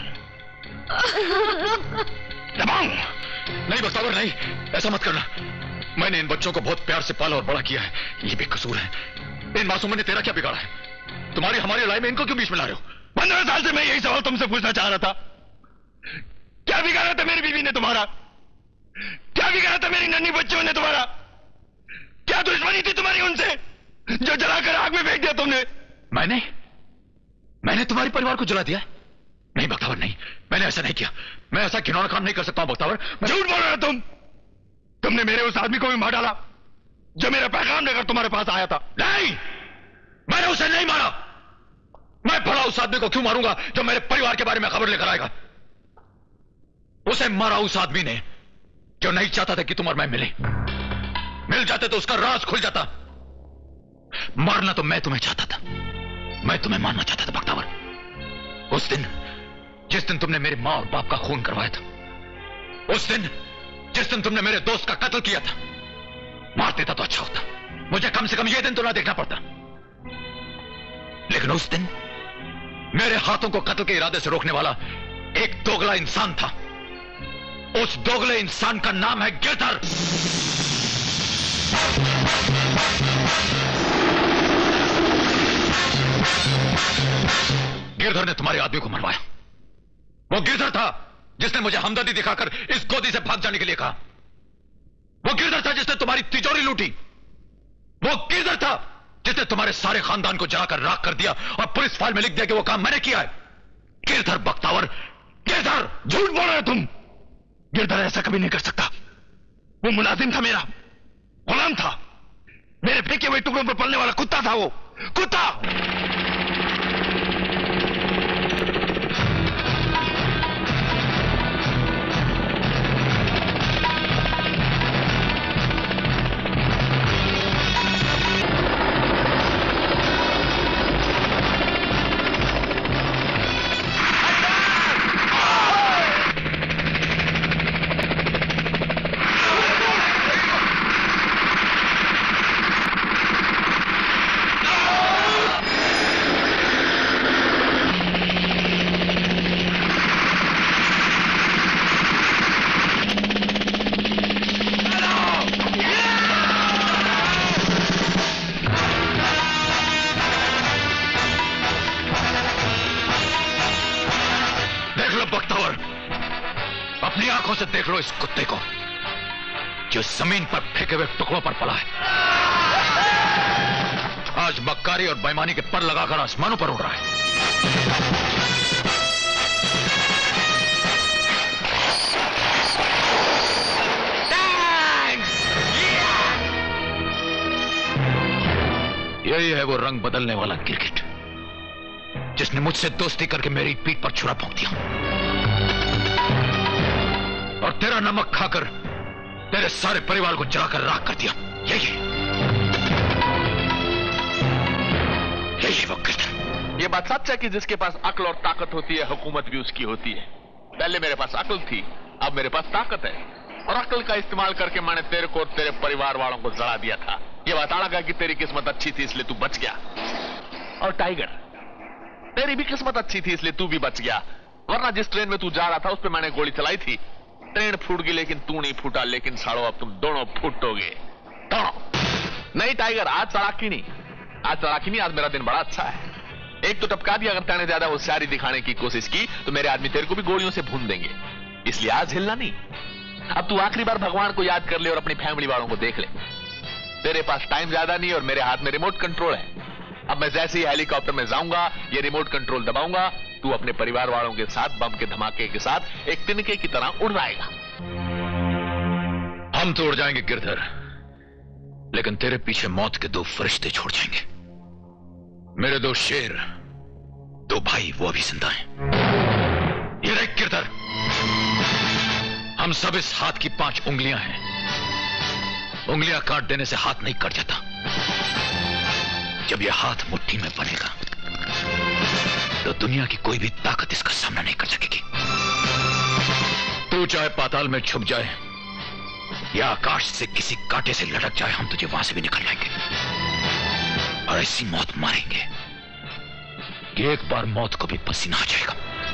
दबाऊं? नहीं बख्तावर, नहीं, ऐसा मत करना। मैंने इन बच्चों को बहुत प्यार से पाला और बड़ा किया है। ये बेकसूर है। इन मासूमों ने तेरा क्या बिगाड़ा है? तुम्हारी हमारी लड़ाई में इनको क्यों बीच में ला रहे हो? पंद्रह साल से मैं यही सवाल तुमसे पूछना चाह रहा था। क्या बिगाड़ा था मेरी बीवी ने तुम्हारा? क्या बिगाड़ा था मेरी नन्ही बच्चों ने तुम्हारा? क्या दुश्मनी थी तुम्हारी उनसे जो जलाकर आग में फेंक दिया तुमने? मैंने मैंने तुम्हारे परिवार को जला दिया? नहीं बख्तावर, नहीं, मैंने ऐसा नहीं किया। मैं ऐसा घिनौना काम नहीं कर सकता हूं बख्तावर। झूठ बोल रहे हो तुम। तुमने मेरे उस आदमी को भी मार डाला जो मेरा पैगाम लेकर तुम्हारे पास आया था। नहीं, मैंने उसे नहीं मारा। मैं भला उस आदमी को क्यों मारूंगा जो मेरे परिवार के बारे में खबर लेकर आएगा? उसे मारा उस आदमी ने जो नहीं चाहता था कि तुम और मैं मिले। मिल जाते तो उसका राज खुल जाता। मारना तो मैं तुम्हें चाहता था, मैं तुम्हें मारना चाहता था बख्तावर। उस दिन, जिस दिन तुमने मेरे मां और बाप का खून करवाया था, उस दिन जिस दिन तुमने मेरे दोस्त का कत्ल किया था, मार देता तो अच्छा होता। मुझे कम से कम यह दिन तो ना देखना पड़ता। लेकिन उस दिन मेरे हाथों को कत्ल के इरादे से रोकने वाला एक दोगला इंसान था। उस दोगले इंसान का नाम है गिरधर। गिरधर ने तुम्हारे आदमी को मरवाया। वो गिरधर था जिसने मुझे हमदर्दी दिखाकर इस गोदी से भाग जाने के लिए कहा। वो गिरधर था जिसने तुम्हारी तिजोरी लूटी। वो गिरधर था जिसने तुम्हारे सारे खानदान को जलाकर राख कर दिया और पुलिस फाइल में लिख दिया कि वो काम मैंने किया है। गिरधर बख्तावर, गिरधर। झूठ बोल रहे हो तुम। गिरधर ऐसा कभी नहीं कर सकता। वो मुलाजिम था मेरा, गुलाम था, मेरे फेंके हुए टुकड़ों पर पलने वाला कुत्ता था। वो कुत्ता। अपनी आंखों से देख लो इस कुत्ते को जो जमीन पर फेंके हुए टुकड़ों पर पला है। आज मक्कारी और बेईमानी के पर लगाकर आसमानों पर उड़ रहा है। यही है वो रंग बदलने वाला क्रिकेट जिसने मुझसे दोस्ती करके मेरी पीठ पर छुरा भोंक दिया और तेरा नमक खाकर तेरे सारे परिवार को जलाकर राख कर दिया। यही यही वो क्रिकेट। ये बात सच है कि जिसके पास अक्ल और ताकत होती है हुकूमत भी उसकी होती है। पहले मेरे पास अक्ल थी, अब मेरे पास ताकत है और अक्ल का इस्तेमाल करके मैंने तेरे को और तेरे परिवार वालों को जला दिया था। ये बताना का कि तेरी किस्मत अच्छी थी इसलिए तू बच गया। और टाइगर, तेरी भी किस्मत अच्छी थी इसलिए तू भी बच गया, वरना जिस ट्रेन में तू जा रहा था उस पर मैंने गोली चलाई थी। ट्रेन फूट गई लेकिन तू नहीं फूटा। लेकिन साड़ो अब तुम दोनों फूटोगे। दोनों नहीं टाइगर, आज चढ़ाकी नहीं, आज चढ़ाकी नहीं, आज मेरा दिन बड़ा अच्छा है। एक तो टपका दिया, अगर तेने ज्यादा होशियारी दिखाने की कोशिश की तो मेरे आदमी तेरे को भी गोलियों से भून देंगे, इसलिए आज हिलना नहीं। अब तू आखिरी बार भगवान को याद कर ले और अपनी फैमिली वालों को देख ले। तेरे पास टाइम ज्यादा नहीं और मेरे हाथ में रिमोट कंट्रोल है। अब मैं जैसे ही हेलीकॉप्टर में जाऊंगा, ये रिमोट कंट्रोल दबाऊंगा, तू अपने परिवार वालों के साथ बम के धमाके के साथ एक तिनके की तरह उड़ जाएगा। हम तो उड़ जाएंगे गिरधर, लेकिन तेरे पीछे मौत के दो फरिश्ते छोड़ जाएंगे। मेरे दो शेर, दो भाई, वो अभी जिंदा हैं। ये देख गिरधर, हम सब इस हाथ की पांच उंगलियां हैं। उंगलियां काट देने से हाथ नहीं कट जाता। जब यह हाथ मुट्ठी में बनेगा तो दुनिया की कोई भी ताकत इसका सामना नहीं कर सकेगी। तू चाहे पाताल में छुप जाए या आकाश से किसी कांटे से लटक जाए, हम तुझे वहां से भी निकल लाएंगे और ऐसी मौत मारेंगे कि एक बार मौत को भी पसीना आ जाएगा।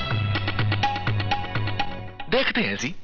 देखते हैं जी।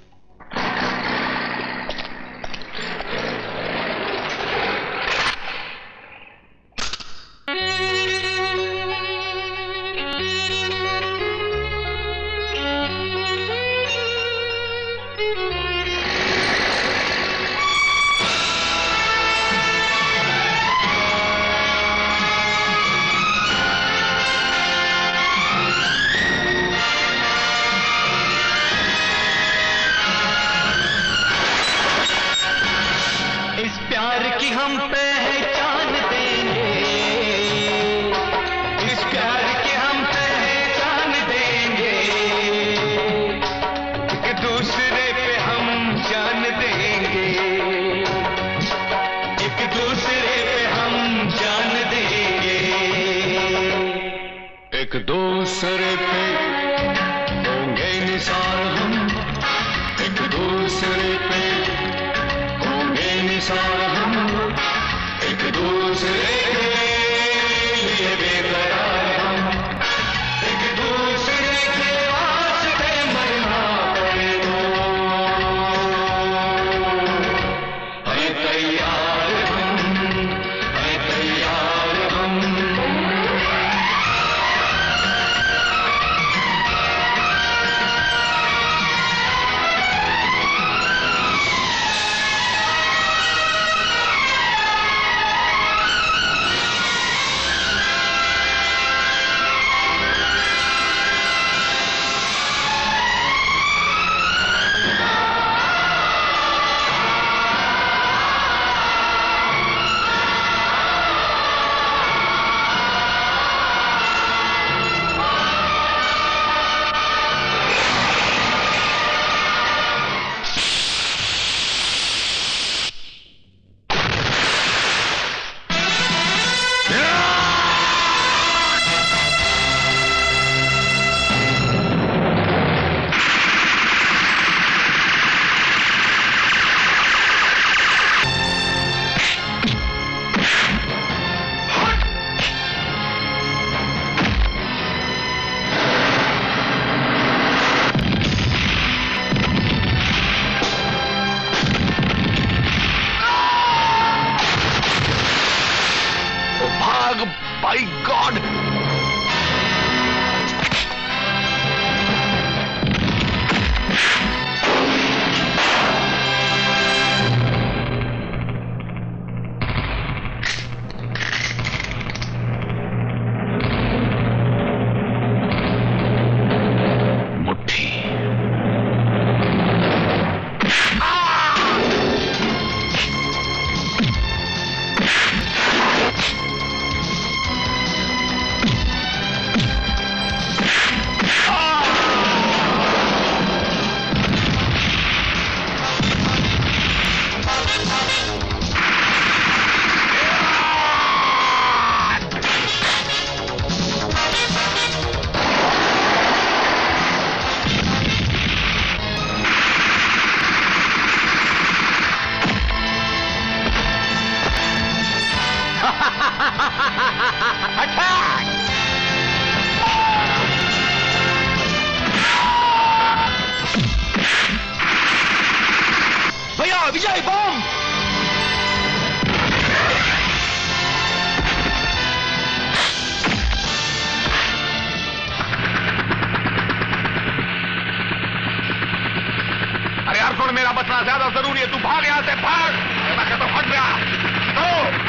और मेरा बचना ज्यादा जरूरी है। तू भाग यहां से, भाग। मैं कहता हूं हट गया। तो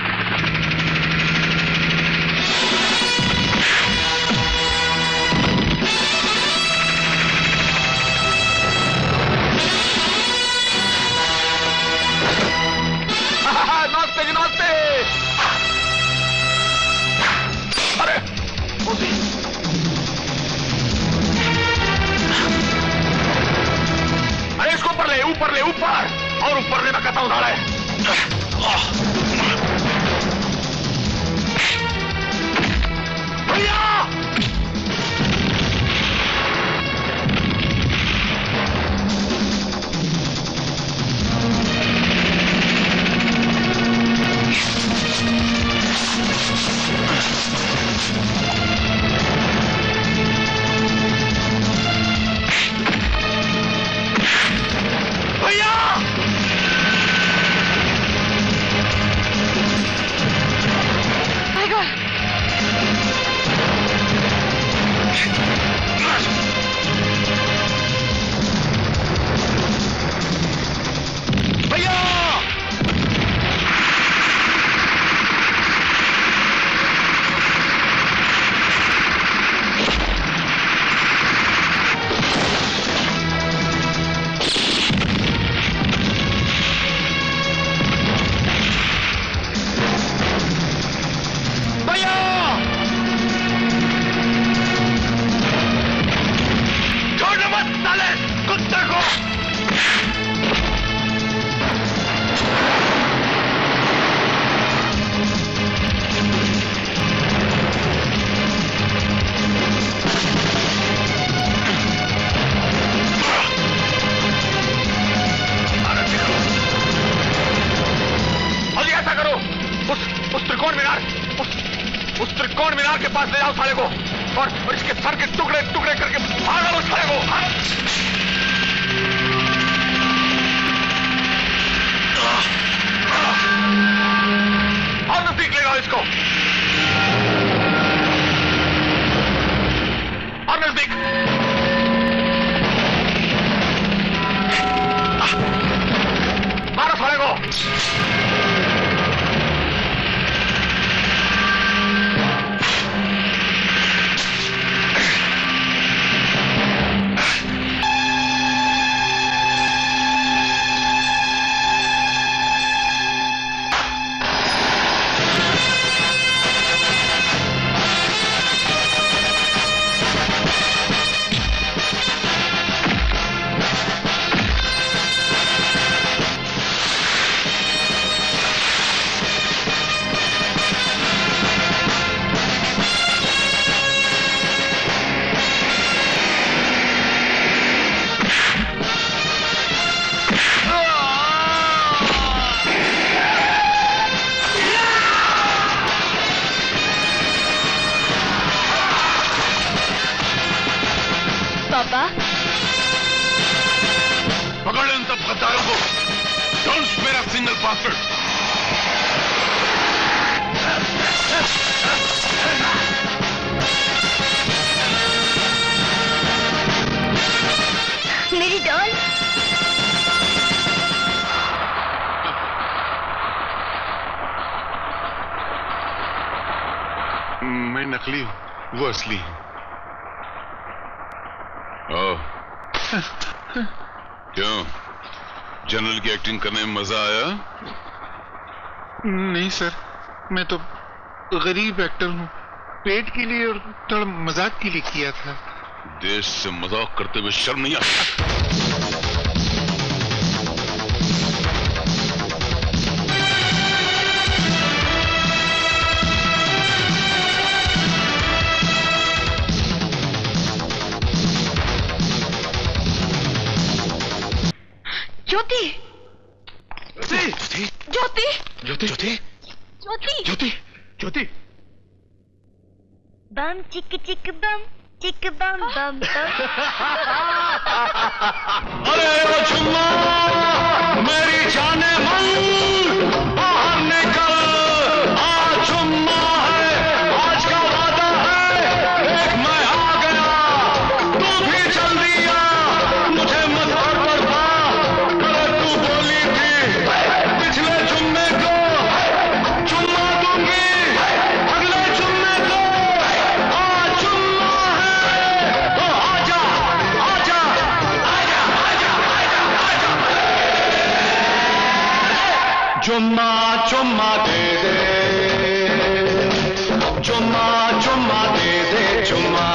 नाचते जी नाचते। अरे अरे इसको ऊपर ले, ऊपर ले, ऊपर और ऊपर ले। मैं कहता हूं उधार है। भैया भैया टाइगर भैया के पास ले जाओ साले को और, और इसके सर के टुकड़े टुकड़े करके मार डालो साले को। और नजदीक ले जाओ इसको, और नजदीक। मारो साले को। पकड़ इन सब गद्दारों को। Don't spare a single bastard. मेरी डॉल। मैं नकली हूं, वो असली है। ओह क्यों, जनरल की एक्टिंग करने में मजा आया? नहीं सर, मैं तो गरीब एक्टर हूँ, पेट के लिए और थोड़ा मजाक के लिए किया था। देश से मजाक करते हुए शर्म नहीं आता? ज्योति ज्योति ज्योति ज्योति ज्योति ज्योति ज्योति ज्योति बम चिक चिक बम चिक बम बम बम। अरे ओ चुम्मा मेरी जाने मन बाहर निकल, आज चुम्मा है, आज का वादा है, एक मैं आ गया तू भी चल दिया, मुझे मत कर पड़ता, चुम्मा चुम्मा दे दे, चुम्मा चुम्मा दे दे, चुम्मा